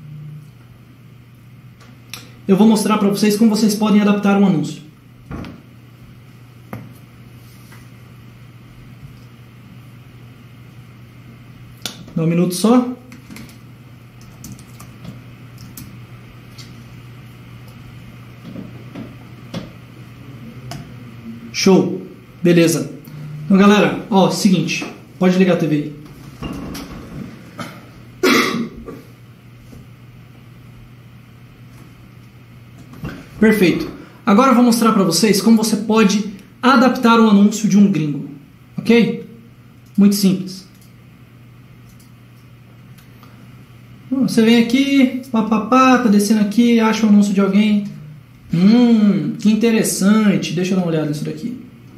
[SPEAKER 1] eu vou mostrar pra vocês como vocês podem adaptar um anúncio. Dá um minuto só. Show. Beleza. Então, galera, ó, seguinte. Pode ligar a TV aí. Perfeito. Agora eu vou mostrar pra vocês como você pode adaptar um anúncio de um gringo. Ok? Muito simples. Você vem aqui, papapá, tá descendo aqui, acha um anúncio de alguém. Que interessante. Deixa eu dar uma olhada nisso daqui.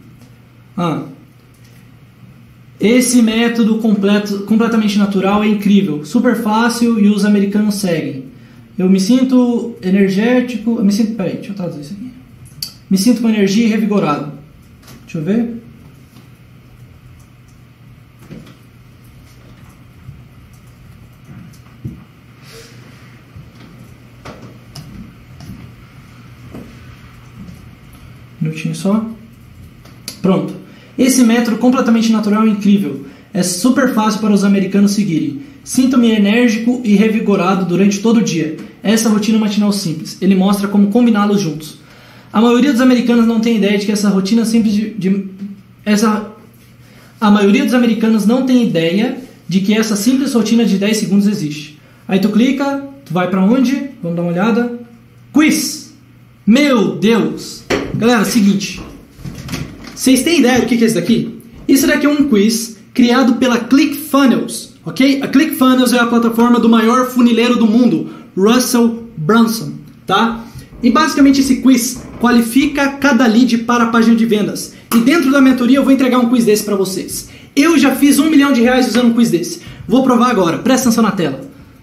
[SPEAKER 1] Esse método completamente natural é incrível, super fácil e os americanos seguem. Eu me sinto energético. Peraí, deixa eu traduzir isso aqui. Me sinto com energia e revigorado. Deixa eu ver. Um minutinho só. Pronto. Esse método completamente natural é incrível. É super fácil para os americanos seguirem. Sinto-me enérgico e revigorado durante todo o dia. Essa rotina matinal simples. Ele mostra como combiná-los juntos. A maioria dos americanos não tem ideia de que essa rotina simples A maioria dos americanos não tem ideia de que essa simples rotina de 10 segundos existe. Aí tu clica, tu vai pra onde? Vamos dar uma olhada. Quiz! Meu Deus! Galera, seguinte. Vocês têm ideia do que é isso daqui? Isso daqui é um quiz criado pela ClickFunnels, ok? A ClickFunnels é a plataforma do maior funileiro do mundo, Russell Brunson, tá? E basicamente esse quiz qualifica cada lead para a página de vendas. E dentro da mentoria eu vou entregar um quiz desse para vocês. Eu já fiz R$1 milhão usando um quiz desse. Vou provar agora, presta atenção na tela.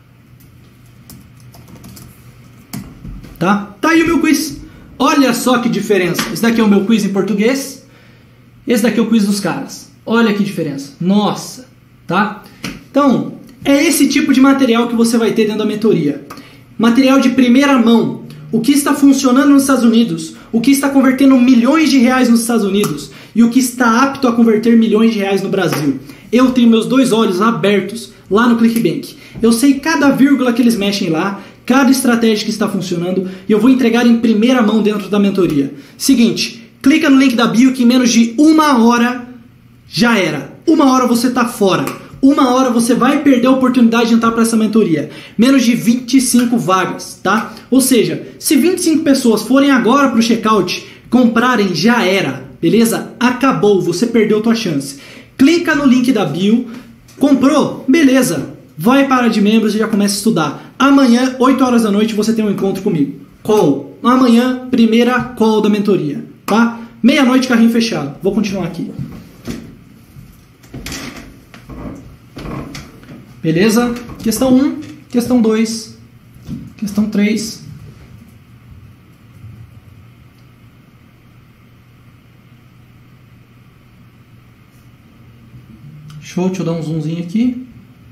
[SPEAKER 1] Tá aí o meu quiz. Olha só que diferença. Esse daqui é o meu quiz em português. Esse daqui é o quiz dos caras. Olha que diferença. Nossa, tá? Então, é esse tipo de material que você vai ter dentro da mentoria. Material de primeira mão. O que está funcionando nos Estados Unidos, o que está convertendo milhões de reais nos Estados Unidos e o que está apto a converter milhões de reais no Brasil. Eu tenho meus 2 olhos abertos lá no ClickBank. Eu sei cada vírgula que eles mexem lá, cada estratégia que está funcionando e eu vou entregar em primeira mão dentro da mentoria. Seguinte, clica no link da bio que em menos de 1 hora já era. 1 hora você está fora. 1 hora você vai perder a oportunidade de entrar para essa mentoria. Menos de 25 vagas, tá? Ou seja, se 25 pessoas forem agora para o checkout, comprarem, já era, beleza? Acabou, você perdeu a tua chance. Clica no link da bio, comprou? Beleza, vai para a área de membros e já começa a estudar. Amanhã, 8 horas da noite, você tem um encontro comigo. Call. Amanhã, primeira call da mentoria, tá? Meia-noite, carrinho fechado. Vou continuar aqui. Beleza? Questão 1, questão 2, questão 3. Show, deixa eu dar um zoomzinho aqui.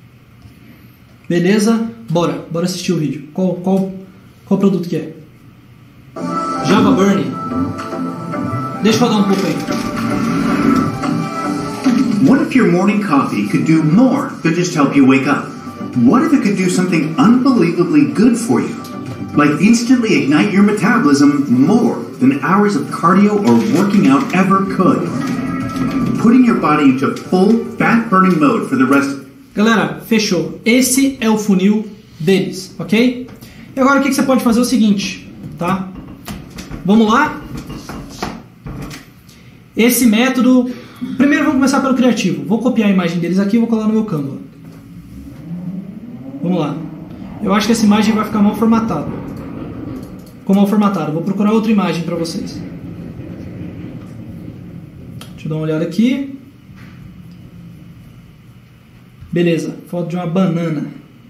[SPEAKER 1] Beleza? Bora assistir o vídeo. Qual produto que é? Java Burn. Deixa eu dar um pouco aí.
[SPEAKER 5] What if your morning coffee could do more than just help you wake up? What if it could do something unbelievably good for you? Like instantly ignite your metabolism more than hours of cardio or working out ever could. Putting your body into full fat-burning mode for the rest.
[SPEAKER 1] Galera, fechou. Esse é o funil deles, ok? E agora o que você pode fazer é o seguinte, tá? Vamos lá? Esse método... Primeiro vamos começar pelo criativo. Vou copiar a imagem deles aqui e vou colar no meu Canva. Vamos lá. Eu acho que essa imagem vai ficar mal formatada. Ficou mal formatada. Vou procurar outra imagem para vocês. Deixa eu dar uma olhada aqui. Beleza. Foto de uma banana.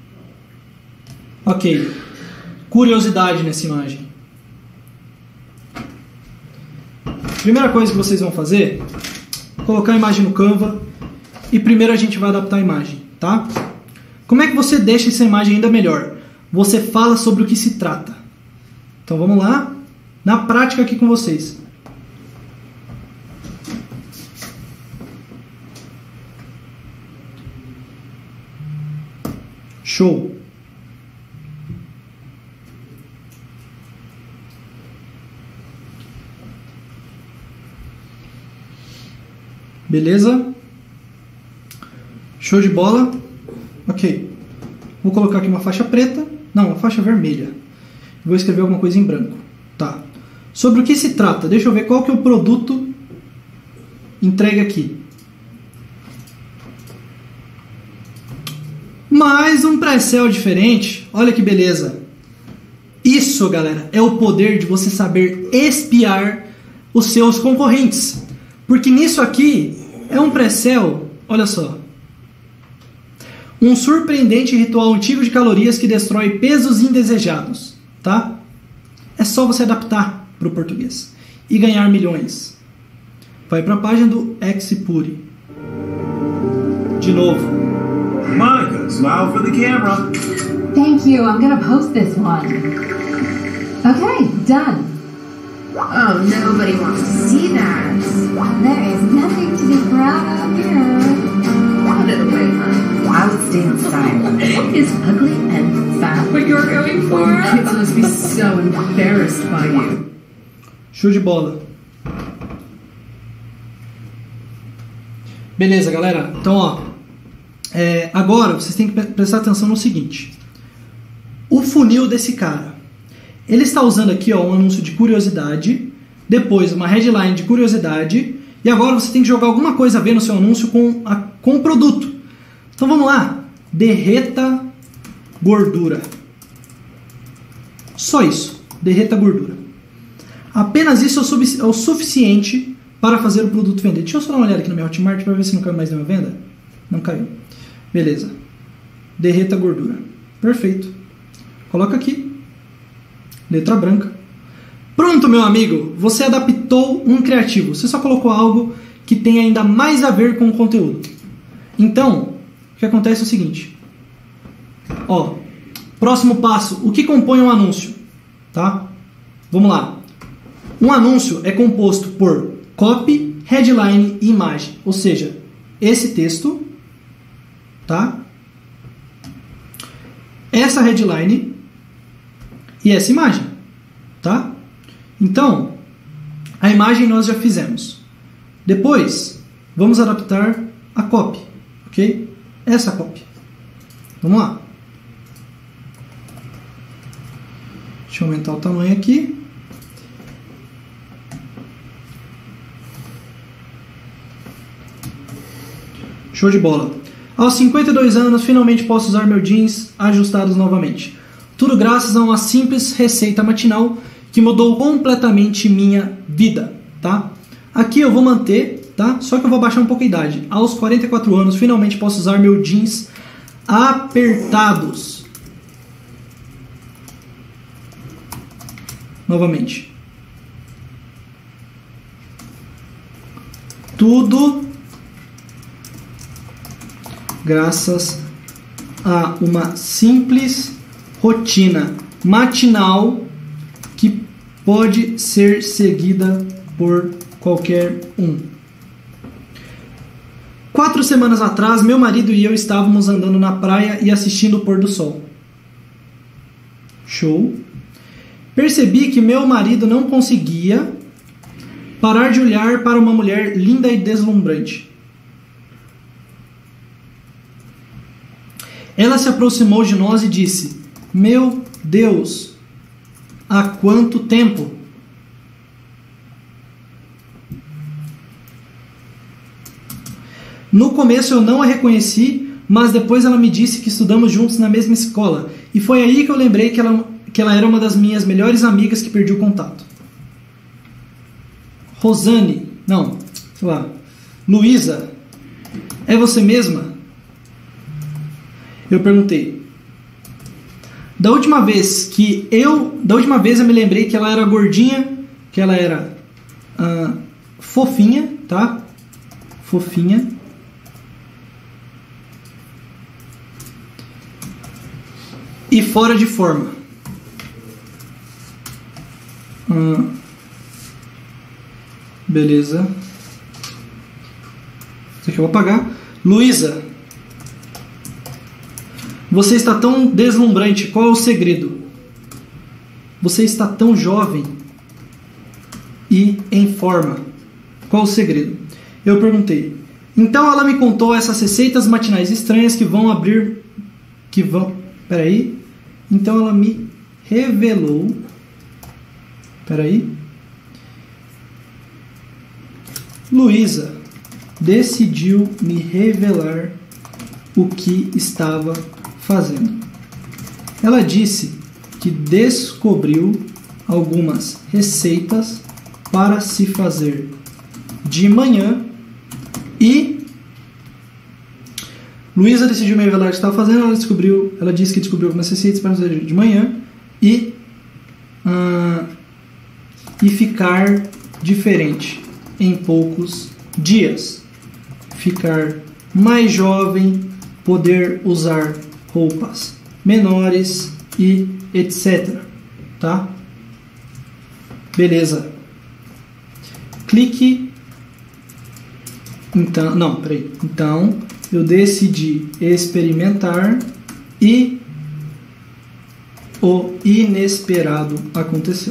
[SPEAKER 1] Ok. Curiosidade nessa imagem. Primeira coisa que vocês vão fazer... colocar a imagem no Canva e primeiro a gente vai adaptar a imagem, tá? Como é que você deixa essa imagem ainda melhor? Você fala sobre o que se trata. Então vamos lá, na prática aqui com vocês. Show! Beleza? Show de bola. Ok. Vou colocar aqui uma faixa preta. Não, uma faixa vermelha. Vou escrever alguma coisa em branco. Tá. Sobre o que se trata? Deixa eu ver qual que é o produto entregue aqui. Mais um pré-sell diferente. Olha que beleza. Isso, galera, é o poder de você saber espiar os seus concorrentes. Porque nisso aqui é um pré-sell, olha só. Um surpreendente ritual antigo de calorias que destrói pesos indesejados, tá? É só você adaptar para o português e ganhar milhões. Vai para a página do Xpuri. De novo.
[SPEAKER 5] Monica, smile for the camera.
[SPEAKER 13] Thank you. I'm gonna post this one. Okay, done.
[SPEAKER 11] Oh, nobody wants to see that.
[SPEAKER 4] There is nothing to be proud of here.
[SPEAKER 11] Put it away, honey.
[SPEAKER 12] I would stay inside.
[SPEAKER 11] Is ugly and fat what you're going for?
[SPEAKER 13] Kids must be so embarrassed by you.
[SPEAKER 1] Show de bola. Beleza, galera. Então, ó. Agora vocês têm que prestar atenção no seguinte. O funil desse cara. Ele está usando aqui, ó, um anúncio de curiosidade, depois uma headline de curiosidade E agora você tem que jogar alguma coisa a ver no seu anúncio com o produto. Então vamos lá. Derreta gordura. Só isso. Derreta gordura. Apenas isso é o suficiente para fazer o produto vender. Deixa eu só dar uma olhada aqui no meu Hotmart para ver se não caiu mais nenhuma venda. Não caiu. Beleza. Derreta gordura. Perfeito. Coloca aqui. Letra branca. Pronto, meu amigo. Você adaptou um criativo. Você só colocou algo que tem ainda mais a ver com o conteúdo. Então, o que acontece é o seguinte. Ó, próximo passo. O que compõe um anúncio? Tá? Vamos lá. Um anúncio é composto por copy, headline e imagem. Ou seja, esse texto, tá? Essa headline e essa imagem, tá? Então, a imagem nós já fizemos. Depois, vamos adaptar a copy, ok? Essa copy. Vamos lá. Deixa eu aumentar o tamanho aqui. Show de bola. Aos 52 anos, finalmente posso usar meu jeans ajustados novamente. Tudo graças a uma simples receita matinal que mudou completamente minha vida, tá? Aqui eu vou manter, tá? Só que eu vou baixar um pouco a idade. Aos 44 anos, finalmente posso usar meu jeans apertados. Novamente. Tudo graças a uma simples rotina matinal que pode ser seguida por qualquer um. 4 semanas atrás, meu marido e eu estávamos andando na praia e assistindo o pôr do sol. Show. Percebi que meu marido não conseguia parar de olhar para uma mulher linda e deslumbrante. Ela se aproximou de nós e disse: meu Deus, há quanto tempo? No começo eu não a reconheci, mas depois ela me disse que estudamos juntos na mesma escola. E foi aí que eu lembrei que ela era uma das minhas melhores amigas que perdi o contato. Rosane, não, sei lá, Luísa, é você mesma? Eu perguntei. Da última vez eu me lembrei que ela era gordinha, que ela era fofinha, tá? Fofinha. E fora de forma. Beleza. Isso aqui eu vou apagar. Luísa, você está tão deslumbrante. Qual é o segredo? Você está tão jovem e em forma. Qual é o segredo? Eu perguntei. Então ela me contou essas receitas matinais estranhas que vão abrir... Peraí. Então ela me revelou... Peraí. Luísa decidiu me revelar o que estava fazendo. Ela disse que descobriu algumas receitas para se fazer de manhã e Luísa decidiu me revelar o que estava fazendo. Ela disse que descobriu algumas receitas para fazer de manhã e ficar diferente em poucos dias. Ficar mais jovem, poder usar roupas menores e etc. Tá? Beleza. Clique. Então, não, peraí. Então, eu decidi experimentar e o inesperado aconteceu.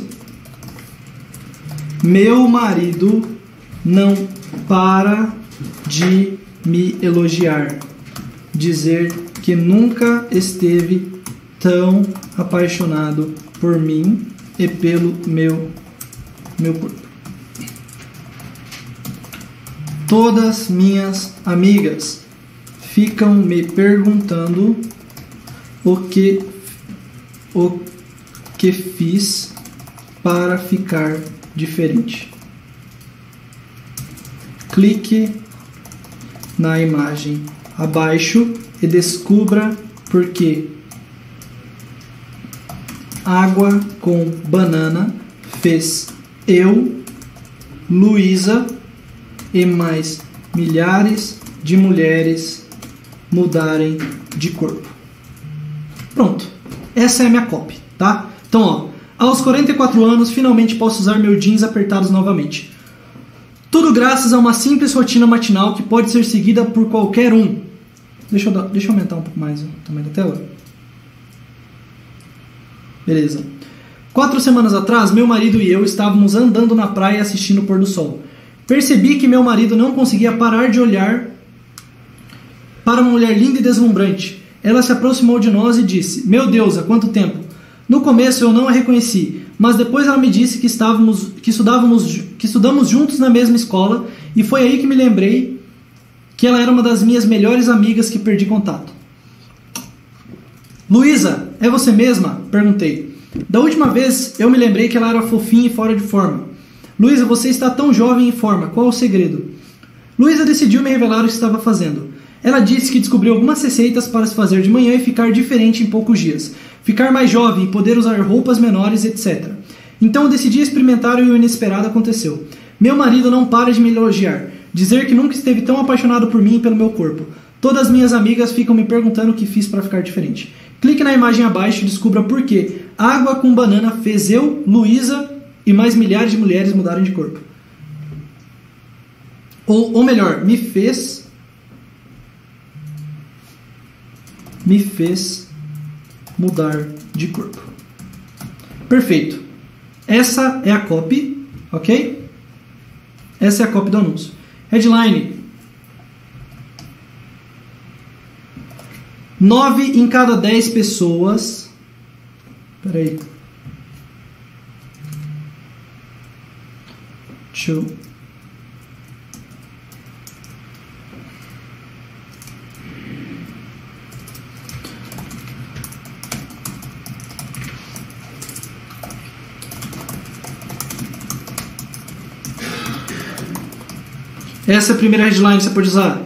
[SPEAKER 1] Meu marido não para de me elogiar, dizer que nunca esteve tão apaixonado por mim e pelo meu corpo. Todas minhas amigas ficam me perguntando o que fiz para ficar diferente. Clique na imagem abaixo e descubra por que água com banana fez eu, Luísa e mais milhares de mulheres mudarem de corpo. Pronto. Essa é a minha copy, tá? Então, ó, aos 44 anos, finalmente posso usar meu jeans apertados novamente. Tudo graças a uma simples rotina matinal que pode ser seguida por qualquer um. Deixa eu aumentar um pouco mais o tamanho da tela. Beleza. 4 semanas atrás, meu marido e eu estávamos andando na praia assistindo o pôr do sol. Percebi que meu marido não conseguia parar de olhar para uma mulher linda e deslumbrante. Ela se aproximou de nós e disse: "Meu Deus, há quanto tempo?" No começo eu não a reconheci, mas depois ela me disse que estudamos juntos na mesma escola, e foi aí que me lembrei que ela era uma das minhas melhores amigas que perdi contato. "Luísa, é você mesma?" perguntei. Da última vez eu me lembrei que ela era fofinha e fora de forma. "Luísa, você está tão jovem e em forma, qual é o segredo?" Luísa decidiu me revelar o que estava fazendo. Ela disse que descobriu algumas receitas para se fazer de manhã e ficar diferente em poucos dias. Ficar mais jovem, poder usar roupas menores, etc. Então eu decidi experimentar e o inesperado aconteceu. Meu marido não para de me elogiar, dizer que nunca esteve tão apaixonado por mim e pelo meu corpo. Todas as minhas amigas ficam me perguntando o que fiz para ficar diferente. Clique na imagem abaixo e descubra por que água com banana fez eu, Luísa e mais milhares de mulheres mudarem de corpo. Ou melhor, me fez mudar de corpo. Perfeito. Essa é a copy, ok? Essa é a copy do anúncio. Headline: 9 em cada 10 pessoas. Peraí. Deixa eu. Essa é a primeira headline que você pode usar.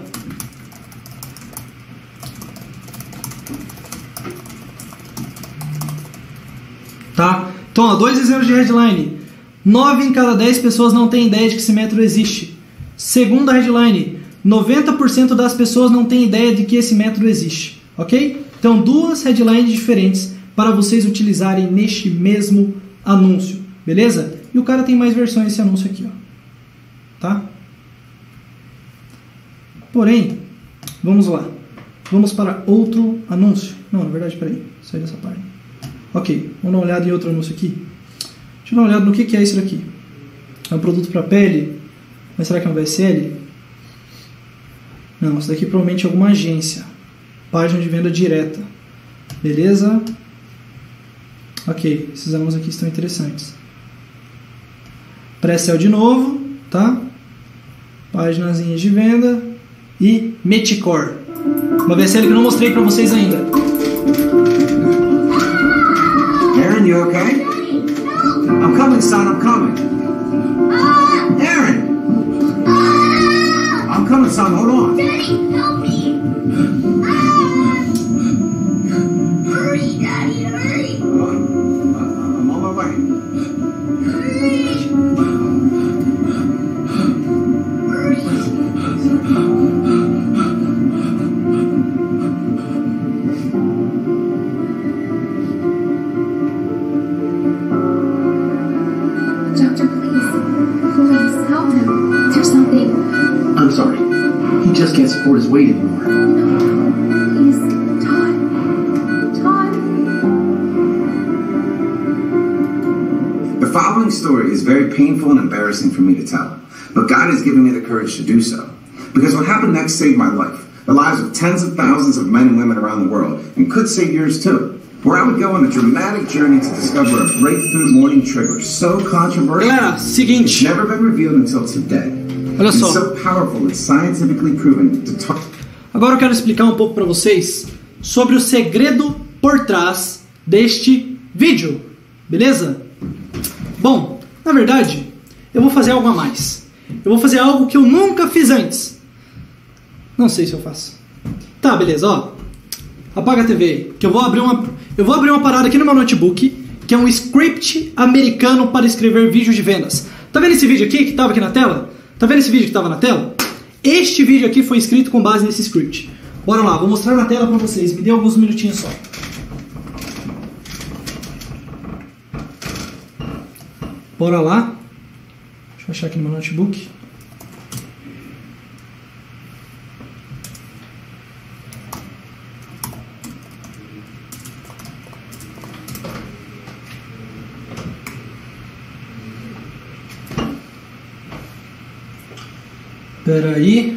[SPEAKER 1] Tá? Então, ó, 2 exemplos de headline. 9 em cada 10 pessoas não têm ideia de que esse método existe. Segunda headline. 90% das pessoas não têm ideia de que esse método existe. Ok? Então, 2 headlines diferentes para vocês utilizarem neste mesmo anúncio. Beleza? E o cara tem mais versões desse anúncio aqui. Ó. Tá? Porém, vamos lá. Vamos para outro anúncio. Não, na verdade, peraí. Sai dessa página. Ok, vamos dar uma olhada em outro anúncio aqui. Deixa eu dar uma olhada no que é isso daqui. É um produto para pele? Mas será que é um VSL? Não, isso daqui provavelmente é alguma agência. Página de venda direta. Beleza? Ok, esses anúncios aqui estão interessantes. Pré-sell de novo, tá? Páginazinhas de venda. E Meticore. Uma VSL que eu não mostrei pra vocês ainda.
[SPEAKER 14] Aaron, you okay? I'm coming, son, I'm coming. Aaron! I'm coming, son, hold on.
[SPEAKER 11] Daddy, help me! Hurry, Daddy, hurry!
[SPEAKER 14] I'm on my way.
[SPEAKER 7] Doctor, please help him. There's something.
[SPEAKER 8] I'm sorry. He just can't support his weight anymore.
[SPEAKER 7] Please, Todd.
[SPEAKER 15] The following story is very painful and embarrassing for me to tell, but God has given me the courage to do so. Because what happened next saved my life, the lives of tens of thousands of men and women around the world, and could save yours too. Where I would go on a dramatic journey to discover a breakthrough morning trigger so controversial,
[SPEAKER 1] Galera, seguinte.
[SPEAKER 15] it's never been revealed until today.
[SPEAKER 1] Olha só.
[SPEAKER 15] so powerful it's scientifically proven to talk.
[SPEAKER 1] Agora eu quero explicar um pouco para vocês sobre o segredo por trás deste vídeo, beleza? Bom, na verdade, eu vou fazer algo a mais. Eu vou fazer algo que eu nunca fiz antes. Não sei se eu faço. Tá, beleza, ó. Apaga a TV, que eu vou abrir uma parada aqui no meu notebook, que é um script americano para escrever vídeos de vendas. Tá vendo esse vídeo aqui que estava aqui na tela? Tá vendo esse vídeo que estava na tela? Este vídeo aqui foi escrito com base nesse script. Bora lá, vou mostrar na tela para vocês. Me dê alguns minutinhos só. Bora lá. Deixa eu achar aqui no meu notebook. Espera aí.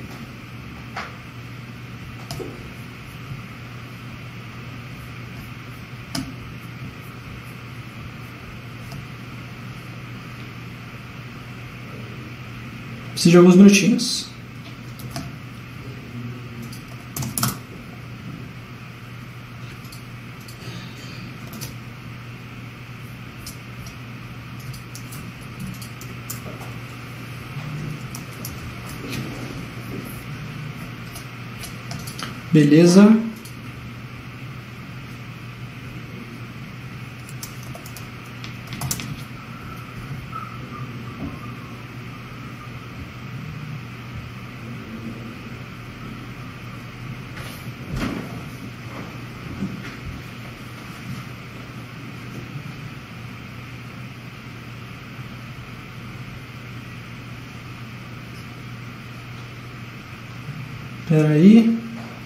[SPEAKER 1] Preciso de alguns minutinhos. Beleza. Espera aí.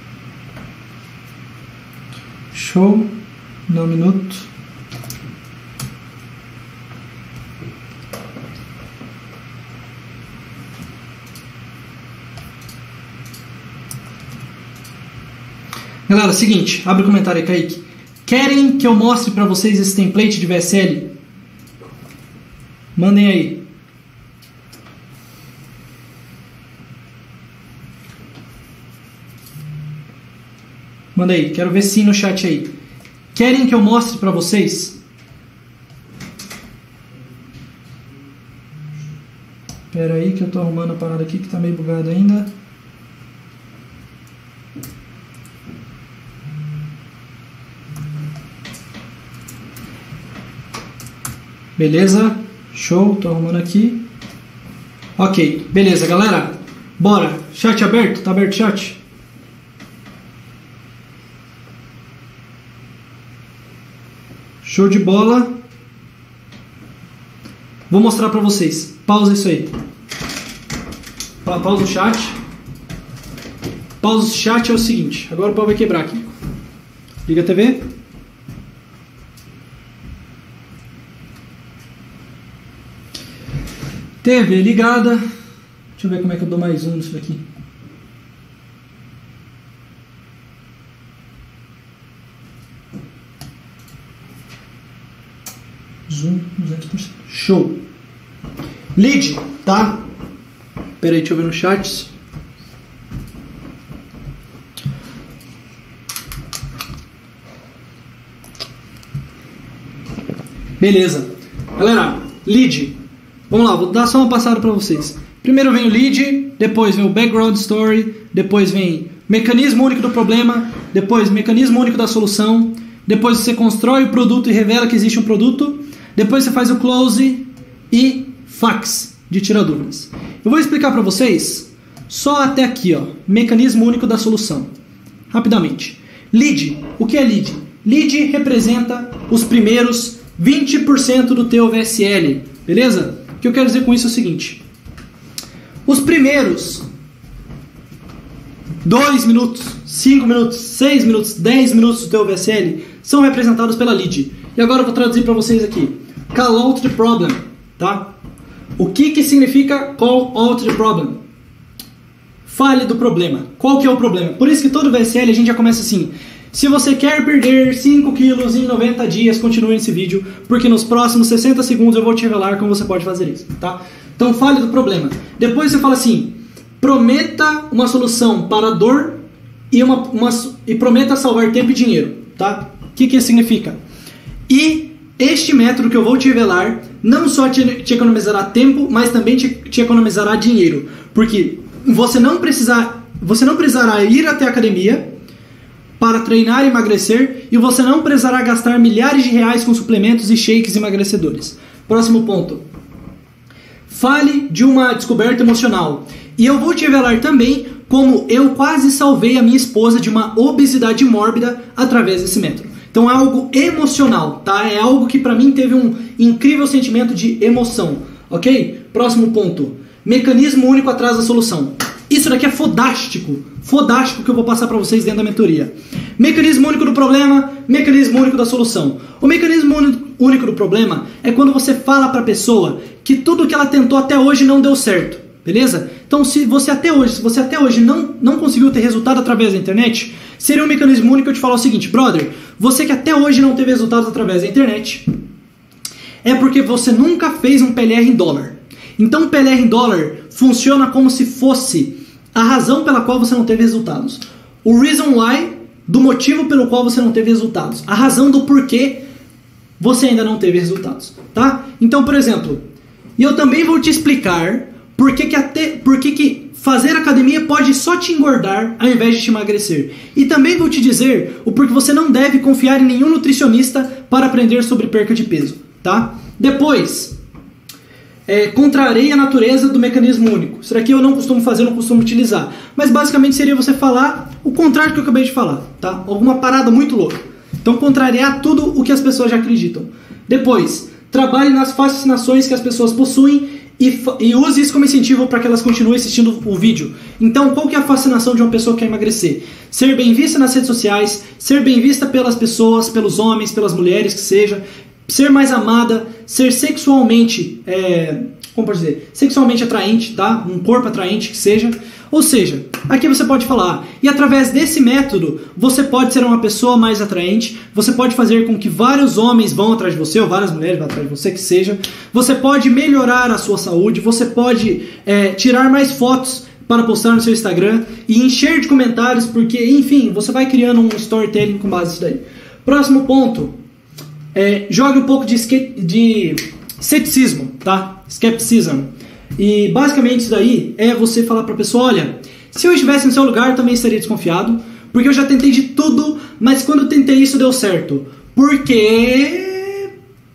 [SPEAKER 1] Show. Dá um minuto. Galera, seguinte, abre o comentário aí, Kaique. Querem que eu mostre pra vocês esse template de VSL? Mandem aí. Manda aí, quero ver sim no chat aí. Querem que eu mostre pra vocês? Espera aí que eu tô arrumando a parada aqui que tá meio bugado ainda. Beleza, show, tô arrumando aqui. Ok, beleza, galera. Bora, chat aberto? Tá aberto o chat? Show de bola. Vou mostrar pra vocês. Pausa isso aí. Pausa o chat. Pausa o chat é o seguinte. Agora o pau vai quebrar aqui. Liga a TV. TV ligada. Deixa eu ver como é que eu dou mais um nisso daqui. Zoom 200%. Show. Lead, tá? Pera aí, deixa eu ver no chat. Beleza. Galera, lead. Vamos lá, vou dar só uma passada para vocês. Primeiro vem o lead, depois vem o background story, depois vem mecanismo único do problema, depois mecanismo único da solução, depois você constrói o produto e revela que existe um produto, depois você faz o close e fax de tirar dúvidas. Eu vou explicar para vocês só até aqui, ó, mecanismo único da solução. Rapidamente. Lead, o que é lead? Lead representa os primeiros 20% do teu VSL, beleza? O que eu quero dizer com isso é o seguinte. Os primeiros 2 minutos, 5 minutos, 6 minutos, 10 minutos do teu VSL são representados pela lead. E agora eu vou traduzir para vocês aqui. Call out the problem, tá? O que significa call out the problem? Fale do problema. Qual que é o problema? Por isso que todo VSL a gente já começa assim. Se você quer perder 5 quilos em 90 dias, continue nesse vídeo, porque nos próximos 60 segundos eu vou te revelar como você pode fazer isso, tá? Então fale do problema. Depois você fala assim, prometa uma solução para a dor e prometa salvar tempo e dinheiro, tá? O que isso significa? E este método que eu vou te revelar não só te economizará tempo, mas também te economizará dinheiro. Porque você não precisará ir até a academia para treinar e emagrecer, e você não precisará gastar milhares de reais com suplementos e shakes emagrecedores. Próximo ponto. Fale de uma descoberta emocional. E eu vou te revelar também como eu quase salvei a minha esposa de uma obesidade mórbida através desse método. Então é algo emocional, tá? É algo que pra mim teve um incrível sentimento de emoção, ok? Próximo ponto. Mecanismo único atrás da solução. Isso daqui é fodástico que eu vou passar para vocês dentro da mentoria. Mecanismo único do problema, mecanismo único da solução. O mecanismo único do problema é quando você fala para a pessoa que tudo que ela tentou até hoje não deu certo, beleza? Então se você até hoje não conseguiu ter resultado através da internet, seria um mecanismo único eu te falar o seguinte, brother, você que até hoje não teve resultados através da internet, é porque você nunca fez um PLR em dólar. Então o PLR em dólar funciona como se fosse a razão pela qual você não teve resultados. O reason why, do motivo pelo qual você não teve resultados. A razão do porquê você ainda não teve resultados, tá? Então, por exemplo, e eu também vou te explicar por que fazer academia pode só te engordar ao invés de te emagrecer. E também vou te dizer o porquê você não deve confiar em nenhum nutricionista para aprender sobre perca de peso, tá? Depois, contrarei a natureza do mecanismo único. Isso daqui eu não costumo fazer, não costumo utilizar. Mas basicamente seria você falar o contrário que eu acabei de falar, tá? Alguma parada muito louca. Então contrariar tudo o que as pessoas já acreditam. Depois, trabalhe nas fascinações que as pessoas possuem e use isso como incentivo para que elas continuem assistindo o vídeo. Então, qual que é a fascinação de uma pessoa que quer emagrecer? Ser bem vista nas redes sociais, ser bem vista pelas pessoas, pelos homens, pelas mulheres, que seja, ser mais amada, ser sexualmente, sexualmente atraente, tá? Um corpo atraente, que seja. Ou seja, aqui você pode falar, e através desse método, você pode ser uma pessoa mais atraente, você pode fazer com que vários homens vão atrás de você, ou várias mulheres vão atrás de você, que seja. Você pode melhorar a sua saúde, você pode tirar mais fotos para postar no seu Instagram e encher de comentários, porque, enfim, você vai criando um storytelling com base nisso daí. Próximo ponto, jogue um pouco de ceticismo, tá? Skepticism. E basicamente isso daí é você falar pra pessoa, olha, se eu estivesse no seu lugar eu também estaria desconfiado, porque eu já tentei de tudo, mas quando eu tentei isso deu certo. Porque...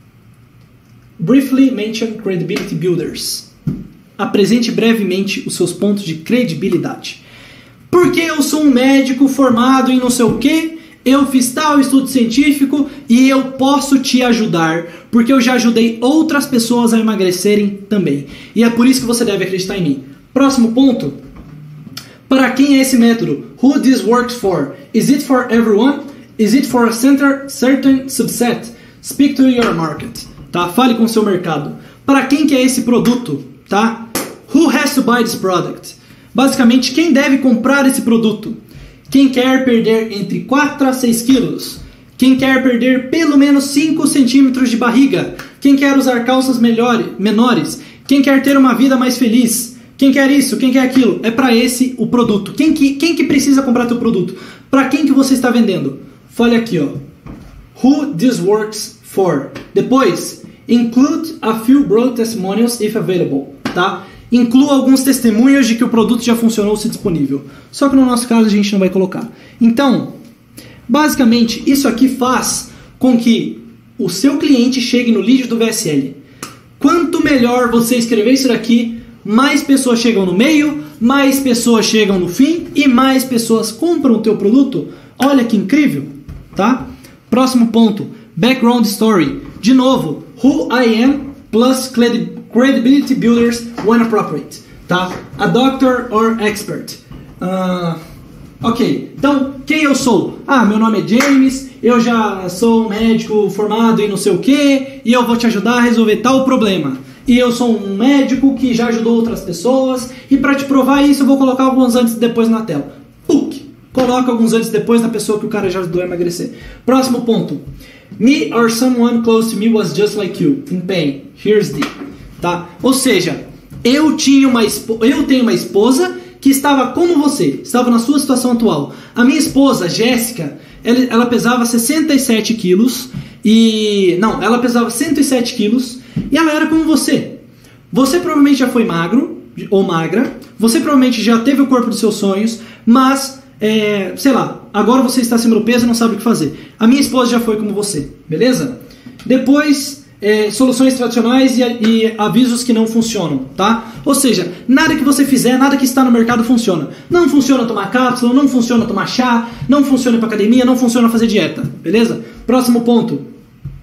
[SPEAKER 1] Briefly mention credibility builders. Apresente brevemente os seus pontos de credibilidade. Porque eu sou um médico formado em não sei o que, eu fiz tal estudo científico e eu posso te ajudar, porque eu já ajudei outras pessoas a emagrecerem também. E é por isso que você deve acreditar em mim. Próximo ponto. Para quem é esse método? Who this works for? Is it for everyone? Is it for a certain subset? Speak to your market. Tá? Fale com o seu mercado. Para quem que é esse produto? Tá? Who has to buy this product? Basicamente, quem deve comprar esse produto? Quem quer perder entre 4 a 6 quilos? Quem quer perder pelo menos 5 centímetros de barriga? Quem quer usar calças menores? Quem quer ter uma vida mais feliz? Quem quer isso? Quem quer aquilo? É para esse o produto. Quem que precisa comprar teu produto? Para quem que você está vendendo? Fale aqui, ó. Who this works for? Depois, include a few broad testimonials if available, tá? Inclua alguns testemunhos de que o produto já funcionou se disponível. Só que no nosso caso a gente não vai colocar. Então, basicamente, isso aqui faz com que o seu cliente chegue no lead do VSL. Quanto melhor você escrever isso daqui, mais pessoas chegam no meio, mais pessoas chegam no fim e mais pessoas compram o teu produto. Olha que incrível, tá? Próximo ponto, background story. De novo, who I am plus credibility builders when appropriate, tá? A doctor or expert. Ok, então quem eu sou? Meu nome é James, eu já sou um médico formado em não sei o que e eu vou te ajudar a resolver tal problema. E eu sou um médico que já ajudou outras pessoas e para te provar isso eu vou colocar alguns antes e depois na tela. Coloca alguns antes e depois na pessoa que o cara já ajudou a emagrecer. Próximo ponto. Me or someone close to me was just like you, in pain. Here's the... Tá? Ou seja, eu tenho uma esposa que estava como você, estava na sua situação atual. A minha esposa, Jéssica, ela pesava 67 quilos ela pesava 107 quilos e ela era como você. Você provavelmente já foi magro ou magra, você provavelmente já teve o corpo dos seus sonhos, mas, sei lá, agora você está acima do peso e não sabe o que fazer. A minha esposa já foi como você, beleza? Depois, soluções tradicionais e avisos que não funcionam, tá? Ou seja, nada que você fizer, nada que está no mercado funciona. Não funciona tomar cápsula, não funciona tomar chá, não funciona ir pra academia, não funciona fazer dieta, beleza? Próximo ponto.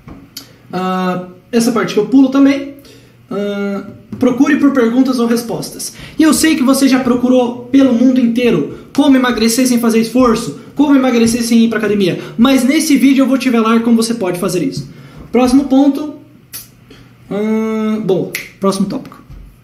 [SPEAKER 1] Essa parte que eu pulo também. Procure por perguntas ou respostas. E eu sei que você já procurou pelo mundo inteiro como emagrecer sem fazer esforço, como emagrecer sem ir pra academia, mas nesse vídeo eu vou te revelar como você pode fazer isso. Próximo ponto. Próximo tópico.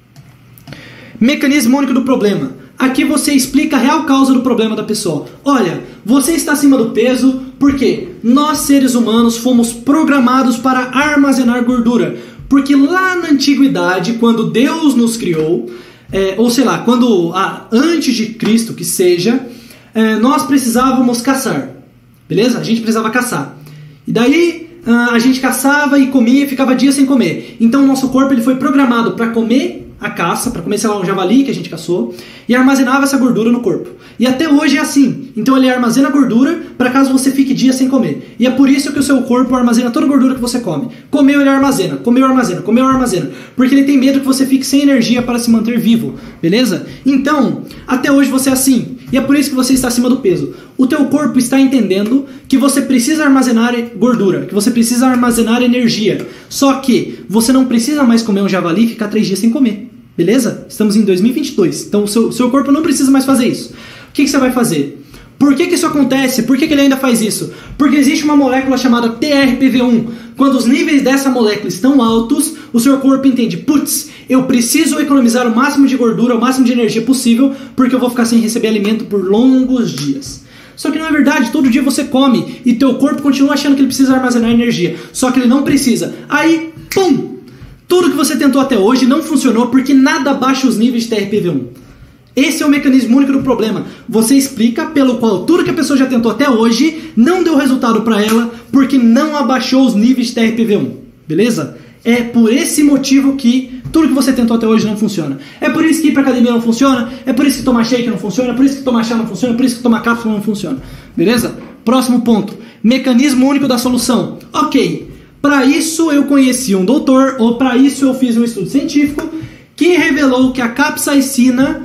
[SPEAKER 1] Mecanismo único do problema. Aqui você explica a real causa do problema da pessoa. Olha, você está acima do peso porque nós seres humanos fomos programados para armazenar gordura. Porque lá na antiguidade, quando Deus nos criou, ou sei lá, antes de Cristo que seja, nós precisávamos caçar. Beleza? A gente precisava caçar. E daí a gente caçava e comia e ficava dias sem comer. Então o nosso corpo ele foi programado para comer a caça, para comer, sei lá, um javali que a gente caçou, e armazenava essa gordura no corpo. E até hoje é assim. Então ele armazena gordura para caso você fique dias sem comer. E é por isso que o seu corpo armazena toda a gordura que você come. Comeu, ele armazena. Comeu, armazena. Comeu, armazena. Porque ele tem medo que você fique sem energia para se manter vivo. Beleza? Então, até hoje você é assim. E é por isso que você está acima do peso. O teu corpo está entendendo que você precisa armazenar gordura, que você precisa armazenar energia. Só que você não precisa mais comer um javali e ficar 3 dias sem comer. Beleza? Estamos em 2022. Então o seu corpo não precisa mais fazer isso. O que você vai fazer? Por que isso acontece? Por que ele ainda faz isso? Porque existe uma molécula chamada TRPV1. Quando os níveis dessa molécula estão altos, o seu corpo entende, putz, eu preciso economizar o máximo de gordura, o máximo de energia possível, porque eu vou ficar sem receber alimento por longos dias. Só que não é verdade, todo dia você come e teu corpo continua achando que ele precisa armazenar energia. Só que ele não precisa. Aí, pum! Tudo que você tentou até hoje não funcionou porque nada baixa os níveis de TRPV1. Esse é o mecanismo único do problema. Você explica pelo qual tudo que a pessoa já tentou até hoje não deu resultado para ela porque não abaixou os níveis de TRPV1. Beleza? É por esse motivo que tudo que você tentou até hoje não funciona. É por isso que ir pra academia não funciona, é por isso que tomar shake não funciona, é por isso que tomar chá não funciona, é por isso que tomar cápsula não funciona. Beleza? Próximo ponto. Mecanismo único da solução. Ok. Para isso eu conheci um doutor, ou para isso eu fiz um estudo científico que revelou que a capsaicina,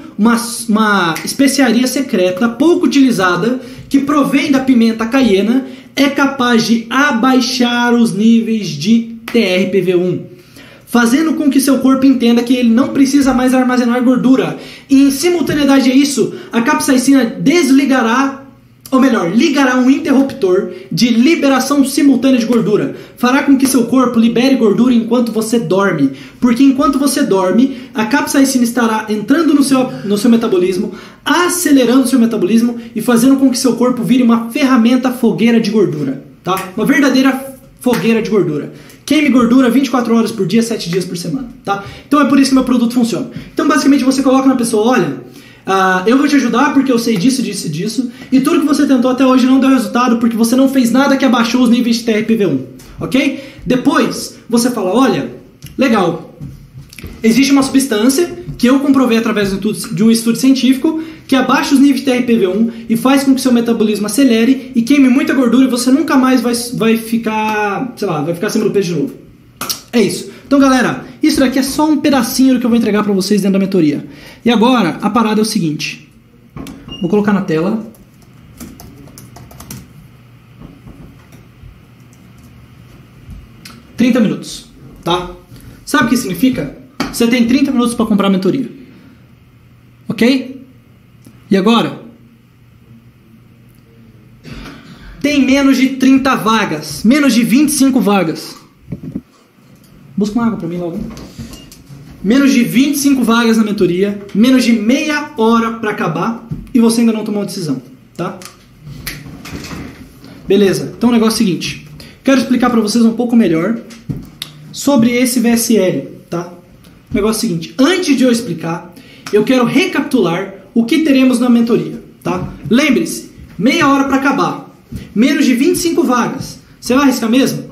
[SPEAKER 1] uma especiaria secreta pouco utilizada, que provém da pimenta caiena, é capaz de abaixar os níveis de TRPV1, fazendo com que seu corpo entenda que ele não precisa mais armazenar gordura. E em simultaneidade a isso, a capsaicina ligará um interruptor de liberação simultânea de gordura. Fará com que seu corpo libere gordura enquanto você dorme. Porque enquanto você dorme, a capsaicina estará entrando no seu metabolismo, acelerando o seu metabolismo e fazendo com que seu corpo vire uma ferramenta fogueira de gordura. Tá? Uma verdadeira fogueira de gordura. Queime gordura 24 horas por dia, 7 dias por semana. Tá? Então é por isso que meu produto funciona. Então basicamente você coloca na pessoa, olha... eu vou te ajudar porque eu sei disso, disso e disso. E tudo que você tentou até hoje não deu resultado porque você não fez nada que abaixou os níveis de TRPV1. Ok? Depois você fala, olha, legal, existe uma substância que eu comprovei através de um estudo científico que abaixa os níveis de TRPV1 e faz com que seu metabolismo acelere e queime muita gordura e você nunca mais vai ficar, sei lá, vai ficar acima do peso de novo. É isso. Então, galera, isso daqui é só um pedacinho do que eu vou entregar para vocês dentro da mentoria. E agora, a parada é o seguinte. Vou colocar na tela. $30 minutos, tá? Sabe o que significa? Você tem 30 minutos para comprar a mentoria. Ok? E agora? Tem menos de 30 vagas. Menos de 25 vagas. Busca uma água pra mim logo. Menos de 25 vagas na mentoria. Menos de meia hora pra acabar. E você ainda não tomou uma decisão, tá? Beleza. Então o negócio é o seguinte. Quero explicar pra vocês um pouco melhor sobre esse VSL, tá? o negócio é o seguinte, antes de eu explicar, eu quero recapitular o que teremos na mentoria, tá? Lembre-se, meia hora para acabar, menos de 25 vagas. Você vai arriscar mesmo?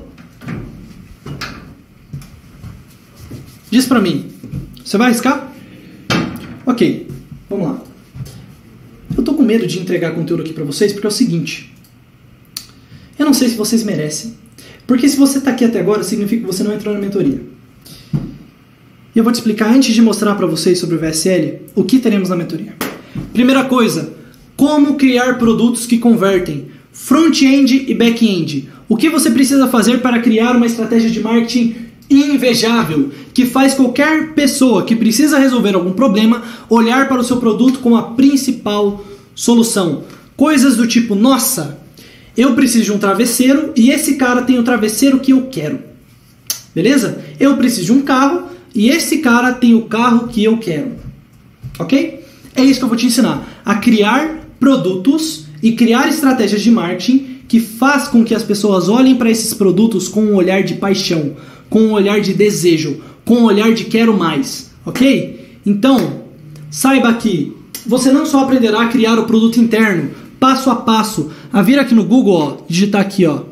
[SPEAKER 1] Diz pra mim, você vai arriscar? Ok, vamos lá. Eu tô com medo de entregar conteúdo aqui pra vocês, porque é o seguinte, eu não sei se vocês merecem, porque se você tá aqui até agora, significa que você não entrou na mentoria. E eu vou te explicar, antes de mostrar pra vocês sobre o VSL, o que teremos na mentoria. Primeira coisa, como criar produtos que convertem, front-end e back-end. O que você precisa fazer para criar uma estratégia de marketing invejável, que faz qualquer pessoa que precisa resolver algum problema olhar para o seu produto como a principal solução. Coisas do tipo, nossa, eu preciso de um travesseiro e esse cara tem o travesseiro que eu quero. Beleza? Eu preciso de um carro e esse cara tem o carro que eu quero. Ok? É isso que eu vou te ensinar. A criar produtos e criar estratégias de marketing que faz com que as pessoas olhem para esses produtos com um olhar de paixão, com um olhar de desejo, com um olhar de quero mais. Ok? Então, saiba que você não só aprenderá a criar o produto interno, passo a passo, a vir aqui no Google, ó, digitar aqui, ó,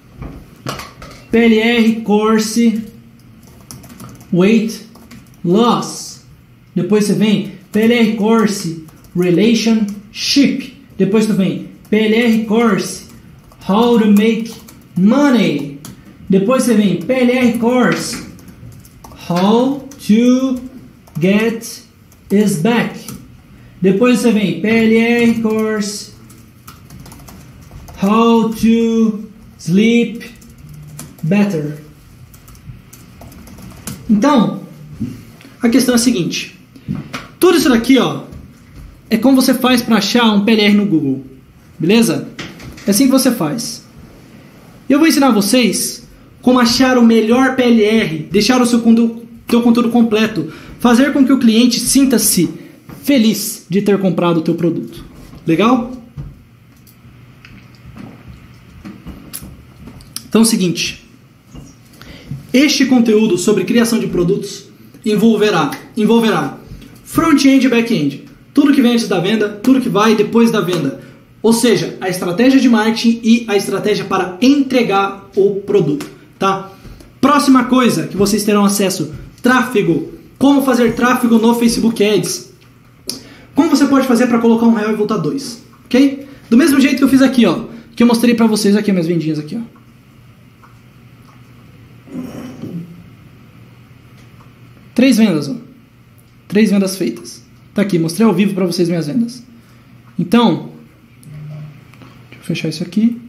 [SPEAKER 1] PLR Course Weight Loss. Depois você vem PLR Course Relationship. Depois você vem PLR Course How to Make Money. Depois você vem PLR Course How to Get Is Back. Depois você vem PLR Course How to Sleep Better. Então, a questão é a seguinte. Tudo isso daqui, ó, é como você faz para achar um PLR no Google. Beleza? É assim que você faz. Eu vou ensinar vocês como achar o melhor PLR, deixar o seu teu conteúdo completo, fazer com que o cliente sinta-se feliz de ter comprado o teu produto. Legal? Então é o seguinte, este conteúdo sobre criação de produtos envolverá front-end e back-end, tudo que vem antes da venda, tudo que vai depois da venda, ou seja, a estratégia de marketing e a estratégia para entregar o produto, tá? Próxima coisa que vocês terão acesso, tráfego, como fazer tráfego no Facebook Ads, como você pode fazer para colocar R$1 e voltar 2, ok? Do mesmo jeito que eu fiz aqui, ó, que eu mostrei para vocês aqui, minhas vendinhas aqui, ó. 3 vendas, ó. 3 vendas feitas. Tá aqui, mostrei ao vivo para vocês minhas vendas. Então, deixa eu fechar isso aqui.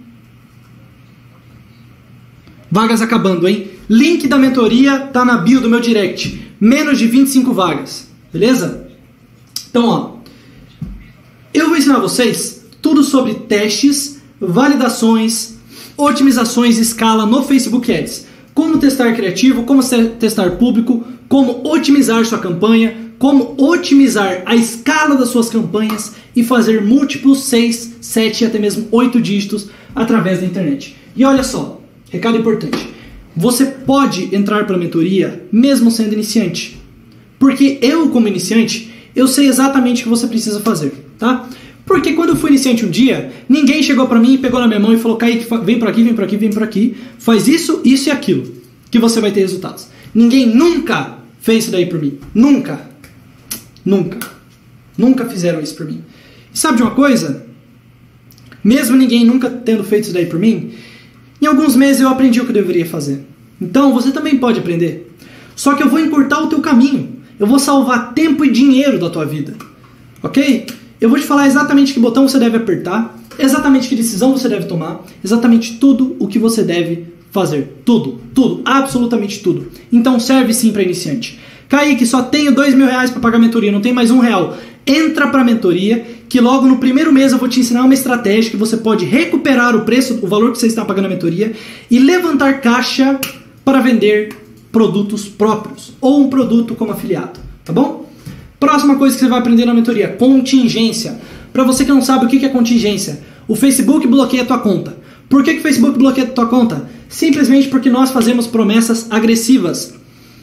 [SPEAKER 1] Vagas acabando, hein? Link da mentoria tá na bio do meu direct. Menos de 25 vagas. Beleza? Então, ó. Eu vou ensinar vocês tudo sobre testes, validações, otimizações e escala no Facebook Ads. Como testar criativo, como testar público, como otimizar sua campanha, como otimizar a escala das suas campanhas e fazer múltiplos 6, 7 e até mesmo 8 dígitos através da internet. E olha só, recado importante. Você pode entrar para a mentoria mesmo sendo iniciante. Porque eu, como iniciante, eu sei exatamente o que você precisa fazer, tá? Porque quando eu fui iniciante um dia, ninguém chegou pra mim e pegou na minha mão e falou, Kaique, vem por aqui, vem por aqui, vem por aqui, faz isso, isso e aquilo, que você vai ter resultados. Ninguém nunca fez isso daí por mim. Nunca. Nunca. Nunca fizeram isso por mim. E sabe de uma coisa? Mesmo ninguém nunca tendo feito isso daí por mim, em alguns meses eu aprendi o que eu deveria fazer. Então você também pode aprender. Só que eu vou encurtar o teu caminho. Eu vou salvar tempo e dinheiro da tua vida. Ok? Eu vou te falar exatamente que botão você deve apertar, exatamente que decisão você deve tomar, exatamente tudo o que você deve fazer. Tudo, tudo, absolutamente tudo. Então serve sim para iniciante. Kaique, só tenho R$2.000 para pagar a mentoria, não tem mais R$1. Entra para a mentoria, que logo no primeiro mês eu vou te ensinar uma estratégia que você pode recuperar o preço, o valor que você está pagando na mentoria e levantar caixa para vender produtos próprios ou um produto como afiliado, tá bom? Próxima coisa que você vai aprender na mentoria, contingência. Para você que não sabe o que é contingência, o Facebook bloqueia a tua conta. Por que o Facebook bloqueia a tua conta? Simplesmente porque nós fazemos promessas agressivas.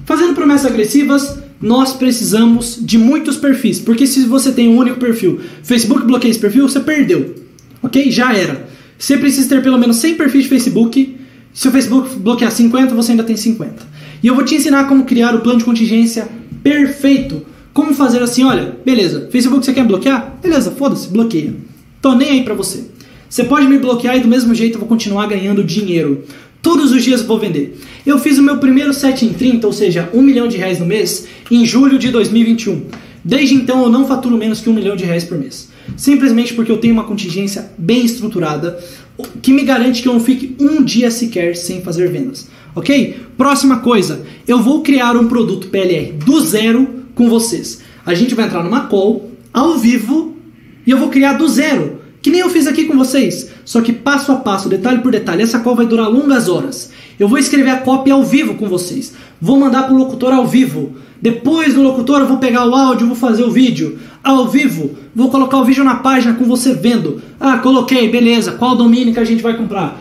[SPEAKER 1] Fazendo promessas agressivas, nós precisamos de muitos perfis, porque se você tem um único perfil, Facebook bloqueia esse perfil, você perdeu, ok? Já era. Você precisa ter pelo menos 100 perfis de Facebook. Se o Facebook bloquear 50, você ainda tem 50. E eu vou te ensinar como criar o plano de contingência perfeito. Como fazer assim, olha, beleza, Facebook você quer bloquear? Beleza, foda-se, bloqueia. Tô nem aí pra você. Você pode me bloquear e do mesmo jeito eu vou continuar ganhando dinheiro. Todos os dias eu vou vender. Eu fiz o meu primeiro 7 em 30, ou seja, R$1 milhão no mês, em julho de 2021. Desde então eu não faturo menos que R$1 milhão por mês. Simplesmente porque eu tenho uma contingência bem estruturada, que me garante que eu não fique um dia sequer sem fazer vendas. Ok? Próxima coisa, eu vou criar um produto PLR do zero com vocês. A gente vai entrar numa call, ao vivo, e eu vou criar do zero. Que nem eu fiz aqui com vocês, só que passo a passo, detalhe por detalhe. Essa call vai durar longas horas. Eu vou escrever a copy ao vivo com vocês. Vou mandar para o locutor ao vivo. Depois do locutor eu vou pegar o áudio, vou fazer o vídeo ao vivo. Vou colocar o vídeo na página com você vendo. Ah, coloquei, beleza. Qual domínio que a gente vai comprar?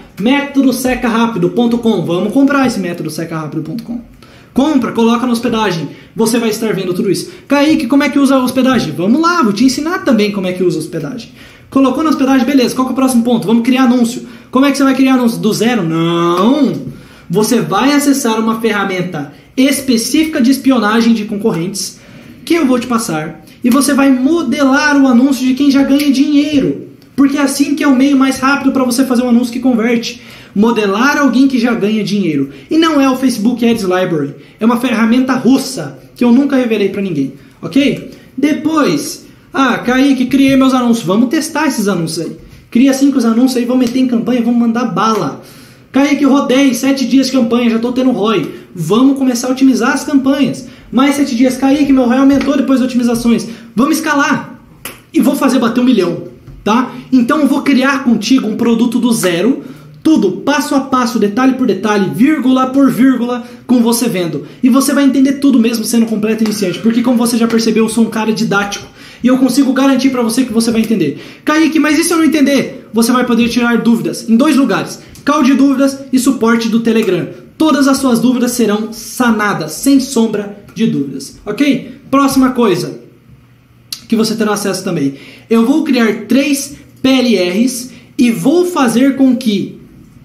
[SPEAKER 1] métodosecarápido.com. Vamos comprar esse métodosecarápido.com. Compra, coloca na hospedagem. Você vai estar vendo tudo isso. Kaique, como é que usa a hospedagem? Vamos lá, vou te ensinar também como é que usa a hospedagem. Colocou na hospedagem, beleza. Qual que é o próximo ponto? Vamos criar anúncio. Como é que você vai criar anúncio? Do zero? Não! Você vai acessar uma ferramenta específica de espionagem de concorrentes que eu vou te passar e você vai modelar o anúncio de quem já ganha dinheiro. Porque é assim que é o meio mais rápido para você fazer um anúncio que converte. Modelar alguém que já ganha dinheiro. E não é o Facebook Ads Library. É uma ferramenta russa que eu nunca revelei para ninguém. Ok? Depois... Ah, Kaique, criei meus anúncios. Vamos testar esses anúncios aí. Cria 5 anúncios aí, vamos meter em campanha, vamos mandar bala. Kaique, rodei 7 dias de campanha, já estou tendo ROI. Vamos começar a otimizar as campanhas. Mais 7 dias. Kaique, meu ROI aumentou depois das otimizações. Vamos escalar. E vou fazer bater 1 milhão. Tá? Então eu vou criar contigo um produto do zero. Tudo passo a passo, detalhe por detalhe, vírgula por vírgula, com você vendo. E você vai entender tudo mesmo sendo completo iniciante. Porque como você já percebeu, eu sou um cara didático. E eu consigo garantir para você que você vai entender. Kaique, mas e se eu não entender? Você vai poder tirar dúvidas em 2 lugares. Call de dúvidas e suporte do Telegram. Todas as suas dúvidas serão sanadas, sem sombra de dúvidas. Ok? Próxima coisa que você terá acesso também. Eu vou criar 3 PLRs e vou fazer com que...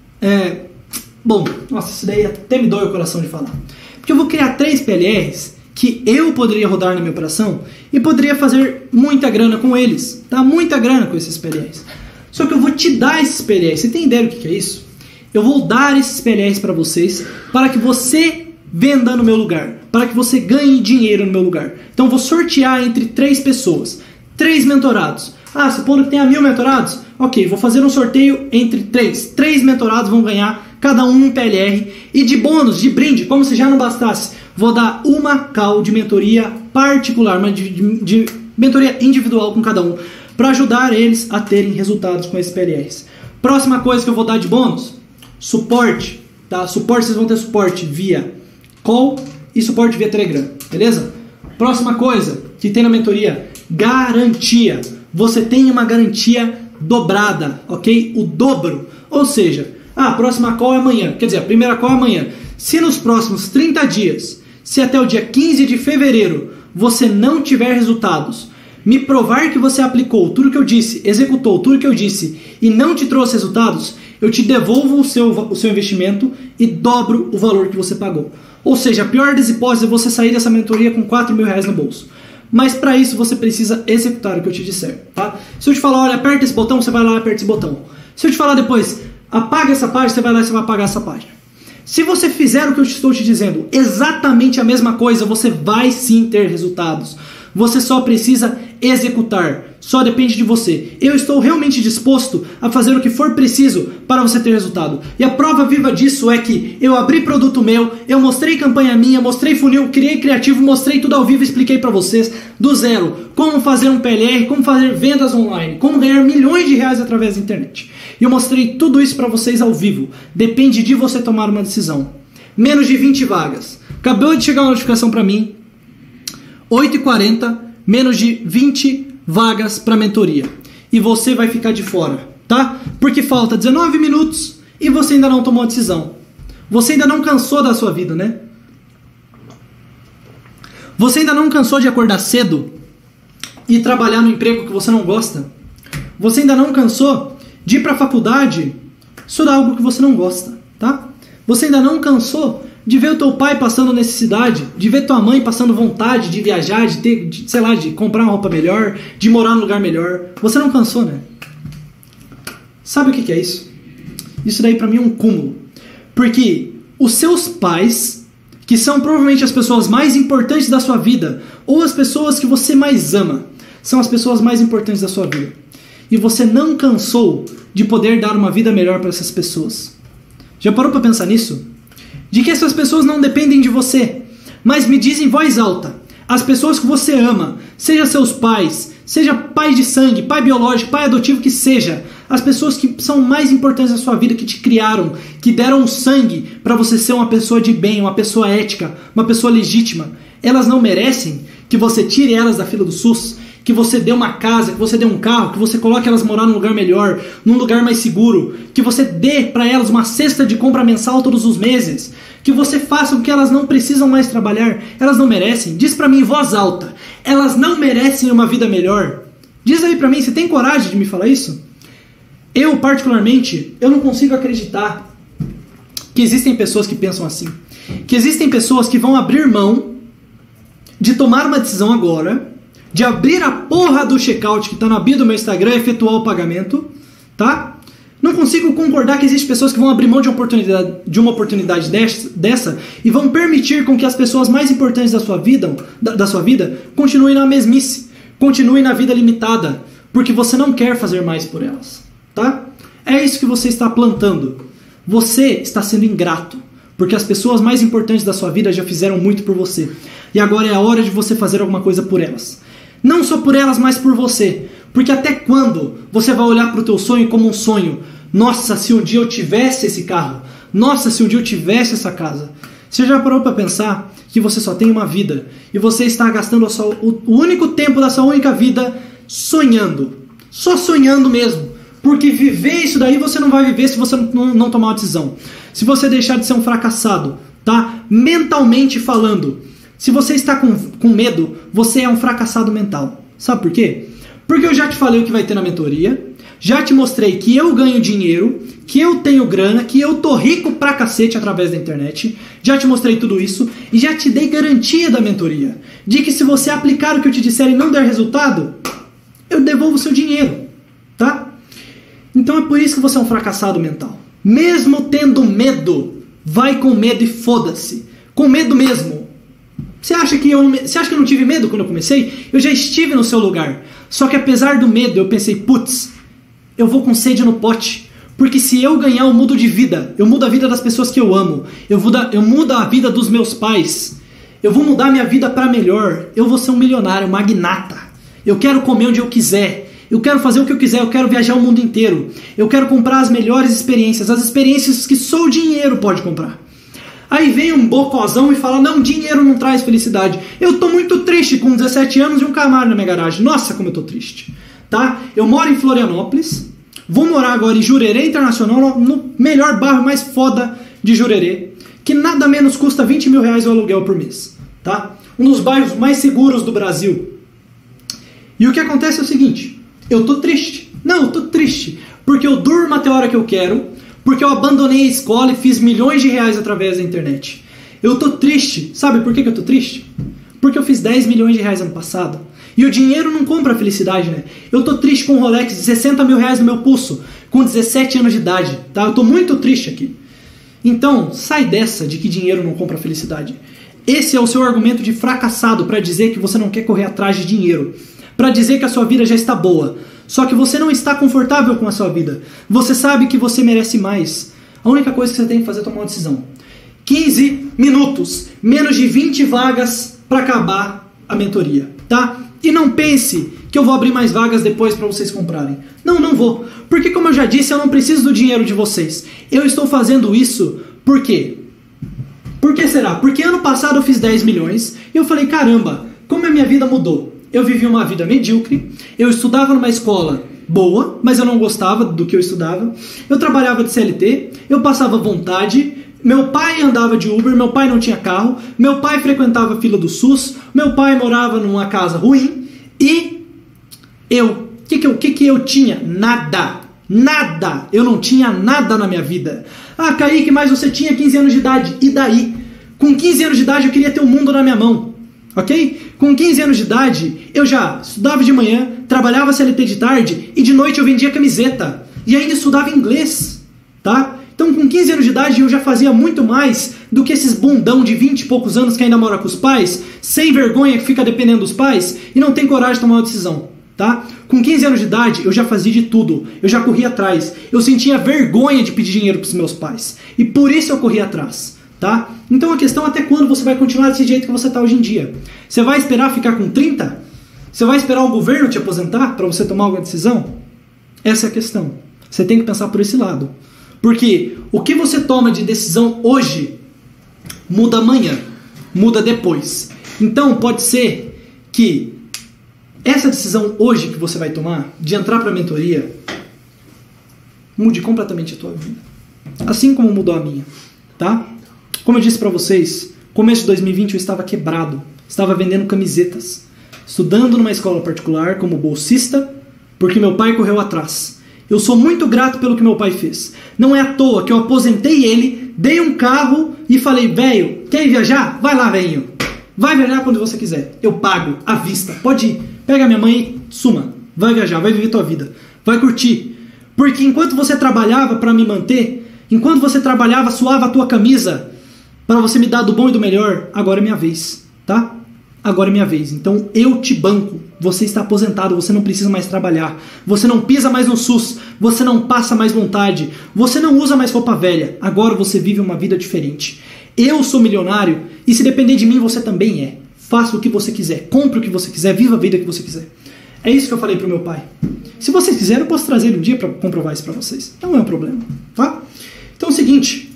[SPEAKER 1] Bom, nossa, isso daí até me dói o coração de falar. Porque eu vou criar 3 PLRs... que eu poderia rodar na minha operação e poderia fazer muita grana com eles, tá? Muita grana com esses PLRs. Só que eu vou te dar esses PLRs. Você tem ideia do que é isso? Eu vou dar esses PLRs para vocês, para que você venda no meu lugar, para que você ganhe dinheiro no meu lugar. Então eu vou sortear entre 3 pessoas, 3 mentorados. Ah, supondo que tenha 1000 mentorados? Ok, vou fazer um sorteio entre 3. 3 mentorados vão ganhar cada um PLR. E de bônus, de brinde, como se já não bastasse, vou dar uma call de mentoria particular, uma de mentoria individual com cada um, para ajudar eles a terem resultados com esses PLRs. Próxima coisa que eu vou dar de bônus, suporte, tá? Suporte, vocês vão ter suporte via call e suporte via Telegram, beleza? Próxima coisa que tem na mentoria, garantia. Você tem uma garantia dobrada, ok? O dobro. Ou seja, a próxima call é amanhã, quer dizer, a primeira call é amanhã. Se nos próximos 30 dias, se até o dia 15 de fevereiro você não tiver resultados, me provar que você aplicou tudo que eu disse, executou tudo que eu disse e não te trouxe resultados, eu te devolvo o seu investimento e dobro o valor que você pagou. Ou seja, a pior das hipóteses é você sair dessa mentoria com R$4.000 no bolso. Mas para isso você precisa executar o que eu te disser, tá? Se eu te falar, olha, aperta esse botão, você vai lá e aperta esse botão. Se eu te falar depois, apaga essa página, você vai lá e você vai apagar essa página. Se você fizer o que eu estou te dizendo, exatamente a mesma coisa, você vai sim ter resultados. Você só precisa executar. Só depende de você. Eu estou realmente disposto a fazer o que for preciso para você ter resultado. E a prova viva disso é que eu abri produto meu, eu mostrei campanha minha, mostrei funil, criei criativo, mostrei tudo ao vivo e expliquei para vocês do zero. Como fazer um PLR, como fazer vendas online, como ganhar milhões de reais através da internet. E eu mostrei tudo isso para vocês ao vivo. Depende de você tomar uma decisão. Menos de 20 vagas. Acabou de chegar uma notificação para mim. 8h40, menos de 20 vagas para mentoria. E você vai ficar de fora, tá? Porque falta 19 minutos e você ainda não tomou a decisão. Você ainda não cansou da sua vida, né? Você ainda não cansou de acordar cedo e trabalhar no emprego que você não gosta? Você ainda não cansou de ir para a faculdade estudar algo que você não gosta, tá? Você ainda não cansou de ver o teu pai passando necessidade, de ver tua mãe passando vontade de viajar, de ter, sei lá, de comprar uma roupa melhor, de morar num lugar melhor. Você não cansou, né? Sabe o que é isso? Isso daí pra mim é um cúmulo. Porque os seus pais, que são provavelmente as pessoas mais importantes da sua vida, ou as pessoas que você mais ama, são as pessoas mais importantes da sua vida. E você não cansou de poder dar uma vida melhor para essas pessoas. Já parou para pensar nisso? De que essas pessoas não dependem de você, mas me diz em voz alta, as pessoas que você ama, seja seus pais, seja pai de sangue, pai biológico, pai adotivo, que seja, as pessoas que são mais importantes da sua vida, que te criaram, que deram sangue para você ser uma pessoa de bem, uma pessoa ética, uma pessoa legítima, elas não merecem que você tire elas da fila do SUS, que você dê uma casa, que você dê um carro, que você coloque elas morar num lugar melhor, num lugar mais seguro, que você dê para elas uma cesta de compra mensal todos os meses, que você faça com que elas não precisam mais trabalhar. Elas não merecem? Diz para mim em voz alta, elas não merecem uma vida melhor? Diz aí para mim, você tem coragem de me falar isso? Eu, particularmente, eu não consigo acreditar que existem pessoas que pensam assim, que existem pessoas que vão abrir mão de tomar uma decisão agora, de abrir a porra do checkout que está na bio do meu Instagram e efetuar o pagamento, tá? Não consigo concordar que existem pessoas que vão abrir mão de uma oportunidade dessa e vão permitir com que as pessoas mais importantes da sua vida continuem na mesmice, continuem na vida limitada, porque você não quer fazer mais por elas, tá? É isso que você está plantando. Você está sendo ingrato, porque as pessoas mais importantes da sua vida já fizeram muito por você. E agora é a hora de você fazer alguma coisa por elas. Não só por elas, mas por você. Porque até quando você vai olhar para o teu sonho como um sonho? Nossa, se um dia eu tivesse esse carro. Nossa, se um dia eu tivesse essa casa. Você já parou para pensar que você só tem uma vida e você está gastando o único tempo da sua única vida sonhando? Só sonhando mesmo. Porque viver isso daí você não vai viver se você não tomar uma decisão. Se você deixar de ser um fracassado, tá? Mentalmente falando. Se você está com medo, você é um fracassado mental. Sabe por quê? Porque eu já te falei o que vai ter na mentoria, já te mostrei que eu ganho dinheiro, que eu tenho grana, que eu tô rico pra cacete através da internet, já te mostrei tudo isso e já te dei garantia da mentoria, de que se você aplicar o que eu te disser e não der resultado, eu devolvo o seu dinheiro, tá? Então é por isso que você é um fracassado mental. Mesmo tendo medo, vai com medo e foda-se. Com medo mesmo. Você acha que eu não tive medo quando eu comecei? Eu já estive no seu lugar. Só que apesar do medo, eu pensei, putz, eu vou com sede no pote. Porque se eu ganhar, eu mudo de vida. Eu mudo a vida das pessoas que eu amo. Eu mudo a vida dos meus pais. Eu vou mudar minha vida para melhor. Eu vou ser um milionário, um magnata. Eu quero comer onde eu quiser. Eu quero fazer o que eu quiser. Eu quero viajar o mundo inteiro. Eu quero comprar as melhores experiências. As experiências que só o dinheiro pode comprar. Aí vem um bocozão e fala, não, dinheiro não traz felicidade. Eu tô muito triste com 17 anos e um Camaro na minha garagem. Nossa, como eu tô triste. Tá? Eu moro em Florianópolis. Vou morar agora em Jurerê Internacional, no melhor bairro mais foda de Jurerê, que nada menos custa 20 mil reais o aluguel por mês. Tá? Um dos bairros mais seguros do Brasil. E o que acontece é o seguinte, eu tô triste. Não, eu tô triste. Porque eu durmo até a hora que eu quero, porque eu abandonei a escola e fiz milhões de reais através da internet. Eu tô triste. Sabe por que eu tô triste? Porque eu fiz 10 milhões de reais ano passado. E o dinheiro não compra a felicidade, né? Eu tô triste com um Rolex de 60 mil reais no meu pulso, com 17 anos de idade, tá? Eu tô muito triste aqui. Então, sai dessa de que dinheiro não compra a felicidade. Esse é o seu argumento de fracassado para dizer que você não quer correr atrás de dinheiro. Para dizer que a sua vida já está boa. Só que você não está confortável com a sua vida. Você sabe que você merece mais. A única coisa que você tem que fazer é tomar uma decisão. 15 minutos, menos de 20 vagas para acabar a mentoria, tá? E não pense que eu vou abrir mais vagas depois para vocês comprarem. Não, não vou. Porque como eu já disse, eu não preciso do dinheiro de vocês. Eu estou fazendo isso por quê? Por que será? Porque ano passado eu fiz 10 milhões e eu falei, caramba, como a minha vida mudou. Eu vivi uma vida medíocre, eu estudava numa escola boa, mas eu não gostava do que eu estudava. Eu trabalhava de CLT, eu passava vontade, Meu pai andava de Uber, meu pai não tinha carro, meu pai frequentava a fila do SUS, meu pai morava numa casa ruim e eu, o que eu tinha? Nada. Nada. Eu não tinha nada na minha vida. Ah, Kaique, mas você tinha 15 anos de idade. E daí? Com 15 anos de idade eu queria ter o mundo na minha mão. Ok? Com 15 anos de idade eu já estudava de manhã, trabalhava CLT de tarde e de noite eu vendia camiseta. E ainda estudava inglês. Tá? Então, com 15 anos de idade, eu já fazia muito mais do que esses bundão de 20 e poucos anos que ainda mora com os pais, sem vergonha, que fica dependendo dos pais e não tem coragem de tomar uma decisão, tá? Com 15 anos de idade, eu já fazia de tudo. Eu já corria atrás. Eu sentia vergonha de pedir dinheiro para os meus pais. E por isso eu corria atrás, tá? Então, a questão é até quando você vai continuar desse jeito que você está hoje em dia. Você vai esperar ficar com 30? Você vai esperar o governo te aposentar para você tomar alguma decisão? Essa é a questão. Você tem que pensar por esse lado. Porque o que você toma de decisão hoje muda amanhã, muda depois. Então pode ser que essa decisão hoje que você vai tomar de entrar para a mentoria mude completamente a tua vida. Assim como mudou a minha, tá? Como eu disse para vocês, começo de 2020 eu estava quebrado, estava vendendo camisetas, estudando numa escola particular como bolsista, porque meu pai correu atrás. Eu sou muito grato pelo que meu pai fez. Não é à toa que eu aposentei ele, dei um carro e falei, velho, quer ir viajar? Vai lá, velhinho. Vai viajar quando você quiser. Eu pago, à vista. Pode ir. Pega minha mãe e suma. Vai viajar, vai viver tua vida. Vai curtir. Porque enquanto você trabalhava para me manter, enquanto você trabalhava, suava a tua camisa para você me dar do bom e do melhor, agora é minha vez, tá? Agora é minha vez. Então eu te banco. Você está aposentado, você não precisa mais trabalhar. Você não pisa mais no SUS. Você não passa mais vontade. Você não usa mais roupa velha. Agora você vive uma vida diferente. Eu sou milionário e se depender de mim, você também é. Faça o que você quiser. Compre o que você quiser. Viva a vida que você quiser. É isso que eu falei pro meu pai. Se vocês quiserem, eu posso trazer um dia para comprovar isso para vocês. Não é um problema, tá? Então é o seguinte.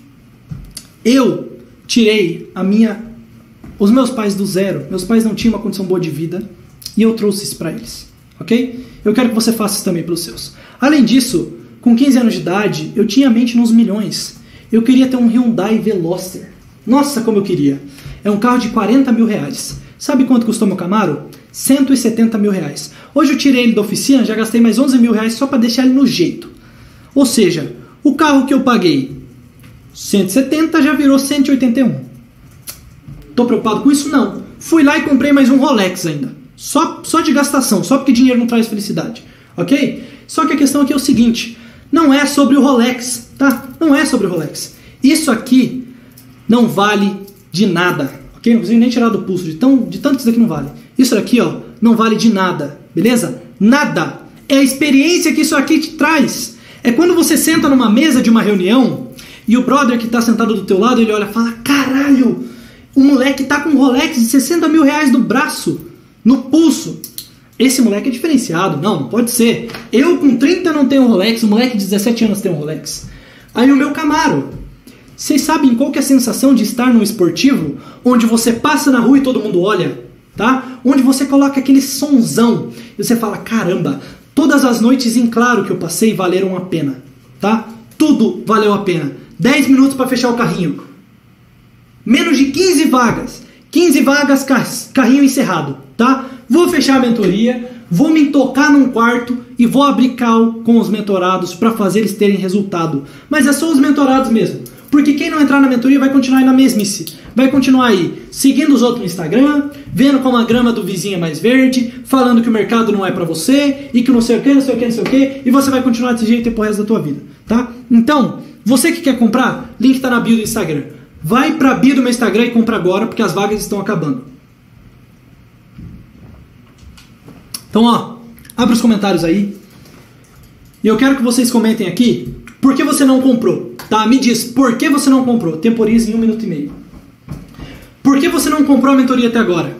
[SPEAKER 1] Eu tirei os meus pais do zero. Meus pais não tinham uma condição boa de vida. E eu trouxe isso para eles, ok? Eu quero que você faça isso também para os seus. Além disso, com 15 anos de idade, eu tinha a mente nos milhões. Eu queria ter um Hyundai Veloster. Nossa, como eu queria. É um carro de 40 mil reais. Sabe quanto custou meu Camaro? 170 mil reais. Hoje eu tirei ele da oficina, já gastei mais 11 mil reais só para deixar ele no jeito. Ou seja, o carro que eu paguei 170 já virou 181. Tô preocupado com isso? Não. Fui lá e comprei mais um Rolex ainda. Só de gastação, só porque dinheiro não traz felicidade, ok? Só que a questão aqui é o seguinte, não é sobre o Rolex, tá? Não é sobre o Rolex. Isso aqui não vale de nada, ok? Não consigo nem tirar do pulso, de tanto que isso aqui não vale. Isso aqui, ó, não vale de nada, beleza? Nada. É a experiência que isso aqui te traz. É quando você senta numa mesa de uma reunião e o brother que tá sentado do teu lado, ele olha e fala, caralho, o moleque tá com um Rolex de 60 mil reais no braço. No pulso. Esse moleque é diferenciado. Não pode ser. Eu com 30 não tenho um Rolex, o moleque de 17 anos tem um Rolex. Aí o meu Camaro. Vocês sabem qual que é a sensação de estar num esportivo onde você passa na rua e todo mundo olha? Tá? Onde você coloca aquele sonzão e você fala, caramba, todas as noites em claro que eu passei valeram a pena. Tá? Tudo valeu a pena. 10 minutos para fechar o carrinho. Menos de 15 vagas. 15 vagas, carrinho encerrado, tá? Vou fechar a mentoria, vou me tocar num quarto e vou abrir call com os mentorados para fazer eles terem resultado. Mas é só os mentorados mesmo. Porque quem não entrar na mentoria vai continuar aí na mesmice. Vai continuar aí seguindo os outros no Instagram, vendo como a grama do vizinho é mais verde, falando que o mercado não é para você e que não sei o que, não sei o que, não sei o que, e você vai continuar desse jeito pro resto da tua vida, tá? Então, você que quer comprar, link tá na bio do Instagram. Vai pra bio do meu Instagram e compra agora, porque as vagas estão acabando. Então, ó, abre os comentários aí. E eu quero que vocês comentem aqui por que você não comprou, tá? Me diz, por que você não comprou? Temporize em 1 minuto e meio. Por que você não comprou a mentoria até agora?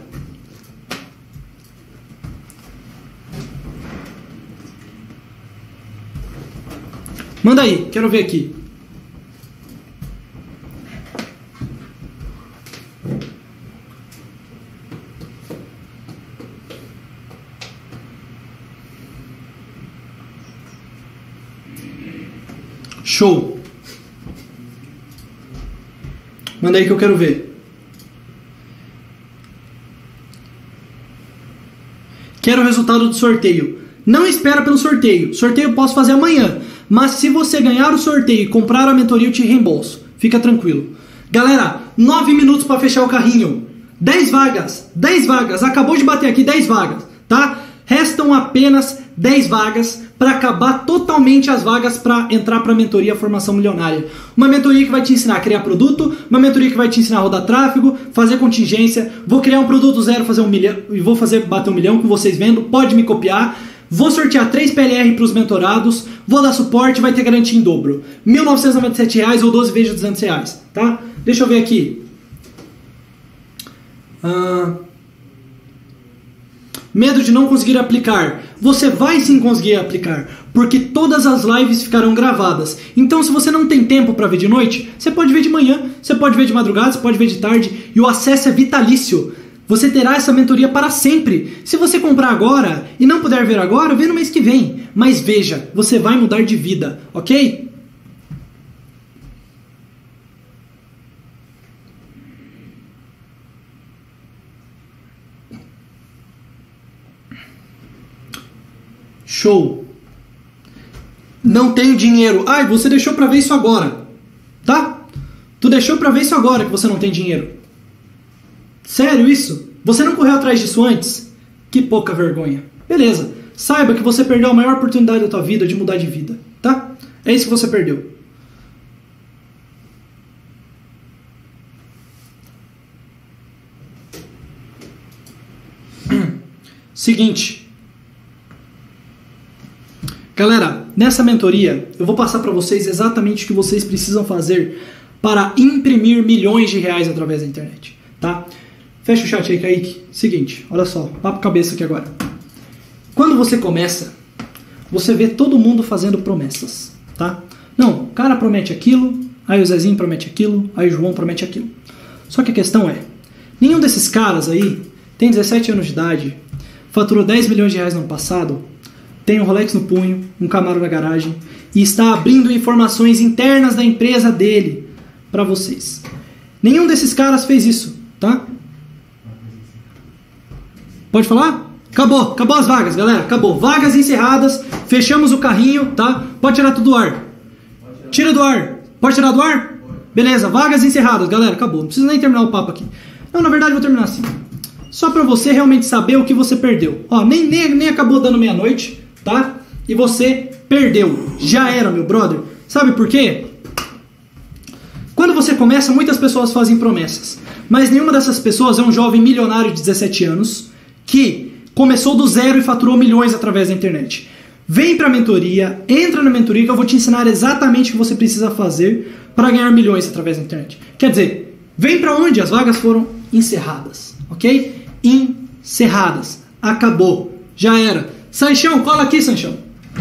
[SPEAKER 1] Manda aí, quero ver aqui. Show! Manda aí que eu quero ver. Quero o resultado do sorteio. Não espera pelo sorteio. Sorteio eu posso fazer amanhã. Mas se você ganhar o sorteio e comprar a mentoria, eu te reembolso. Fica tranquilo. Galera, 9 minutos para fechar o carrinho. 10 vagas. 10 vagas. Acabou de bater aqui 10 vagas, tá? Restam apenas 10 vagas para acabar totalmente as vagas para entrar para a mentoria Formação Milionária. Uma mentoria que vai te ensinar a criar produto, uma mentoria que vai te ensinar a rodar tráfego, fazer contingência. Vou criar um produto zero, fazer 1 milhão e vou fazer bater 1 milhão com vocês vendo. Pode me copiar. Vou sortear 3 PLR para os mentorados, vou dar suporte, vai ter garantia em dobro. R$ 1.997 ou 12 vezes de R$200, tá? Deixa eu ver aqui. Medo de não conseguir aplicar. Você vai sim conseguir aplicar, porque todas as lives ficarão gravadas. Então se você não tem tempo para ver de noite, você pode ver de manhã, você pode ver de madrugada, você pode ver de tarde, e o acesso é vitalício. Você terá essa mentoria para sempre. Se você comprar agora e não puder ver agora, vê no mês que vem. Mas veja, você vai mudar de vida, ok? Show. Não tenho dinheiro. Ai, você deixou para ver isso agora, tá? Tu deixou para ver isso agora que você não tem dinheiro. Sério isso? Você não correu atrás disso antes? Que pouca vergonha. Beleza. Saiba que você perdeu a maior oportunidade da tua vida de mudar de vida, tá? É isso que você perdeu. Seguinte. Galera, nessa mentoria eu vou passar para vocês exatamente o que vocês precisam fazer para imprimir milhões de reais através da internet, tá? Fecha o chat aí, Kaique. Seguinte, olha só, papo cabeça aqui agora. Quando você começa, você vê todo mundo fazendo promessas, tá? Não, o cara promete aquilo, aí o Zezinho promete aquilo, aí o João promete aquilo. Só que a questão é, nenhum desses caras aí tem 17 anos de idade, faturou 10 milhões de reais no ano passado, tem um Rolex no punho, um Camaro na garagem e está abrindo informações internas da empresa dele para vocês. Nenhum desses caras fez isso, tá? Pode falar? Acabou as vagas, galera, acabou. Vagas encerradas, fechamos o carrinho, tá? Pode tirar tudo do ar. Tira do ar. Pode tirar do ar? Beleza, vagas encerradas, galera, acabou. Não precisa nem terminar o papo aqui. Não, na verdade eu vou terminar assim. Só pra você realmente saber o que você perdeu. Ó, nem acabou dando meia-noite, tá? E você perdeu. Já era, meu brother. Sabe por quê? Quando você começa, muitas pessoas fazem promessas. Mas nenhuma dessas pessoas é um jovem milionário de 17 anos que começou do zero e faturou milhões através da internet. Vem para a mentoria, entra na mentoria que eu vou te ensinar exatamente o que você precisa fazer para ganhar milhões através da internet. Quer dizer, vem para onde as vagas foram encerradas, ok? Encerradas. Acabou. Já era. Sanchão, cola aqui, Sanchão.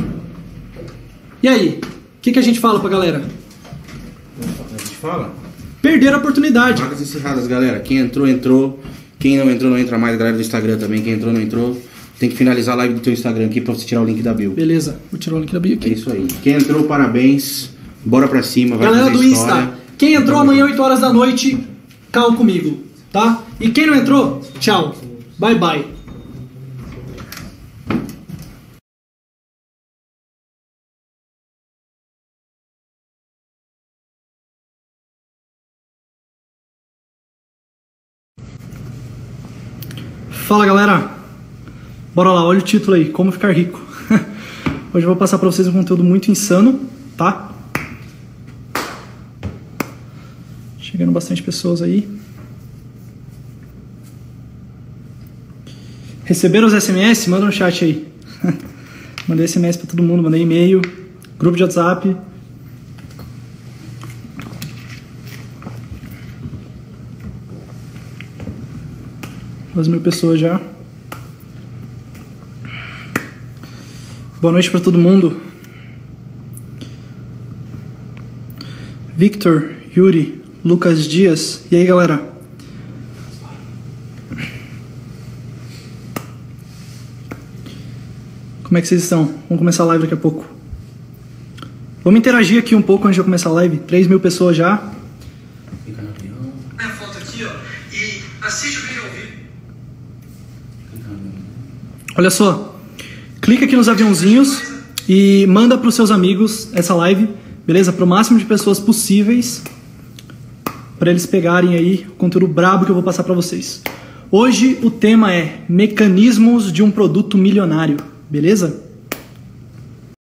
[SPEAKER 1] E aí? O que a gente fala pra galera?
[SPEAKER 16] A gente fala?
[SPEAKER 1] Perderam a oportunidade.
[SPEAKER 16] Vagas encerradas, galera. Quem entrou, entrou. Quem não entrou, não entra mais. A galera do Instagram também. Quem entrou, não entrou. Tem que finalizar a live do teu Instagram aqui pra você tirar o link da bio.
[SPEAKER 1] Beleza. Vou tirar o link da bio aqui.
[SPEAKER 16] É isso aí. Quem entrou, parabéns. Bora pra cima. Vai
[SPEAKER 1] galera do
[SPEAKER 16] história.
[SPEAKER 1] Insta. Quem entrou amanhã 8 horas da noite, cala comigo, tá? E quem não entrou, tchau. Bye, bye. Fala galera, bora lá, olha o título aí, como ficar rico. Hoje eu vou passar pra vocês um conteúdo muito insano, tá? Chegando bastante pessoas aí. Receberam os SMS? Manda no chat aí. Mandei SMS pra todo mundo, mandei e-mail, grupo de WhatsApp. Quase 1000 pessoas já. Boa noite para todo mundo. Victor, Yuri, Lucas Dias. E aí, galera? Como é que vocês estão? Vamos começar a live daqui a pouco. Vamos interagir aqui um pouco antes de eu começar a live. 3.000 pessoas já. Assiste o vídeo ao vivo. Olha só, clica aqui nos aviãozinhos e manda para os seus amigos essa live, beleza? Para o máximo de pessoas possíveis, para eles pegarem aí o conteúdo brabo que eu vou passar para vocês. Hoje o tema é mecanismos de um produto milionário, beleza?